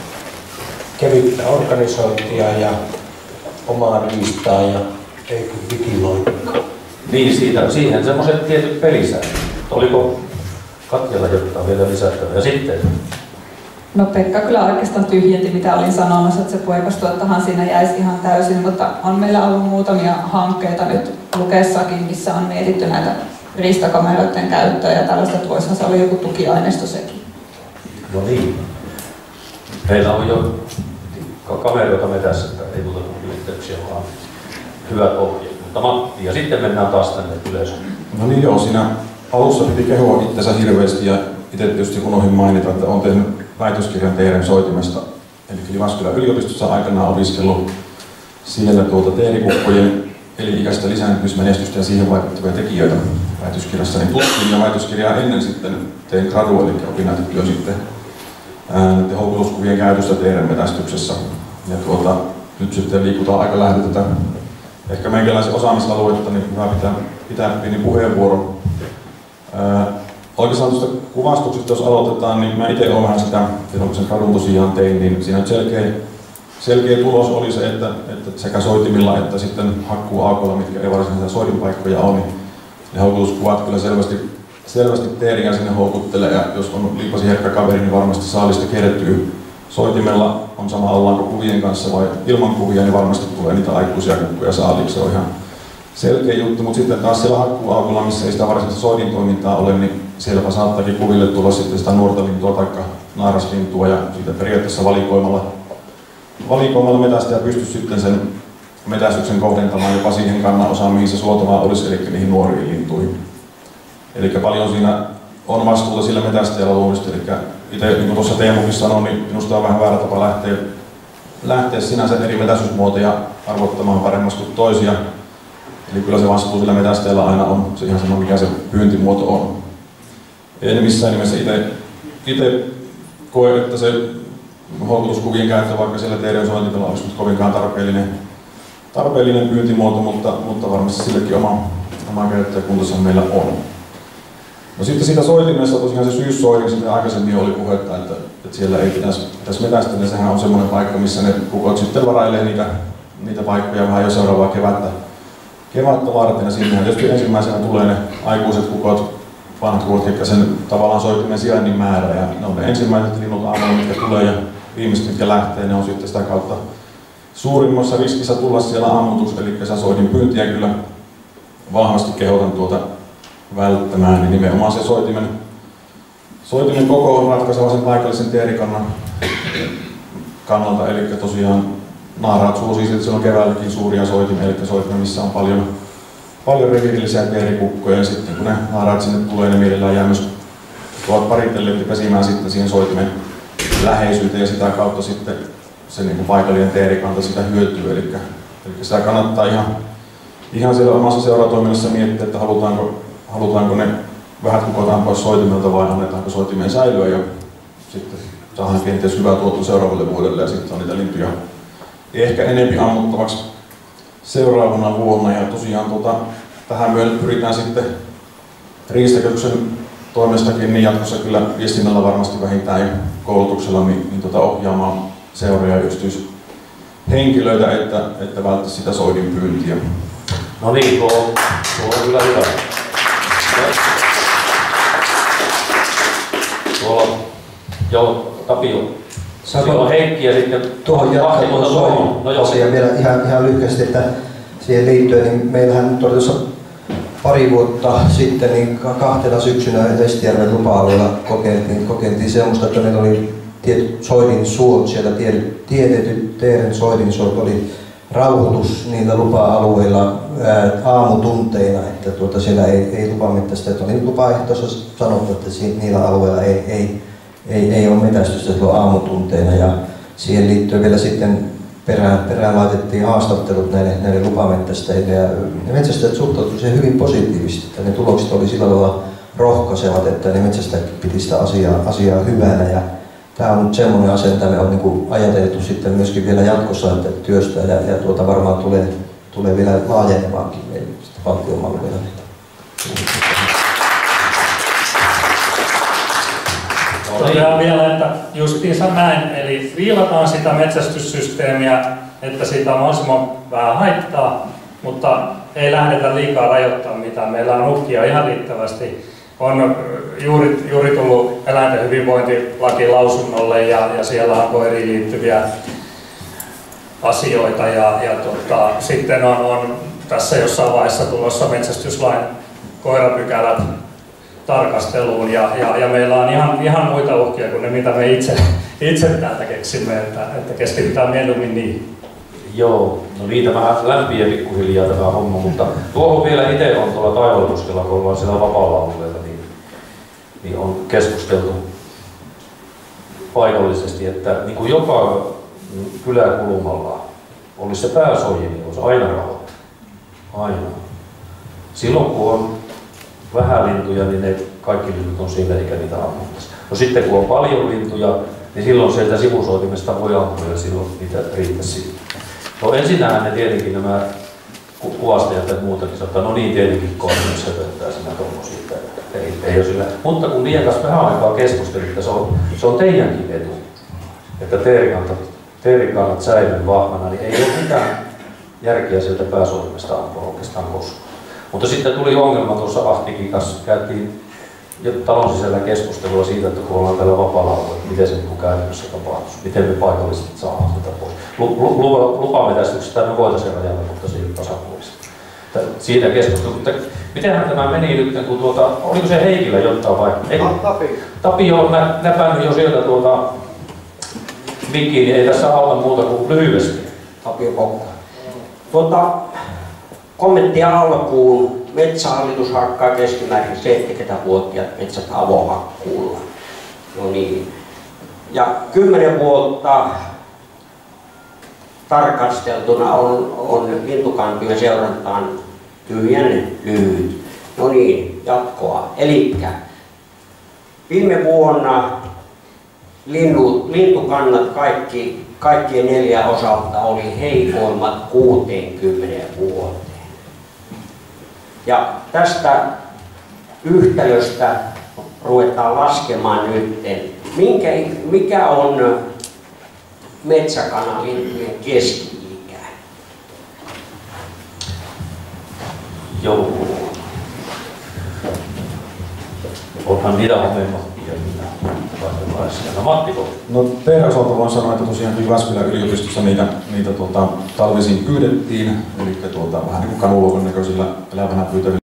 kevyttä organisointia ja omaa riistaa ja ei kun digiloikkaa. Niin, siihen semmoiset tietyt pelisäännöt. Oliko Katjalla jotain vielä lisättävää? Ja sitten? No Pekka kyllä oikeastaan tyhjenti mitä olin sanomassa, että se poikastuottahan siinä jäisi ihan täysin, mutta on meillä ollut muutamia hankkeita nyt Lukessakin, missä on mietitty näitä riistakameroiden käyttöä ja tällaista, että voisihan se olla joku tukiaineisto sekin. No niin. Meillä on jo kameroita metässä, että ei tule yhteyksiä, vaan hyvät ohjeet. Mutta Matti, ja sitten mennään taas tänne yleisöön. No niin joo, siinä alussa piti kehua itsensä hirveästi ja itse tietysti unohdin mainita, että olen tehnyt väitöskirjan teeren soitimesta. Eli Jyväskylän yliopistossa aikanaan opiskellut siellä teerikukkojen eli-ikäistä lisääntymismenestystä ja siihen vaikuttavia tekijöitä väitöskirjassa. Niin tutkin ja väitöskirjaa ennen sitten tein gradu, eli opinnäytetyö sitten houkutuskuvien käytöstä teeren metästyksessä. Ja nyt sitten liikutaan aika lähellä tätä ehkä meikäläisen osaamisaluetta, niin hyvä pitää pieni puheenvuoro. Oikeastaan tuosta kuvastuksesta, jos aloitetaan, niin mä itse olen vähän sitä, kun sen gradun tosiaan tein, niin siinä selkeä tulos oli se, että sekä soitimilla että sitten hakkuuaukoilla, mitkä ei varsinaisia soidinpaikkoja ole, niin ne houkutuskuvat kyllä selvästi teeriä sinne houkuttelee, ja jos on liipasi herkkä kaveri, niin varmasti saalista kertyy. Soitimella on sama, ollaanko kuvien kanssa vai ilman kuvia, niin varmasti tulee niitä aikuisia kukkuja saaliksi. Se on ihan selkeä juttu, mutta sitten taas siellä hakkuuaukolla, missä ei sitä varsinaista soidintoimintaa ole, niin sielläpä saattaakin kuville tulla sitten sitä nuorta lintua tai naaraslintua, ja siitä periaatteessa valikoimalla metästäjä pystyy sitten sen metästyksen kohdentamaan jopa siihen kannanosaan, mihin se suotavaa olisi, eli niihin nuoriin lintuihin. Eli paljon siinä on vastuuta sillä metästäjällä luonnollisesti, eli itse, niin kuin tuossa Teemukin sanoi, niin minusta on vähän väärä tapa lähteä sinänsä eri metästysmuotoja arvottamaan paremmasti kuin toisia. Eli kyllä se vastuu sillä metästäjällä aina on se ihan sama, mikä se pyyntimuoto on. En missään nimessä itse koe, että se houkutuskuvien käyttö, vaikka siellä teidän sointipella olisi nyt kovinkaan tarpeellinen pyyntimuoto, mutta varmasti silläkin oma käyttäjäkuntansa meillä on. No sitten siitä soitimesta tosiaan se syyssoidin, sitten aikaisemmin oli puhetta, että siellä ei pitäisi metästä, niin sehän on semmoinen paikka, missä ne kukot sitten varailee niitä paikkoja vähän jo seuraavaa kevättä varten, ja sinnehän tietysti ensimmäisenä tulee ne aikuiset kukot, vanhat kukot, eli sen tavallaan soitimen sijainnin määrä, ja ne on ne ensimmäiset linnut aamulla, mitkä tulee, ja viimeiset, mitkä lähtee, ne on sitten sitä kautta suurimmassa riskissä tulla siellä ammutus, eli kesäsoidin pyyntiä kyllä vahvasti kehotan välttämään, niin nimenomaan se soitimen koko on ratkaiseva sen paikallisen teerikannan kannalta, eli tosiaan naaraat suosii sitten silloin keväälläkin suuria soitimia, eli soitimia, missä on paljon reviirillisiä teerikukkoja, ja sitten kun ne naaraat sinne tulee, ne mielellään jää myös paritellen pesimään sitten siihen soitimen läheisyyteen, ja sitä kautta sitten se niin paikallinen teerikanta sitä hyötyy, eli sitä kannattaa ihan siellä omassa seuratoiminnassa miettiä, että halutaanko ne vähät kukot ampua soitimelta vai annetaanko soitimeen säilyä, ja sitten saadaan kenties hyvää tuotto seuraavalle vuodelle, ja sitten on niitä lintuja ehkä enemmän ammuttavaksi seuraavana vuonna. Ja tosiaan tähän myöden pyritään sitten Riistakeskuksen toimestakin niin jatkossa kyllä viestinnällä varmasti vähintään ja koulutuksella niin ohjaamaan seuroja ja yksityishenkilöitä, että välttäisi sitä soidin pyyntiä. No niin, tuo on kyllä hyvä. Tuolla joo, Tapio. Siellä on Heikki ja sitten tuohon asiaan vielä ihan lyhyesti, että siihen liittyen, niin meillähän nyt oli tuossa pari vuotta sitten niin kahtena syksynä Lestijärven lupa-alueella kokeiltiin semmoista, että meillä oli tietyt soidinsuot, siellä tietyt teeren soidinsuot oli rauhoitus niillä lupa-alueilla aamutunteina, että siellä ei lupamettästä, oli lupaehtoissa sanottu, että niillä alueilla ei ole metästystä silloin aamutunteina, ja siihen liittyen vielä sitten perään laitettiin haastattelut näille lupamettästäjille, ja ne metsästäjät suhtautuivat siihen hyvin positiivisesti, että ne tulokset oli sillä lailla rohkaisevat, että ne metsästäjät piti sitä asiaa hyvänä, ja tämä on semmoinen asia, mitä me on niin ajateltu sitten myöskin vielä jatkossa, että työstää, ja varmaan tulee vielä laajenemaankin meidän valtion alueella. Totean vielä, että justiinsa näin, eli viilataan sitä metsästyssysteemiä, että siitä on mahdollisimman vähän haittaa, mutta ei lähdetä liikaa rajoittamaan mitään. Meillä on uhkia ihan riittävästi. On juuri tullut eläinten hyvinvointilaki lausunnolle ja siellä on koiriin liittyviä asioita sitten on tässä jossain vaiheessa tulossa metsästyslain koirapykälät tarkasteluun ja meillä on ihan muita uhkia kuin ne, mitä me itse täältä keksimme, että keskitytään mieluummin niihin. Joo, no niitä vähän lämpiä pikkuhiljaa tämä homma, mutta tuohon vielä itse on tuolla Taivalkoskella, kun ollaan siellä vapaalla alueella, niin on keskusteltu paikallisesti, että niin kuin joka kyläkulmalla olisi se pääsoji, niin olisi aina rahoittaa. Aina. Silloin kun on vähän lintuja, niin ne kaikki linnut on siellä eikä niitä ammuttaisi. No sitten kun on paljon lintuja, niin silloin sieltä sivusoitimesta voi ampua ja silloin niitä riittäisi. No ensinnähän ne tietenkin nämä kuvastajat ja muutakin sanoo, no niin tietenkin kohdassa höpöttää siinä tommosia, ei ole sillä. Mutta kun niiden kanssa vähän aikaa keskustelin, että se on teidänkin etu, että teerikannat säilyy vahvana, niin ei ole mitään järkeä sieltä pääsoitimesta ampua oikeastaan koskaan. Mutta sitten tuli ongelma tuossa Ahtikin kanssa, käytiin talon sisällä keskustelua siitä, että kun ollaan täällä vapaalla alueella, miten se käytännössä tapahtuisi, miten me paikallisesti saadaan sitä pois. Lupametästyksestä me voitaisiin rajalla, mutta se ei ole tasapuolista. Siitä keskustelua. Mutta mitenhän tämä meni nyt, kun oliko se Heikillä jotain vai? Tapi on näpännyt jo sieltä mikkiin, niin ei tässä auta muuta kuin lyhyesti. Tapio Kokko. Kommenttia alkuun. Metsähallitus hakkaa keskimäärin 70-vuotiaat metsät avohakkuulla. No niin. Ja 10 vuotta tarkasteltuna on lintukantojen seurantaan tyhjän lyhyt. No niin, jatkoa. Elikkä viime vuonna lintukannat kaikkien 4 osalta oli heikoimmat 60 vuoteen. Ja tästä yhtälöstä ruvetaan laskemaan nyt, mikä on metsäkanalintujen keski-ikä. Joo. Onhan niitä hommeja. No Mattiko? No teidän osalta voin sanoa, että tosiaan Jyväskylän yliopistossa niitä talvisiin pyydettiin, eli vähän niin kuin kanuloukon näköisillä elävänä pyytävillä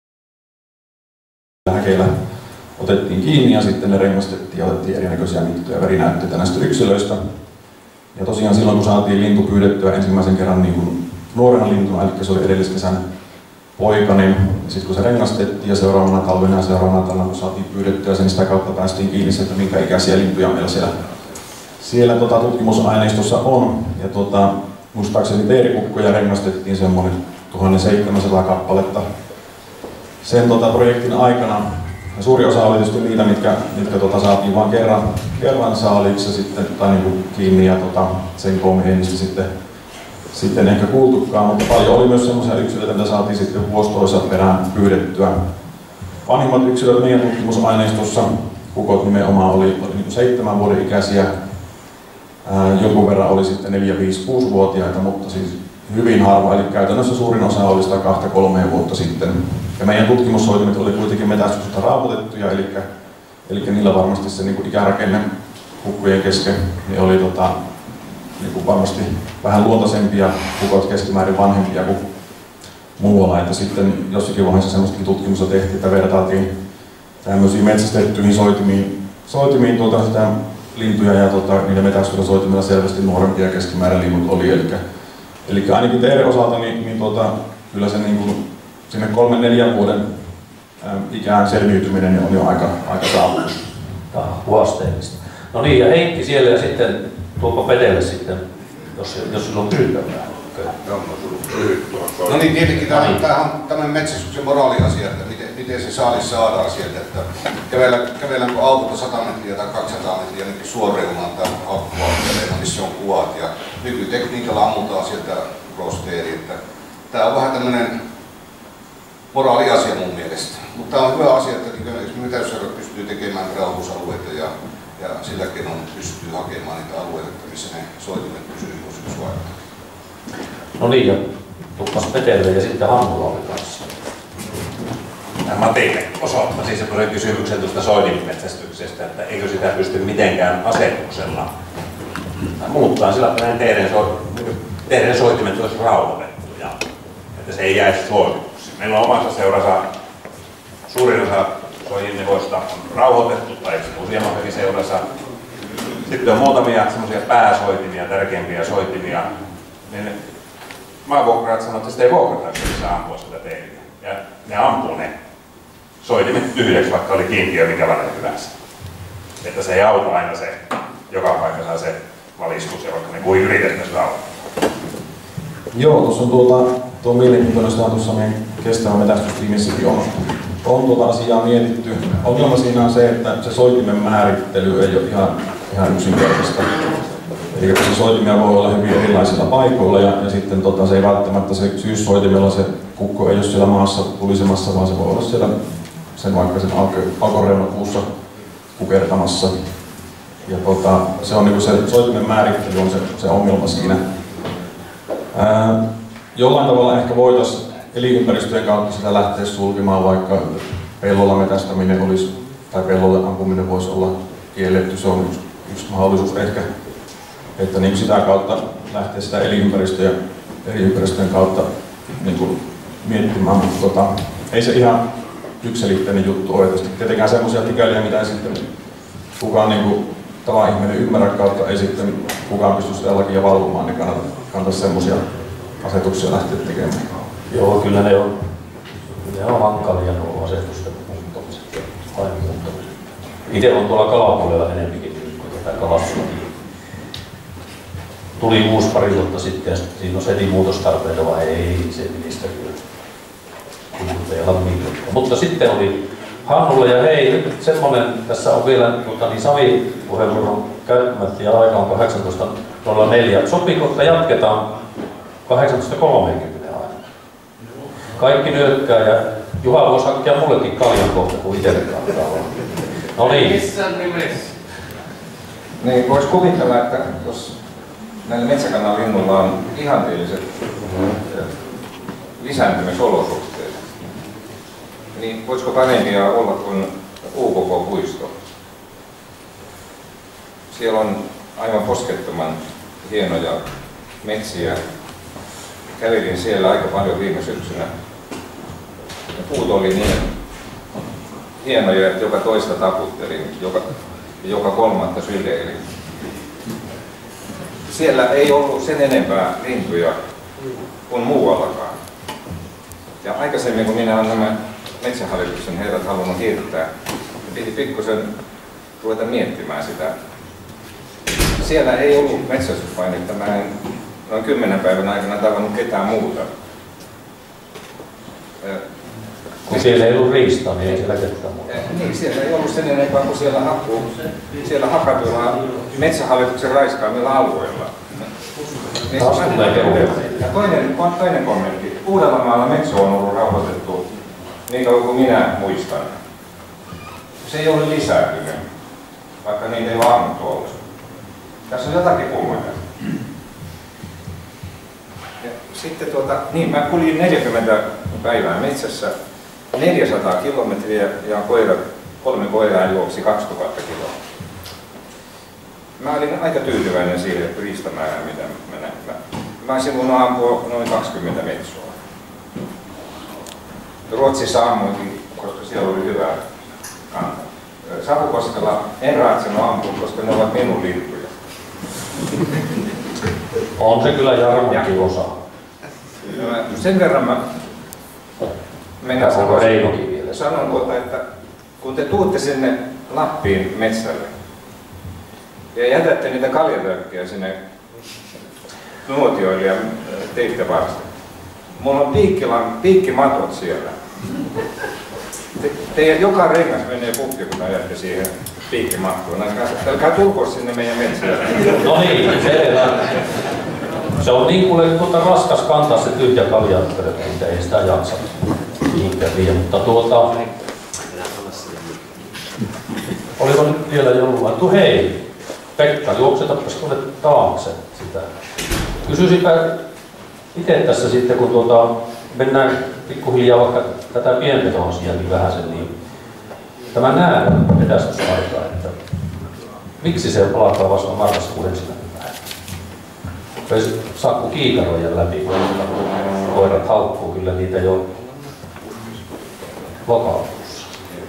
häkeillä otettiin kiinni ja sitten ne rengastettiin ja otettiin erinäköisiä mittoja ja verinäytteitä näistä yksilöistä. Ja tosiaan silloin kun saatiin lintu pyydettyä ensimmäisen kerran niin kuin nuorena lintuna, eli se oli edelliskesän poikainen, ja sitten kun se rengastettiin ja seuraavana talvena ja seuraavana talvena kun saatiin pyydettyä sen, sitä kautta päästiin kiinni että minkä ikäisiä lintuja meillä siellä tutkimusaineistossa on. Ja muistaakseni teerikukkoja rengastettiin semmoinen 1700 kappaletta sen projektin aikana. Ja suuri osa oli tietysti niitä, mitkä saatiin vain kerran saaliiksi sitten, tai niin kuin kiinni ja sen koommin ei niistä sitten ehkä kuultukaan, mutta paljon oli myös sellaisia yksilöitä, mitä saatiin sitten vuosi toisaalta perään pyydettyä. Vanhimmat yksilöt meidän tutkimusaineistossa, kukot nimenomaan oli 7 vuoden ikäisiä, jonkun verran oli sitten 4-5-6-vuotiaita, mutta siis hyvin harva, eli käytännössä suurin osa oli sitä 2-3 vuotta sitten. Ja meidän tutkimussoitimet oli kuitenkin metästyksestä raaputettuja, eli niillä varmasti se niin ikärakenne kukkujen kesken niin oli niin varmasti vähän luontaisempia, kukot keskimäärin vanhempia kuin muualla. Että sitten jossakin vaiheessa semmoistakin tutkimusta tehtiin, että vertaatiin tämmöisiin metsästettyihin soitimiin sitä lintuja ja niiden metästyksellä soitimilla selvästi nuorempia keskimäärin linnut oli. Eli ainakin teidän osalta niin kyllä se niin kuin sinne 3-4 vuoden ikään selviytyminen on jo aika saavutus. Tämä on haasteellista. No niin, ja Heikki siellä ja sitten tuopa Petelle sitten, jos sillä on pyytävää. No niin, tietenkin tämä on tämmöinen metsästyksen moraaliasia, että miten se saalis saadaan sieltä, että kävelläänkö autota 100 metriä tai 200 metriä jonnekin suoreunaan tai hakkua, missä on kuvat ja nykytekniikalla ammutaan sieltä rosteeri, että tämä on vähän tämmöinen moraaliasia mun mielestä. Mutta tämä on hyvä asia, että esimerkiksi metäysherrat pystyy tekemään rauhoitusalueita ja sillä keinoin pystyy hakemaan niitä alueita, missä ne soitimet pysyy vuosiksi aikaa. No niin, ja tuppas Petelle ja sitten Hannula oli kanssa. Matille osoittaisin semmoisen kysymyksen tuosta soidinmetsästyksestä, että eikö sitä pysty mitenkään asetuksella muuttaa sillä tavalla, teidän soitimet olisi rauhoitettuja, että se ei jäisi suosituksi. Meillä on omassa seurassa suurin osa soidinnevoista on rauhoitettu, tai useammassakin seurassa. Sitten on muutamia semmoisia pääsoitimia, tärkeimpiä soitimia, niin maavuokraat sanoo, että sitä ei vuokrata, että saa ampua sitä teille. Ja ne ampuu ne soitimet tyhjäksi, vaikka oli kiintiö minkälainen hyvänsä. Että se ei auta aina se, joka paikka saa se valistus, ja vaikka ne kuin yritettäisiin rauhoittaa. Joo, tuossa on tuo mielenkiintoinen tuossa meidän kestävän metästystiimissäkin on tuota asiaa mietitty. Ongelma siinä on se, että se soitimen määrittely ei ole ihan yksinkertaista. Eli se soitimia voi olla hyvin erilaisilla paikoilla ja sitten se ei välttämättä se syyssoitimella se kukko ei ole siellä maassa tulisemassa, vaan se voi olla siellä vaikka sen aukonreunakuussa kukertamassa. Ja se on niinku se soitimen määrittely on se ongelma siinä. Jollain tavalla ehkä voitaisiin elinympäristöjen kautta sitä lähteä sulkemaan, vaikka pellolla metästäminen olisi, tai pellolle ampuminen voisi olla kielletty. Se on yksi mahdollisuus ehkä, että niin sitä kautta lähteä sitä elinympäristöjen kautta niin miettimään, mutta ei se ihan yksiselitteinen juttu ole. Tietenkään semmoisia pykäliä, mitä ei sitten kukaan niin tavan ihminen ymmärrä kautta, ei sitten kukaan pysty sitä lakia valvomaan, niin kannattaisi semmoisia asetuksia lähteä tekemään. Joo, kyllä ne on hankalia nuo asetusten muuttamiset. Itse on tuolla kalapuolella enempikin kuin tätä kalastuslakia. Tuli uusi pari vuotta sitten ja siinä on heti muutostarpeita, vai ei se ministeriö kuluttajalle mitään. Mutta sitten oli Hannulla ja hei, nyt semmoinen, tässä on vielä Sami puheenvuoron käyttämättä ja aika on 18.04. Sopiiko, että jatketaan 18.30 aina? Kaikki nyökkää ja Juha voisi hakea mullekin kaljan kohta, kun itselle kannattaa olla. No niin. Missään nimessä. Niin, voisi kuvitella, että jos näillä metsäkanalinnuilla on ihanteelliset lisääntymisolosuhteet, niin voisiko parempia olla kuin UKK-puisto? Siellä on aivan poskettoman hienoja metsiä. Kävelin siellä aika paljon viime syksynä. Ja puut oli niin hienoja, että joka toista taputtelin, joka kolmatta syleilin. Siellä ei ollut sen enempää lintuja kuin muuallakaan. Ja aikaisemmin, kun minä olen nämä Metsähallituksen herrat halunnut hirttää, niin piti pikkusen ruveta miettimään sitä. Siellä ei ollut metsästyspainetta. Mä en noin 10 päivän aikana tavannut ketään muuta. Kun siellä ei ollut riistaa, niin ei siellä ketään muuta. Niin, siellä ei ollut sen enempää kuin siellä hakatuilla Metsähallituksen raiskaamilla alueilla. Taas tulee kehuja. Ja toinen kommentti. Uudellamaalla Metso on ollut rauhoitettu niin kauan kuin minä muistan. Se ei ole lisääntynyt, vaikka niitä ei vaan ollut. Tässä on jotakin kummaa. Sitten niin mä kuljin 40 päivää metsässä, 400 kilometriä ja 3 koiraa juoksi 2000 kiloa. Mä olin aika tyytyväinen siihen riistamäärään, mitä mä näin. Mä olisin voinut ampua noin 20 metsoa. Ruotsissa ammuinkin, koska siellä oli hyvä kanta. Savukoskella en raatsinut ampua, koska ne ovat minun lintuja. On se kyllä Jarmonkin osa. Sen verran mä sanon, että kun te tuutte sinne Lappiin metsälle ja jätätte niitä kaljaröökkejä sinne nuotioille ja teitte varsin. Mulla on piikkimatot siellä. Teidän joka rengas menee pukki, kun ajatte siihen piikkimattoon. Älkää tulko sinne meidän metsään. No niin, selvä. Se on niin kuin raskas kantaa se tyhjä kaljaröökki, että ei sitä jaksa. mihinkään liian, mutta oliko nyt vielä jollain? Hei, Pekka, juoksetapas tuonne taakse sitä. Kysyisipä itse tässä sitten, kun mennään pikkuhiljaa vaikka tätä pienpetoasiakin vähän sen, niin tämä näädän metästysaika, että miksi se alkaa vasta marraskuun 1. päivä? Ei saakku kiikaroja läpi, kun koirat haukkuu kyllä niitä jo lokakuussa.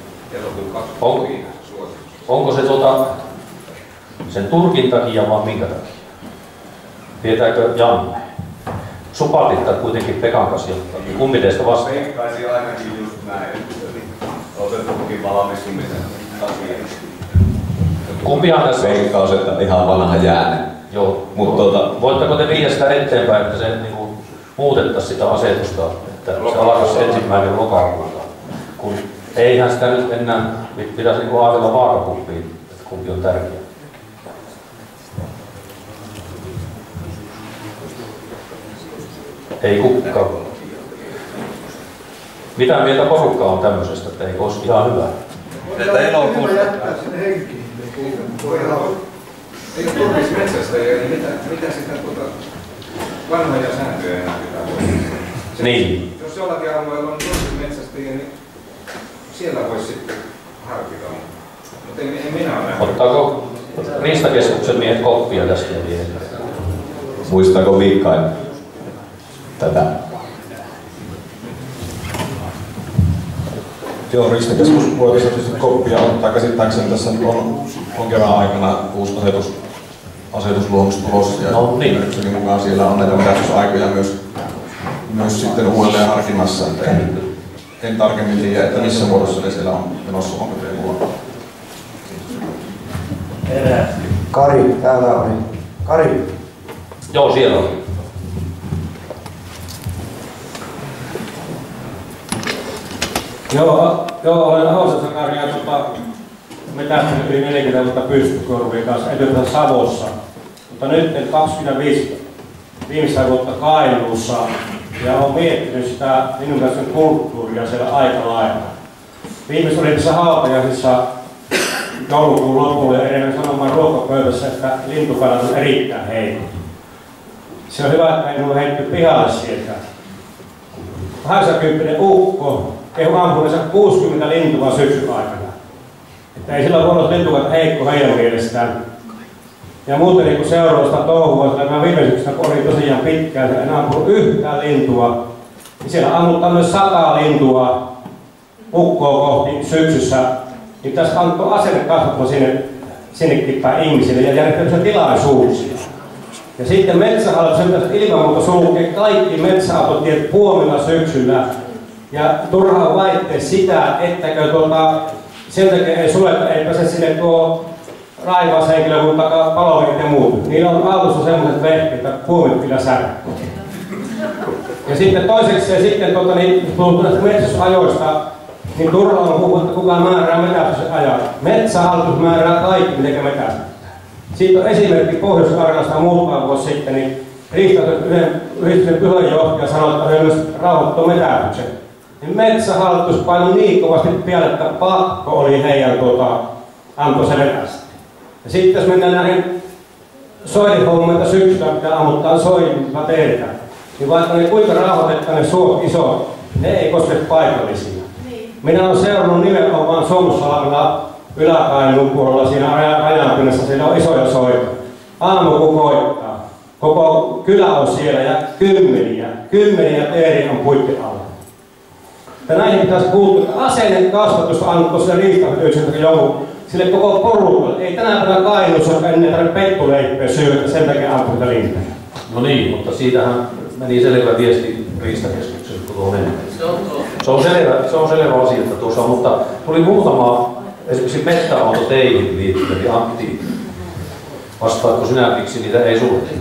Onko se sen turkin takia vai minkä takia? Tietääkö Janne? Supatittaa kuitenkin Pekan kanssa jotain. Kumpi teistä vastaa? Veikkaisi ainakin just näin, eli otettukin valmistumisen takia. Kumpihan tässä veikkaus, että ihan vanha jääne. Joo, mutta voitteko te viedä sitä eteenpäin, että se niinku muutettaisiin sitä asetusta, että se alkaisi 1. lokakuuta? Kun eihän sitä nyt enää pitäisi niinku ajatella vaakakuppiin, että kumpi on tärkeä. Ei kukaan. Mitä mieltä porukka on tämmöisestä, että eikö olisi ihan hyvä? Että elokuussa. Ei ole turkismetsästäjiä, niin mitä sitä vanhoja sääntöjä enää pitää voida? Niin. Jos jollakin alueella on turkismetsästäjiä, niin siellä voisi sitten harkita. Mutta en minä ole nähnyt. Ottaako Riistakeskuksen miehet koppia tästä vielä? Muistaako Mikael tätä? Joo, Riistakeskus voi tietysti koppia ottaa. Käsittääkseni tässä on kevään aikana uusi asetusluonnos tulossa. Ja no niin. Mukaan siellä on näitä metästysaikoja myös sitten uudelleen harkinnassa. En tarkemmin tiedä, että missä muodossa ne siellä on menossa. Onko teillä mulla? Kari, täällä oli. Kari. Joo, siellä on. Joo, olen Ahosen Sakari ja metästänyt yli 40 vuotta pystykorvien kanssa edelleen Savossa. Mutta nyt 25 viimeistä vuotta Kainuussa ja olen miettinyt sitä minun kanssa kulttuuria siellä aika lailla. Viimeis oli tässä hautajaisissa joulukuun lopulla ja edelleen sanomaan ruokapöydässä, että lintukannat on erittäin heikko. Se on hyvä, että en ole heitty pihalle sieltä. 80 ukko kehu ampuneensa 60 lintua syksyn aikana. Että ei sillä voi olla lintukat heikko heidän mielestään. Ja muuten niin kun seuraavasta touhua, sillä mä viime syksynä olin tosiaan pitkään ja en ampunut yhtään lintua. Niin siellä ammuttaa myös 100 lintua ukkoa kohti syksyssä. Niin tässä antoi asennekasvattua sinnekin päin ihmisille ja järjestetään tilaisuuksia. Ja sitten Metsähallitus pitäisi ilman muuta sulkea kaikki metsäautotiet puomilla syksyllä. Ja turhaan väittää sitä, ettäkö sen takia ei suljeta, ei pääse sinne raivaushenkilökunta, paloverit ja muut. Niillä on autossa sellaiset vehkeet, että puomit kyllä särkkää. Ja sitten toiseksi ja sitten puhuttu näistä metsästysajoista, niin turhaan on puhuttu, että kukaan määrää metästyksen ajat. Metsähallitus määrää kaikki, miten metästytään. Siitä on esimerkki Pohjois-Karjalasta muutama vuosi sitten, niin Riistakeskuksen puheenjohtaja sanoi, että he myös rauhoittui metästyksen. Niin Metsähallitus painoi niin kovasti pian, että pakko oli heidän antoi se metästä. Ja sitten jos mennään näihin soidinhommeita syksyllä, mitä ammuttaa soidinta teiltä, niin vaikka ne kuinka rauhoitetaan ne suot isot, ne ei koske paikallisia. Minä olen seurannut nimenomaan Suomussalmella Ylä-Kainuun puolella siinä rajanpinnassa, siellä on isoja soita. Aamu kun koittaa, koko kylä on siellä ja kymmeniä teeriä on puitten alla. Ja näihin pitäisi puuttua, että asennekasvatus antoi sille riistanhoitoyksikön joku sille koko porukalle. Ei tänä päivänä Kainuussa, joka ennen tarvitse pettuleippiä syödä, sen takia ampui tätä lintaa. No niin, mutta siitähän meni selvä viesti Riistakeskukselle, kun tuohon mennään. Se on selvä asia tuossa, mutta tuli muutama esimerkiksi metsäautoteihin liittyen, niin Antti, vastaatko sinä, miksi niitä ei sulketa?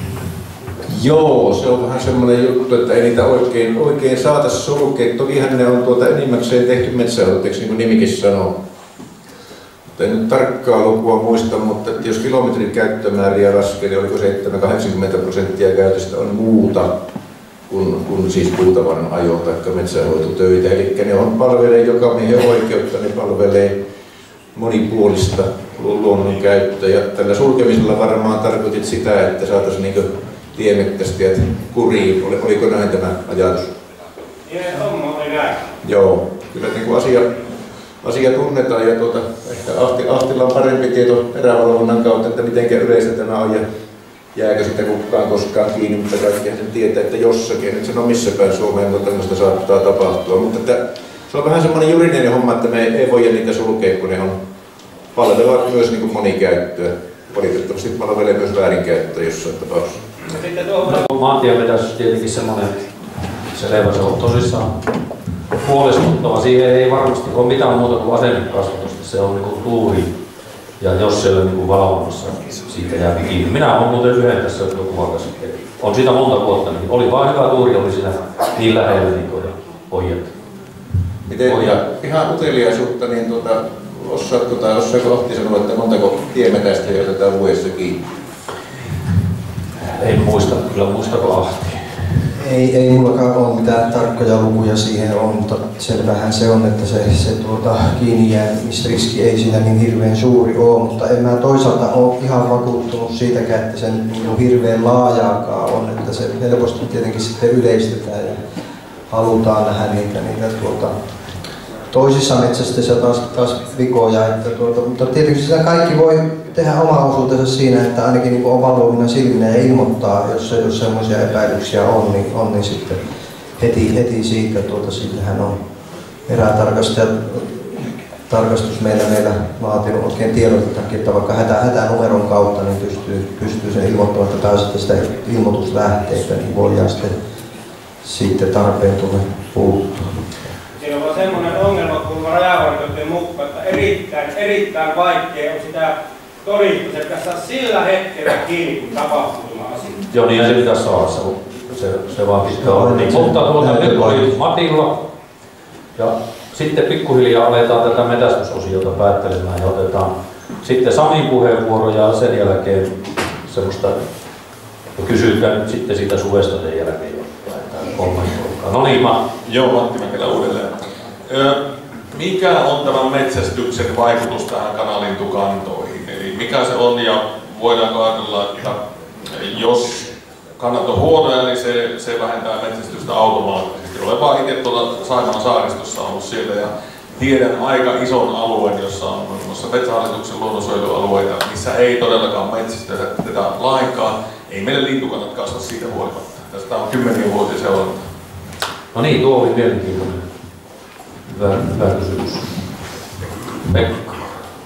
Joo, se on vähän semmoinen juttu, että ei niitä oikein saataisi sulkea. Tokihan ne on enimmäkseen tehty metsäautoteiksi, niin kuin nimikin sanoo. Mutta en nyt tarkkaa lukua muista, mutta jos kilometrin käyttömääriä laskee, niin oliko 70-80% käytöstä on muuta kun siis puutavaran ajo tai metsänhoitotöitä. Eli ne palvelee jokamiehen oikeutta, ne palvelee monipuolista luonnon käyttöä. Ja tällä sulkemisella varmaan tarkoitit sitä, että saataisiin niin tiemettästiät kuriin. Oliko näin tämä ajatus? Homma oli näin. Joo, kyllä niin asia tunnetaan ja ehkä Ahtilla on parempi tieto erävalvonnan kautta, että miten yleistä tämä on ja jääkö sitä kukaan koskaan kiinni, mutta kaikkihan sen tietää, että jossakin, nyt sen on missä päin Suomeen, mutta tämmöistä saattaa tapahtua. Mutta että se on vähän semmoinen juridinen homma, että me ei voi niitä sulkea, kun ne palvelevat myös niin kuin monikäyttöä. Valitettavasti palvelee myös väärinkäyttöä jossain tapauksessa. Maantiemetäisyys tietenkin semmoinen selvä, se on tosissaan huolestuttava. Siihen ei varmasti ole mitään muuta kuin asennekasvatusta, se on niin tuuri. Ja jos siellä niin valvonnassa siitä jää kiinni. Minä olen muuten yhden tässä joku aika sitten. On siitä monta vuotta, niin oli vain hyvä tuuri, oli siinä niin lähellä niin pojat. Miten ihan uteliaisuutta, niin osaako Ahti sanoa, että montako tiemetäistä otetaan vuodessa kiinni? En muista, kyllä muistako Ahti? Ei mullakaan ole mitään tarkkoja lukuja siihen on, mutta selvähän se on, että se kiinni jäämisriski ei siinä niin hirveän suuri ole, mutta en mä toisaalta ole ihan vakuuttunut siitäkään, että se niin hirveän laajaakaan on, että se helposti tietenkin sitten yleistetään ja halutaan nähdä niitä toisissa metsästeissä taas vikoja, mutta tietysti sitä kaikki voi tehdä oma osuutensa siinä, että ainakin niin on valvovina silminä ja ilmoittaa, jos sellaisia epäilyksiä on, niin sitten heti siitä, siitähän on erätarkastus meillä vaatinut oikein tiedotetakin, että vaikka hätänumeron kautta niin pystyy sen ilmoittamaan, että tämä sitten sitä ilmoituslähteitä, niin voidaan sitten tarpeen tulle puuttua. Siinä on semmoinen ongelma, kun rajavartijoiden mukaan, että erittäin vaikea on sitä todistusta sillä hetkellä kiinni, kun tapahtuu tämä asia. Joo, niin se pitäisi saada, se vaan pitää olla. Niin, mutta nyt oli Matilla ja sitten pikkuhiljaa aletaan tätä metästysosiota päättelemään ja otetaan sitten Samin puheenvuoro ja sen jälkeen semmoista kysytään nyt sitten siitä suvesta sen jälkeen jo. No niin, Joo, Matti Mäkelä uudelleen. Mikä on tämän metsästyksen vaikutus tähän kanalintukantoihin? Eli mikä se on ja voidaanko ajatella, että jos kannat on huonoja, niin se vähentää metsästystä automaattisesti. Olen vaan itse tuolla Saimaan saaristossa ollut siellä ja tiedän aika ison alueen, jossa on muun muassa Metsähallituksen luonnonsuojelualueita, missä ei todellakaan metsästetä lainkaan. Ei meille lintukannat kasva siitä huolimatta. Tästä on 10 vuosia seurannut. No niin, tuo oli mielenkiintoinen. Hyvä kysymys. Pekka.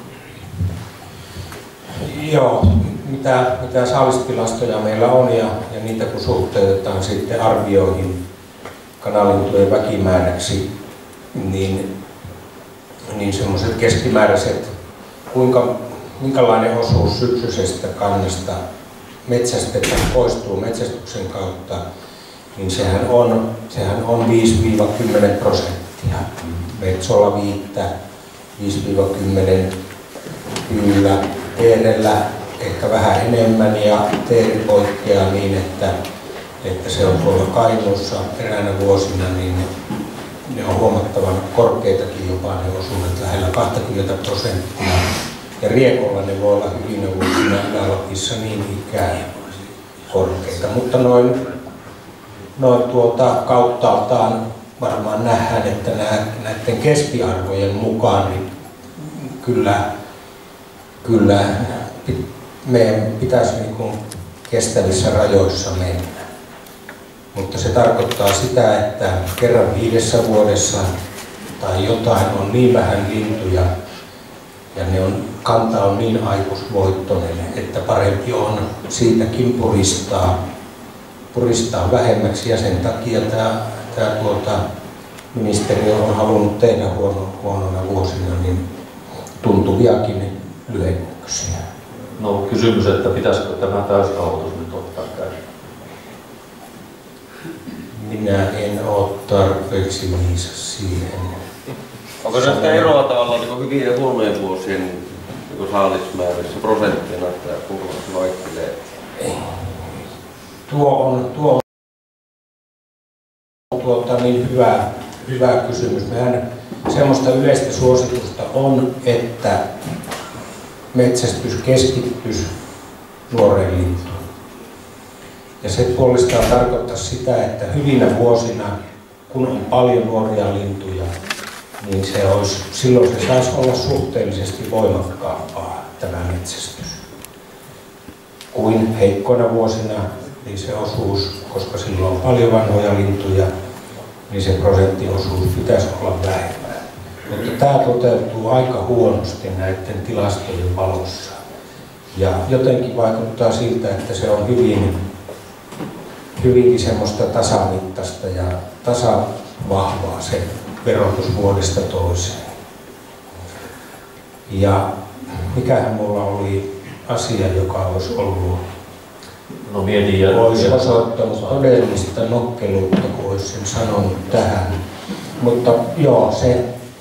Joo, mitä saalistilastoja meillä on ja niitä kun suhteutetaan sitten arvioihin kanalintujen väkimääräksi, niin semmoiset keskimääräiset, minkälainen osuus syksyisestä kannasta metsästetään poistuu metsästyksen kautta, niin sehän on 5-10%. Metsolla 5-10, kyllä teerellä ehkä vähän enemmän ja teeri poikkeaa niin, että se on tuolla Kainuussa eräänä vuosina, niin ne on huomattavan korkeitakin jopa ne osuudet lähellä 20%. Ja riekolla ne voi olla hyvinä vuosina Ylä-Lapissa niin ikään korkeita, mutta noin kauttaaltaan varmaan nähdään, että näiden keskiarvojen mukaan niin kyllä meidän pitäisi niin kestävissä rajoissa mennä. Mutta se tarkoittaa sitä, että kerran 5 vuodessa tai jotain on niin vähän lintuja ja kanta on niin aikuisvoittoinen, että parempi on siitäkin puristaa vähemmäksi ja sen takia tämä ministeriö on halunnut tehdä huonona vuosina niin tuntuviakin lyhennyksiä. No kysymys, että pitäisikö tämä täysrauhoitus nyt ottaa käyttöön? Minä en ole tarpeeksi viisas siihen. Onko se sitä eroa tavallaan niin hyvien ja huonojen vuosien niin saalismäärissä prosenttina, että kuinka se vaihtelee? Tuo on niin hyvä kysymys. Mehän semmoista yleistä suositusta on, että metsästys keskittyisi nuoreen lintuun. Ja se puolestaan tarkoittaa sitä, että hyvinä vuosina, kun on paljon nuoria lintuja, niin silloin se saisi olla suhteellisesti voimakkaampaa tämä metsästys. Kuin heikkoina vuosina, niin se osuus, koska silloin on paljon vanhoja lintuja, niin se prosenttiosuus pitäisi olla vähemmän. Mutta tämä toteutuu aika huonosti näiden tilastojen valossa. Ja jotenkin vaikuttaa siltä, että se on hyvinkin semmoista tasamittaista ja tasavahvaa se verotus vuodesta toiseen. Ja mikähän mulla oli asia, joka olisi ollut, olisi osoittanut todellista nokkeluutta, kun olisi sen sanonut tähän. Mutta joo, se,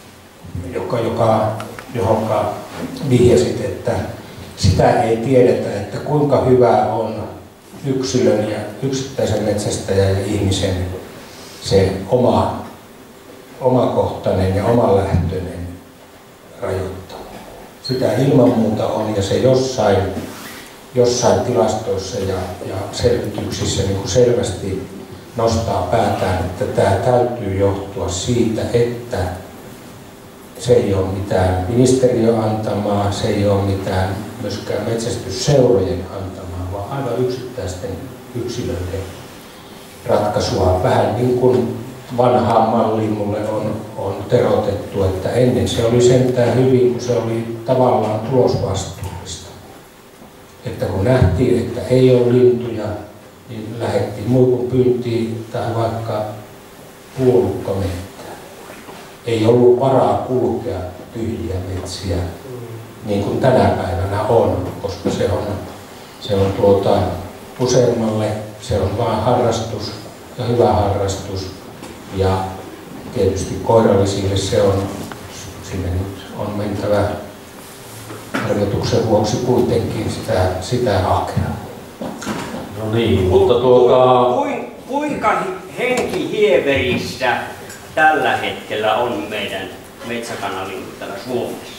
johonka vihjasit, että sitä ei tiedetä, että kuinka hyvä on yksilön ja yksittäisen metsästäjän ja ihmisen se omakohtainen ja omalähtöinen rajoittaminen. Sitä ilman muuta on, ja se jossain tilastoissa ja selvityksissä niin kuin selvästi nostaa päätään, että tämä täytyy johtua siitä, että se ei ole mitään ministeriön antamaa, se ei ole mitään myöskään metsästysseurojen antamaa, vaan aivan yksittäisten yksilöiden ratkaisua. Vähän niin kuin vanhaan malliin mulle on terotettu, että ennen se oli sentään hyvin, kun se oli tavallaan tulosvastuullista. Että kun nähtiin, että ei ole lintuja, niin lähdettiin muikun pyyntiin tai vaikka puolukkamettään. Ei ollut varaa kulkea tyhjiä metsiä niin kuin tänä päivänä on, koska se on useammalle se on vain harrastus ja hyvä harrastus. Ja tietysti koirallisille sinne nyt on mentävä harjoituksen vuoksi kuitenkin sitä hakea. No niin, mutta kuinka henkihieverissä tällä hetkellä on meidän metsäkanalintu täällä Suomessa?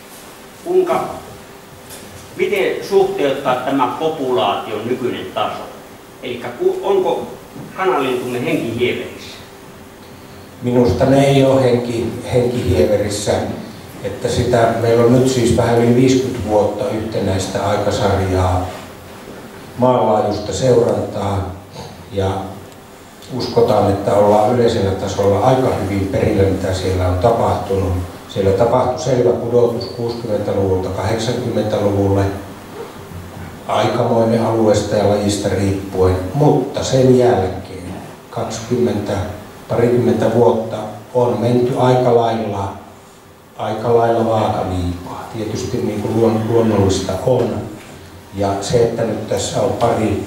Miten suhteuttaa tämä populaation nykyinen taso? Eli onko kanalintumme henkihieverissä? Minusta ne ei ole henkihieverissä. Että meillä on nyt siis vähän yli 50 vuotta yhtenäistä aikasarjaa, maanlaajuista seurantaa, ja uskotaan, että ollaan yleisellä tasolla aika hyvin perillä, mitä siellä on tapahtunut. Siellä tapahtui selvä pudotus 60-luvulta 80-luvulle, aikamoinen alueesta ja lajista riippuen, mutta sen jälkeen parikymmentä vuotta on menty aika lailla vaakaliipaa. Tietysti niin kuin luonnollista on. Ja se, että nyt tässä on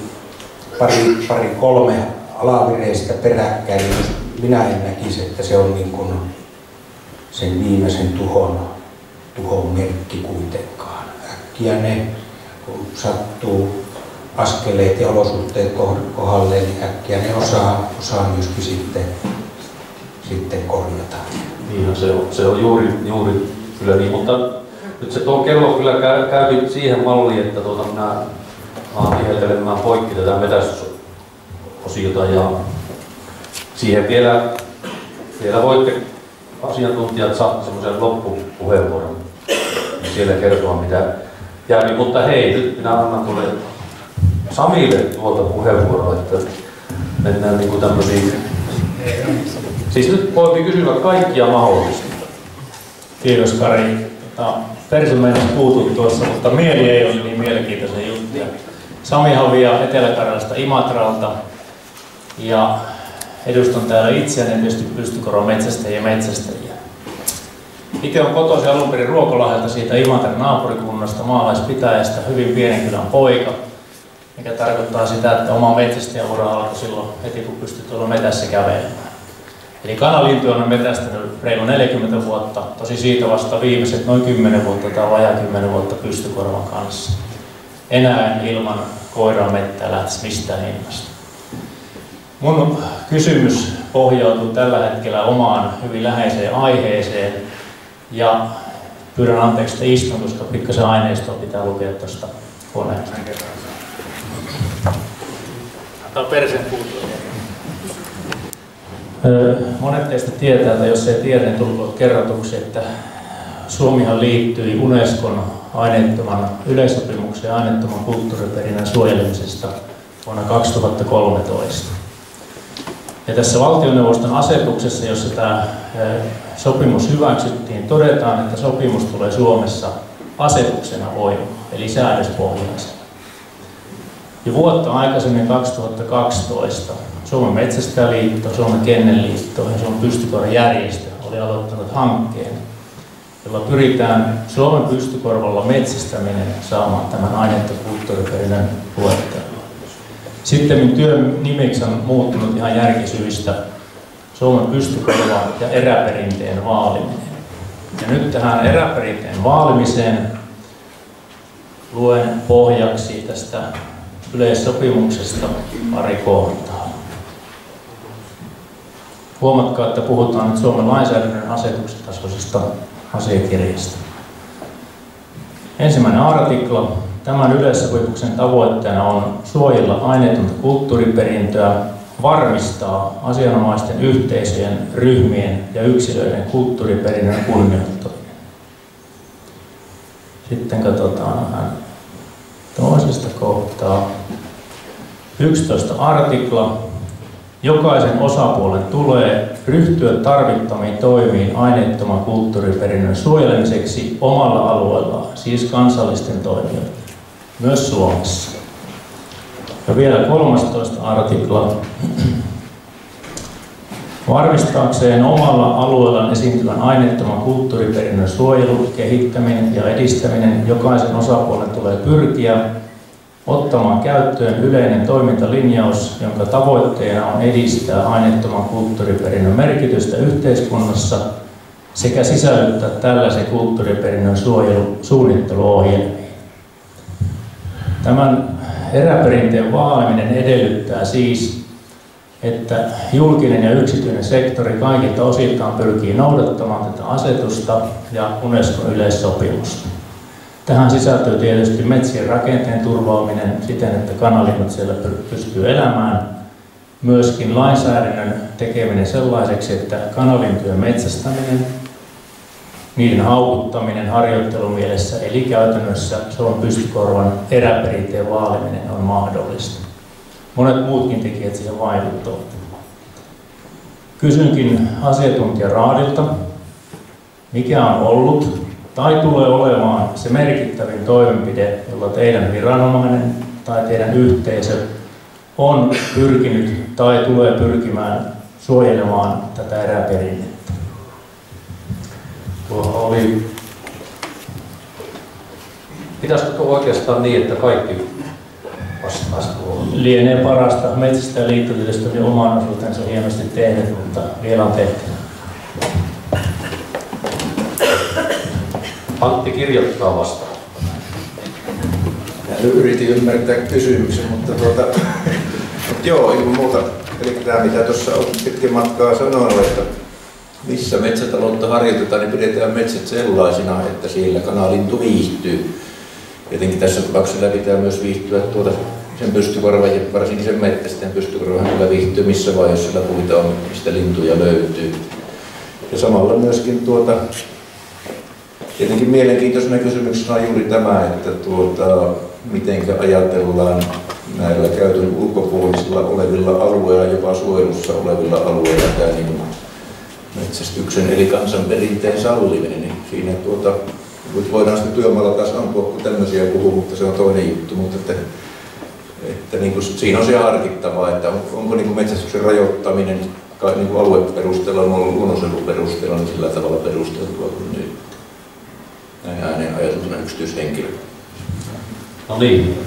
kolme alavireistä peräkkäin, niin minä en näkisi, että se on niin kuin sen viimeisen tuhon merkki kuitenkaan. Äkkiä ne, kun sattuu askeleet ja olosuhteet kohdalleen, niin äkkiä ne osaa myöskin sitten korjata. Niin, se on juuri kyllä niin, mutta nyt se tuo kello kyllä käy siihen malliin, että minä alan viheltelemään poikki tätä metästysosiota, ja siihen vielä voitte asiantuntijat saada semmoisen loppupuheenvuoron ja siellä kertoa mitä jäävi. Mutta hei, nyt minä annan tuolle Samille tuolta puheenvuoroa, että mennään niin kuin tämmöisiin. Siis nyt voimme kysyä kaikkia mahdollista. Kiitos Kari. Persu meni puutut tuossa, mutta mieli ei ole niin mielenkiintoisia juttuja. Sami Havia Etelä-Karjalasta Imatralta, ja edustan täällä itseäni tietysti Pystykoron metsästäjiä. Itse on kotoisin alun perin Ruokolahdelta, siitä Imatran naapurikunnasta, maalaispitäjästä, hyvin pienen kylän poika, mikä tarkoittaa sitä, että oma metsästäjäura alkoi silloin heti, kun pystyi tuolla metässä kävelemään. Eli kanalintuja on metästänyt reilu 40 vuotta, tosi siitä vasta viimeiset noin 10 vuotta tai vajaa 10 vuotta Pystykorvan kanssa. Enää ilman koiraa mettää lähtisi mistään hinnasta. Mun kysymys pohjautuu tällä hetkellä omaan hyvin läheiseen aiheeseen. Ja pyydän anteeksi, että istun, koska pikkasen aineistoa pitää lukea tuosta koneesta. Tämä on perseen puuttua. Monet teistä tietää, tai jos ei tiedä, niin tulkoon kerrotuksi, että Suomihan liittyi Unescon aineettoman yleissopimukseen aineettoman kulttuuriperinnön suojelemisesta vuonna 2013. Ja tässä valtioneuvoston asetuksessa, jossa tämä sopimus hyväksyttiin, todetaan, että sopimus tulee Suomessa asetuksena voimaan, eli säädöspohjaisena. Jo vuotta aikaisemmin 2012 Suomen Metsästäjäliitto, Suomen Kennelliitto ja Suomen Pystykoirajärjestö oli aloittanut hankkeen, jolla pyritään Suomen pystykorvalla metsästäminen saamaan tämän aineettoman kulttuuriperinnön luetteloon. Sitten työn nimeksi on muuttunut ihan järkisyistä Suomen pystykorva ja eräperinteen vaaliminen. Ja nyt tähän eräperinteen vaalimiseen luen pohjaksi tästä yleissopimuksesta pari kohtaa. Huomatkaa, että puhutaan nyt Suomen lainsäädännön asetuksen tasoisesta asiakirjasta. Ensimmäinen artikla. Tämän yleissopimuksen tavoitteena on suojella aineetonta kulttuuriperintöä, varmistaa asianomaisten yhteisöjen, ryhmien ja yksilöiden kulttuuriperinnön kunnioittaminen. Sitten katsotaan vähän toisesta kohtaa. 11 artikla. Jokaisen osapuolen tulee ryhtyä tarvittamiin toimiin aineettoman kulttuuriperinnön suojelemiseksi omalla alueellaan, siis kansallisten toimijoiden, myös Suomessa. Ja vielä 13 artikla. Varmistaakseen omalla alueellaan esiintyvän aineettoman kulttuuriperinnön suojelu, kehittäminen ja edistäminen jokaisen osapuolen tulee pyrkiä ottamaan käyttöön yleinen toimintalinjaus, jonka tavoitteena on edistää aineettoman kulttuuriperinnön merkitystä yhteiskunnassa sekä sisällyttää tällaisen kulttuuriperinnön suunnitteluohjelmiin. Tämän eräperinteen vaaliminen edellyttää siis, että julkinen ja yksityinen sektori kaikilta osiltaan pyrkii noudattamaan tätä asetusta ja Unescon yleissopimusta. Tähän sisältyy tietysti metsien rakenteen turvaaminen siten, että kanalinnut siellä pystyy elämään. Myöskin lainsäädännön tekeminen sellaiseksi, että kanalintujen metsästäminen, niiden haukuttaminen harjoittelumielessä, eli käytännössä Suomen pystykorvan eräperinteen vaaliminen on mahdollista. Monet muutkin tekijät siihen vaikuttavat. Kysynkin asiantuntija Raadilta, mikä on ollut tai tulee olemaan se merkittävin toimenpide, jolla teidän viranomainen tai teidän yhteisö on pyrkinyt tai tulee pyrkimään suojelemaan tätä eräperinnettä? Pitäisikö oikeastaan niin, että kaikki vastaisi? Lienee parasta. Metsästäjäliitto tietysti oli oman osuutensa hienosti tehnyt, mutta vielä on tehty. Antti kirjoittaa vastaan. Yritin ymmärtää kysymyksen, mutta joo, ilman muuta. Eli tämä mitä tuossa on pitkin matkaa sanonut, että missä metsätaloutta harjoitetaan, niin pidetään metsät sellaisina, että siellä kanalintu viihtyy. Jotenkin tässä tapauksessa pitää myös viihtyä sen pystykorvan ja varsinkin sen metsästäjän pystykorvan kyllä viihtyy missä vaiheessa siellä puita on, mistä lintuja löytyy. Ja samalla myöskin tietenkin mielenkiintoisena kysymyksenä on juuri tämä, että miten ajatellaan näillä käytön ulkopuolisilla olevilla alueilla, jopa suojelussa olevilla alueilla tämä niin metsästyksen eli kansanperinteen salliminen. Niin siinä voidaan sitten työmaalla taas ampua, kun tämmöisiä puhuu, mutta se on toinen juttu. Mutta että niin kuin, siinä on se harkittavaa, että onko niin kuin metsästyksen rajoittaminen niin kuin alueperusteella, on ollut luonnonsuojeluperusteella, niin sillä tavalla perusteltua kuin nyt. Näin ääneen ajateltuna yksityishenkilö. No niin.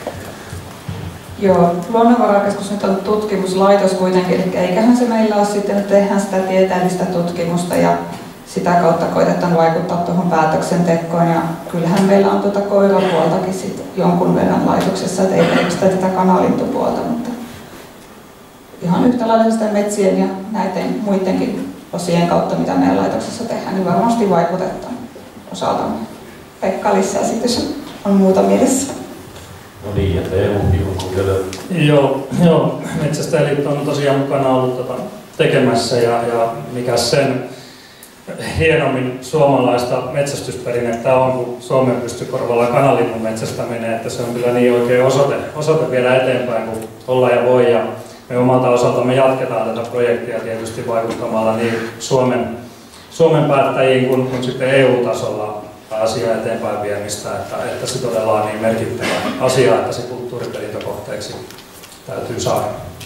Joo, Luonnonvarakeskus nyt on tutkimuslaitos kuitenkin, eli eiköhän se meillä ole sitten, että tehdään sitä tieteellistä tutkimusta ja sitä kautta koitetaan vaikuttaa tuohon päätöksentekoon. Ja kyllähän meillä on koirapuoltakin sit jonkun verran laitoksessa, että ei pelkästään tätä kanalintupuolta, mutta ihan yhtä lailla sitä metsien ja näiden muidenkin osien kautta, mitä meidän laitoksessa tehdään, niin varmasti vaikutetaan osaltamme. Pekka lisää sitten, jos on muuta mielessä. No niin, ja Teemukin on kyllä. Joo, Metsästäjäliitto on tosiaan mukana ollut tekemässä ja mikä sen hienommin suomalaista metsästysperinnettä on kuin Suomen pystykorvalla kanalinnun metsästäminen, että se on kyllä niin oikein osoite viedä eteenpäin kuin olla ja voi. Ja me omalta osaltamme jatketaan tätä projektia tietysti vaikuttamalla niin Suomen päättäjiin kuin sitten EU-tasolla asiaa eteenpäin viemistä, että se todella on niin merkittävä asia, että se kulttuuriperintökohteeksi täytyy saada.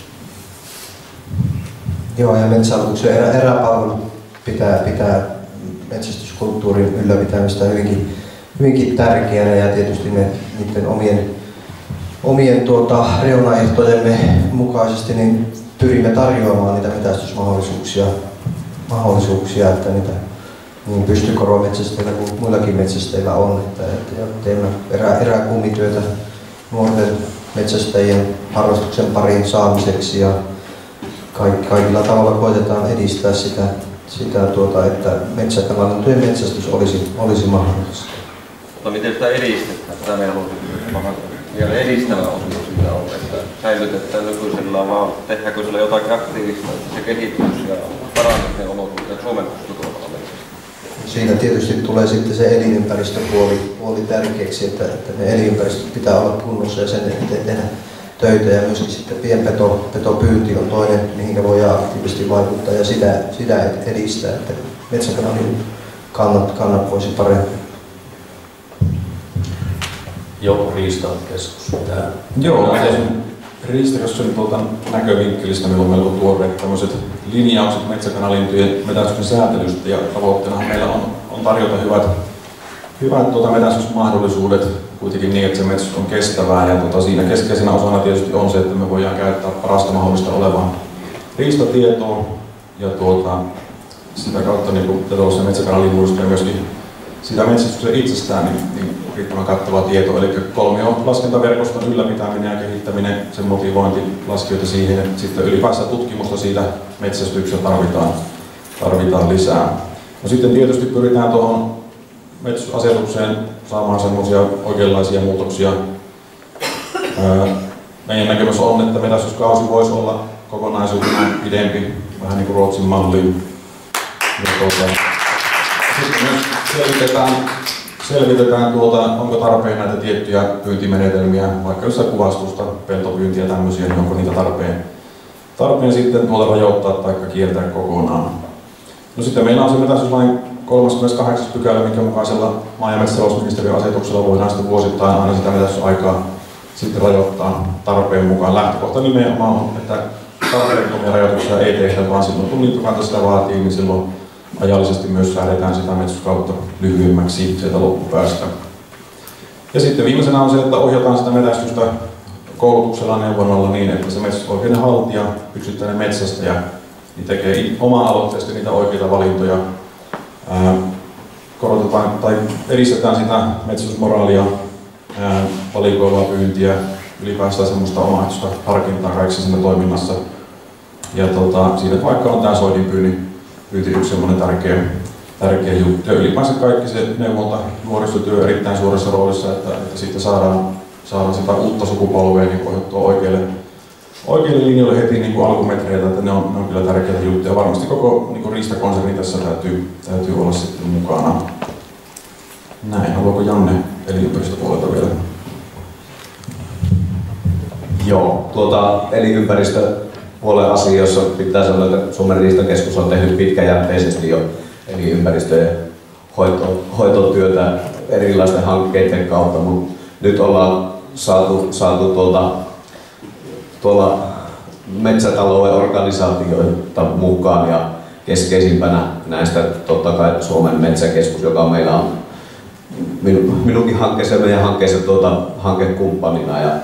Joo, ja Metsähallituksen eräpalvelu pitää metsästyskulttuurin ylläpitämistä hyvinkin tärkeänä, ja tietysti niiden omien reunaehtojemme mukaisesti niin pyrimme tarjoamaan niitä metästysmahdollisuuksia, että niitä niin pystykorvametsästäjillä kuin muillakin metsästäjillä on, että teemme eräkummityötä nuorten metsästäjien harrastuksen pariin saamiseksi, ja kaikilla tavalla koitetaan edistää sitä että metsäkanalintujen metsästys olisi mahdollista. Mutta miten sitä edistetään? Sitä meillä on vielä edistävä osio siitä on, että säilytetään nykyisellään, vaan tehdäänkö sillä jotakin aktiivista, että se kehittyisi ja parantaisi ne olosuhteet Suomen pystykorvalla metsästä? Siinä tietysti tulee sitten se elinympäristöpuoli tärkeäksi, että ne elinympäristöt pitää olla kunnossa ja sen eteen tehdä töitä, ja myöskin sitten pienpetopyynti on toinen, mihin voidaan aktiivisesti vaikuttaa ja sitä edistää, että metsäkanalin kannat voisi paremmin. Joo, Riistakeskus. Joo, Riistakeskuksen näkövinkkelistä meillä on melko tuoreet tämmöiset linjaukset metsäkanalintujen metästyksen säätelystä, ja tavoitteena meillä on tarjota hyvät metästysmahdollisuudet kuitenkin niin, että se metsästys on kestävää, ja siinä keskeisenä osana tietysti on se, että me voidaan käyttää parasta mahdollista olevaa riistatietoa ja sitä kautta niin tuossa metsäkanalinnuista ja myöskin sitä metsästyksen itsestään niin riittävän kattavaa tietoa, eli kolmion laskentaverkoston ylläpitäminen ja kehittäminen, sen motivointi laskijoita siihen, että sitten ylipäänsä tutkimusta siitä metsästyksestä tarvitaan lisää. No sitten tietysti pyritään tuohon metsästysasetukseen saamaan semmoisia oikeanlaisia muutoksia. Meidän näkemys on, että metsästyskausi voisi olla kokonaisuutena pidempi, vähän niin kuin Ruotsin malliin. Sitten myös selvitetään onko tarpeen näitä tiettyjä pyyntimenetelmiä, vaikka jossain kuvastusta, peltopyyntiä ja tämmöisiä, niin onko niitä tarpeen sitten rajoittaa tai kieltää kokonaan. No sitten meillä on se metästyslain 38. pykälä, minkä mukaisella maa- ja metsätalousministeriön asetuksella voidaan sitten vuosittain aina sitä metästysaikaa sitten rajoittaa tarpeen mukaan. Lähtökohta nimenomaan on, että tarpeettomia rajoituksia ei tehdä, vaan silloin kun lintukanta sitä vaatii, niin silloin ajallisesti myös säädetään sitä metsästyskautta lyhyemmäksi sieltä loppupäästä. Ja sitten viimeisenä on se, että ohjataan sitä metästystä koulutuksella ja neuvonnalla niin, että se metsästysoikeuden haltija, yksittäinen metsästäjä, niin tekee oma-aloitteisesti niitä oikeita valintoja. Korotetaan tai edistetään sitä metsästysmoraalia, valikoivaa pyyntiä, ylipäätään semmoista omaehtoista harkintaa kaikessa siinä toiminnassa. Ja siinä vaikka on tämä soidinpyynti yksi semmoinen tärkeä juttu. Ja ylipäänsä kaikki se neuvonta, nuorisotyö erittäin suuressa roolissa, että siitä saadaan sitä uutta sukupolvea niin ohjattua oikeille linjoille heti niin kuin alkumetreiltä, että ne on kyllä tärkeitä juttuja. Varmasti koko niin riistakonserni tässä täytyy olla sitten mukana. Näin, haluaako Janne elinympäristöpuolelta vielä? Joo, elinympäristöpuolen asioissa pitää sanoa, että Suomen riistakeskus on tehnyt pitkäjänteisesti jo elinympäristöjen hoitotyötä erilaisten hankkeiden kautta, mutta nyt ollaan saatu tuolla metsätalouden organisaatioita mukaan, ja keskeisimpänä näistä totta kai Suomen metsäkeskus, joka meillä on minunkin hankkeessa ja meidän hankkeessa hankekumppanina, ja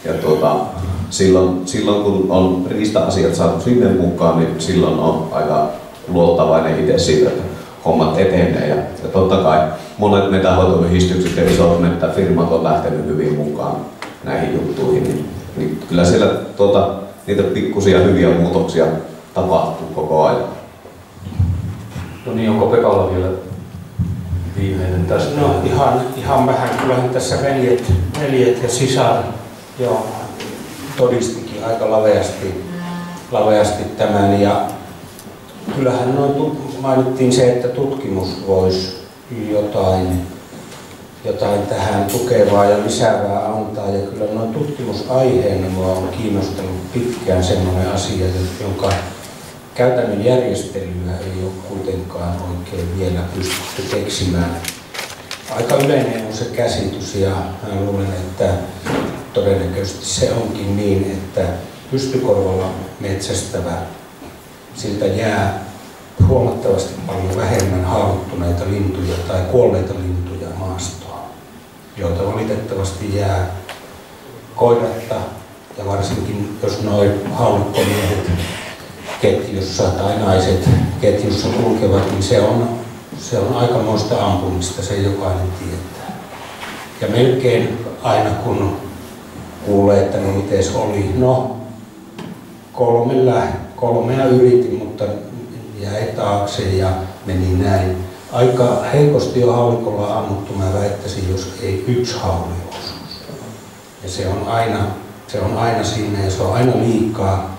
silloin kun on riista-asiat saatu sinne mukaan, niin silloin on aika luottavainen itse siitä, että hommat etenee, ja totta kai monet metsänhoitoyhdistykset ja isot metsäfirmat on lähtenyt hyvin mukaan näihin juttuihin, niin kyllä siellä niitä pikkusia hyviä muutoksia tapahtuu koko ajan. No niin, onko Pekalla vielä viimeinen tästä? No ihan vähän. Kyllähän tässä veljet ja sisar jo todistikin aika laveasti tämän. Ja kyllähän mainittiin se, että tutkimus voisi jotain tähän tukevaa ja lisäävää antaa. Ja kyllä noin tutkimusaiheena minua on kiinnostanut pitkään sellainen asia, jonka käytännön järjestelyä ei ole kuitenkaan oikein vielä pystytty keksimään. Aika yleinen on se käsitys ja luulen, että todennäköisesti se onkin niin, että pystykorvalla metsästävä siltä jää huomattavasti paljon vähemmän haavoittuneita lintuja tai kuolleita lintuja maastoon, joita valitettavasti jää koiratta ja varsinkin jos noin haulikkomiehet ketjussa tai naiset ketjussa kulkevat, niin se on aikamoista ampumista, se jokainen tietää. Ja melkein aina kun kuulee, että no mites oli, no kolmea yritin, mutta jäi taakse ja meni näin. Aika heikosti on haulikolla ammuttu, mä väittäisin, jos ei yksi hauli osuus. Ja se on aina siinä ja se on aina liikaa.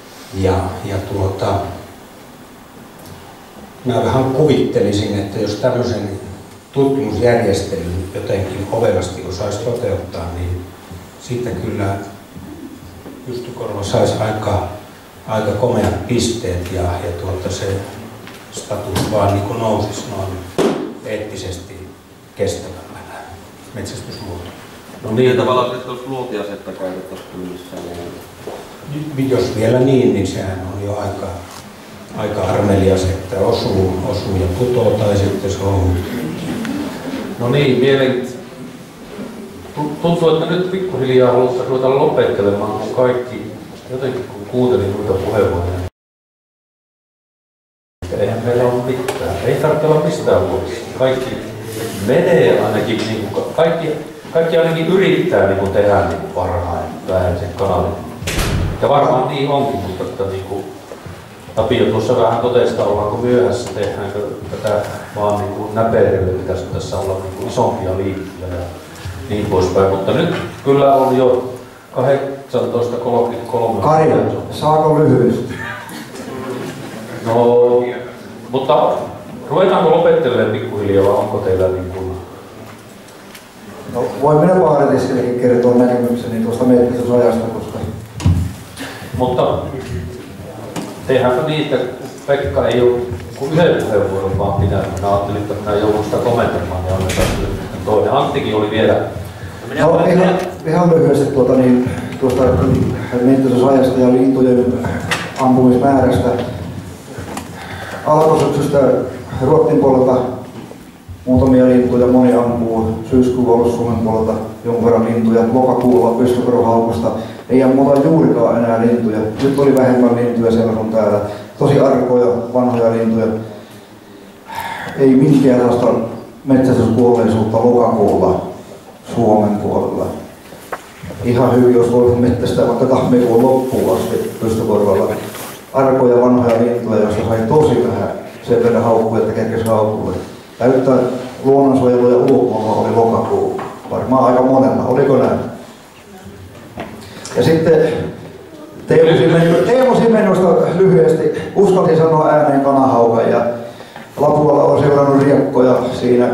Mä vähän kuvittelisin, että jos tämmöisen tutkimusjärjestelyn jotenkin ovelasti osaisi toteuttaa, niin siitä kyllä pystykorva saisi aika komeat pisteet ja se status vaan niin kuin nousisi noin eettisesti kestävämpänä metsästysmuoto. No niin, tavallaan että olisi luotiasetta käytettäisiin kylissä. Jos vielä niin sehän on jo aika armelias, että osuu ja putoo tai sitten se on. No niin, tuntuu, että nyt pikkuhiljaa haluttaisiin ruveta lopettelemaan, kun kaikki jotenkin kun kuuntelin noita puheenvuoroja. Eihän meillä ole mitään, ei tarvitse olla mistään vuodessa. Kaikki menee ainakin, niin kuin, kaikki ainakin yrittää niin kuin tehdä niin kuin parhaan vähäisen kanalin. Ja varmaan niin onkin, mutta että niin kuin Tapio tuossa vähän totesi, että ollaanko myöhässä, tehdäänkö tätä vaan niin kuin näperille, pitäisi tässä olla niin kuin isompia liikkiä ja niin poispäin. Mutta nyt kyllä on jo 18.33. Kari, saako lyhyesti? No, mutta ruvetaanko lopettelemaan pikkuhiljaa vai onko teillä niin kuin... No, voin minä paaritiskelikin kertoa näkemykseni tuosta metsästysajasta, koska... Mutta tehdäänkö niin, että Pekka ei ole kuin yhden puheenvuoron vaan pitänyt. Minä ajattelin, että minä joudun sitä kommentoimaan ja annetaan toinen. Anttikin oli vielä... No, ihan lyhyesti tuosta metsästysajasta ja lintujen ampumismäärästä. Alkusyksystä Ruotsin puolelta muutamia lintuja, moni ampuu. Syyskuun alussa Suomen puolelta jonkun verran lintuja. Lokakuulla pystykorvahaukosta ei ammuta juurikaan enää lintuja. Nyt oli vähemmän lintuja siellä kuin täällä. Tosi arkoja, vanhoja lintuja. Ei minkäänlaista metsästyskuolleisuutta lokakuulla Suomen puolella. Ihan hyvin, jos voi metsästää vaikka tammikuun loppuun asti pystykorvalla. Arkoja vanhoja lintuja, joista sai tosi vähän sen verran haukkuja, että kerkesi haukkuja. Täyttä luonnonsuojelu ja ulkomailla oli lokakuu. Varmaan aika monella. Oliko näin? Ja sitten Teemu Simenosta lyhyesti. Uskalsin sanoa ääneen kanahaukan ja Lapualla on seurannut riekkoja siinä.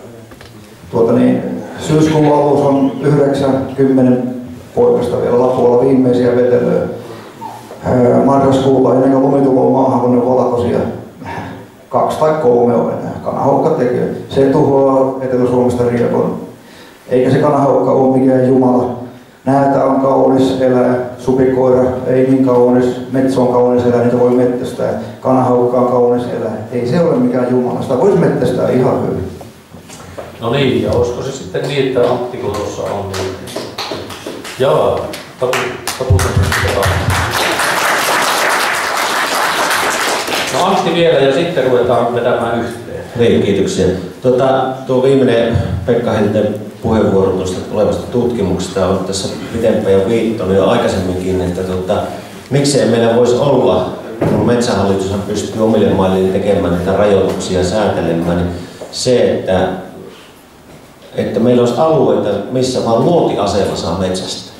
Syyskuun alussa on 9-10 poikasta vielä Lapualla viimeisiä vetelöjä. Marraskuulla ennen kuin lumi tulee maahan, kun ne valkoisia 2 tai 3 on enää. Kanahaukka tekee. Se tuhoaa Etelä-Suomesta riekon. Eikä se kanahaukka ole mikään jumala. Näätä on kaunis eläin, supikoira ei niin kaunis, metsä on kaunis eläin, niitä voi metsästää. Kanahaukka on kaunis eläin. Ei se ole mikään jumala, sitä voisi metsästää ihan hyvin. No niin, ja olisiko se sitten niin, että Antti kun tuossa on, niin... Jaa, taputan sitä. No Antti vielä ja sitten ruvetaan vetämään yhteen. Niin, kiitoksia. Tuo viimeinen Pekka Helten puheenvuoro tuosta tulevasta tutkimuksesta on tässä pitempään jo viittanut jo aikaisemminkin, että miksei meillä voisi olla, kun Metsähallitushan pystyy omille mailleen tekemään niitä rajoituksia ja säätelemään, niin se, että meillä olisi alueita, missä vaan luotiaseella saa metsästää.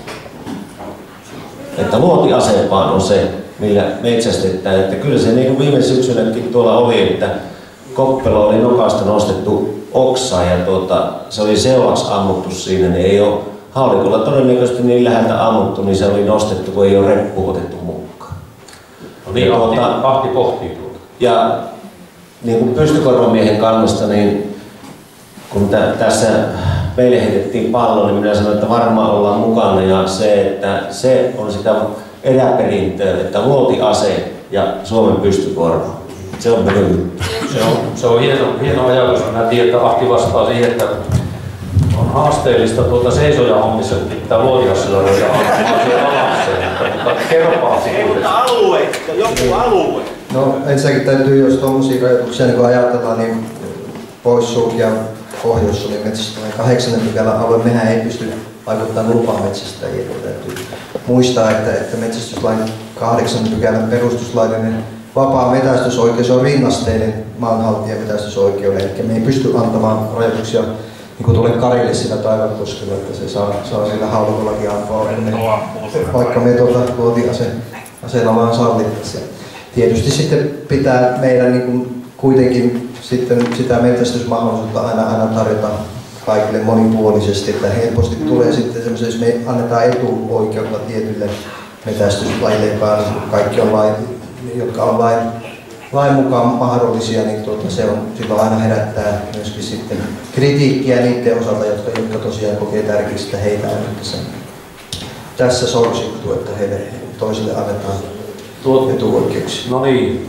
Että luotiase vaan on se, millä metsästetään. Että kyllä se niin kuin viime syksynäkin tuolla oli, että Koppelo oli nokasta nostettu oksa ja se oli seuraavaksi ammuttu siinä, niin ei ole haulikolla todennäköisesti niin läheltä ammuttu, niin se oli nostettu, kun ei ole reppu otettu mukaan. No niin, Ahti pohtii tuota. Ja niin kuin pystykorvamiehen kannasta, niin kun tässä meille heitettiin pallo, niin minä sanoin, että varmaan ollaan mukana ja että se on sitä eräperintöä, että luotiase ja Suomen pystykorva. Se on minun. Se on hieno ajatus. Mä tiedän, että Ahti vastaa siihen, että on haasteellista seisoja hommissa, kun pitää luotiasella ruveta alakseen. Mutta kerropaa siitä. Mutta alue, joku alue. No ensinnäkin täytyy, jos tuommoisia rajoituksia niin ajatellaan, niin poissulkea Pohjois-Suomen metsästäjien 8. pykälän alue, mehän ei pysty vaikuttamaan lupametsästäjiin. Täytyy muistaa, että metsästyslain 8. pykälän perustuslaillinen vapaa metästysoikeus on rinnasteinen maanhaltijan metästysoikeuden, eli me ei pysty antamaan rajoituksia niin kuin tuolle Karille sillä Taivankoskella, että se saa sillä haulikollakin ampua ennen, vaikka me luotiaseella vaan sallittaisiin. Tietysti sitten pitää meidän niin kuin kuitenkin sitten sitä metsästysmahdollisuutta aina tarjota kaikille monipuolisesti, että helposti tulee sitten semmoisia, jos me annetaan etuoikeutta tietyille metästyslajille päälle, kaikki on jotka on lain mukaan mahdollisia, niin se on silloin aina herättää myöskin sitten kritiikkiä niiden osalta, jotka tosiaan kokee tärkeäksi, että heitä on tässä sorsittu, että heille toisille annetaan etuoikeuksia. No niin.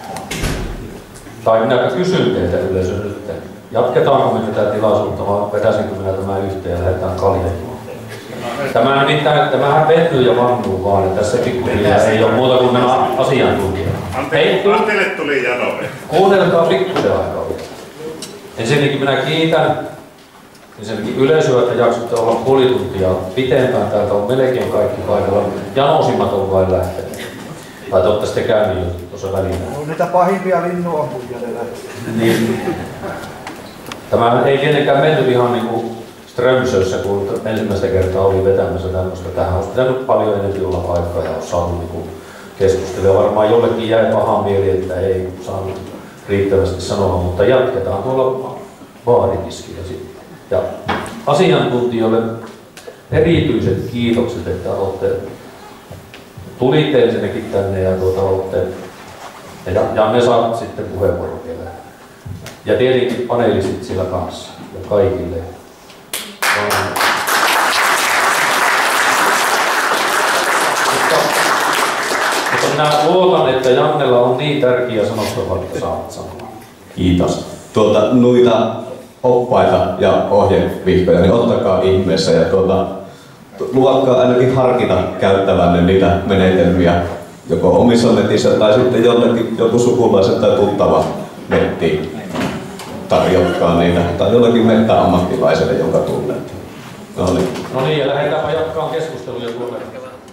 Tai minä kysyn teiltä yleisö nyt, jatketaanko me tätä tilaisuutta vai vetäisinkö minä tämän yhteen ja lähdetään kaljajuomaan? Tämähän vetyy ja vannuu vaan, ja tässä pikkuhiljaa ei ole muuta kuin nämä asiantuntijat. Antille tuli jano. Kuunnelkaa pikkusen aikaa. Ensinnäkin minä kiitän yleisöä, että jaksotte olla puoli tuntia pitempään. Täältä on melkein kaikki paikalla. Janosimmat on vain lähtenyt. Tai te olette sitten käynyt jo tuossa välillä. No niitä pahimpia linnuampuja ne lähtee. Niin. Tämä ei tietenkään mennyt ihan niin kuin Strömsössä, kun ensimmäistä kertaa oli vetämässä tämmöistä. Tähän olisi pitänyt paljon enemmän olla paikkaa ja olisi saanut niin keskustella. Varmaan jollekin jäi paha mieli, että ei saanut riittävästi sanoa, mutta jatketaan tuolla baaritiskillä sitten. Ja asiantuntijoille erityiset kiitokset, että tulitte ensinnäkin tänne ja ja ne saa sitten puheenvuoron vielä. Ja tietenkin panelistit sillä kanssa ja kaikille. Mutta minä luotan, että Jannella on niin tärkeä sanottava, että saat sanoa. Kiitos. Noita oppaita ja ohjevihkoja, niin ottakaa ihmeessä ja luvatkaa ainakin harkita käyttävänne niitä menetelmiä joko omissa netissä tai sitten joku sukulaisen tai tuttava netti tarjotkaa niitä tai jollakin mettäammattilaiselle, jonka tunnette. No niin, ja lähdetäänpä jatkaa keskustelua tuonne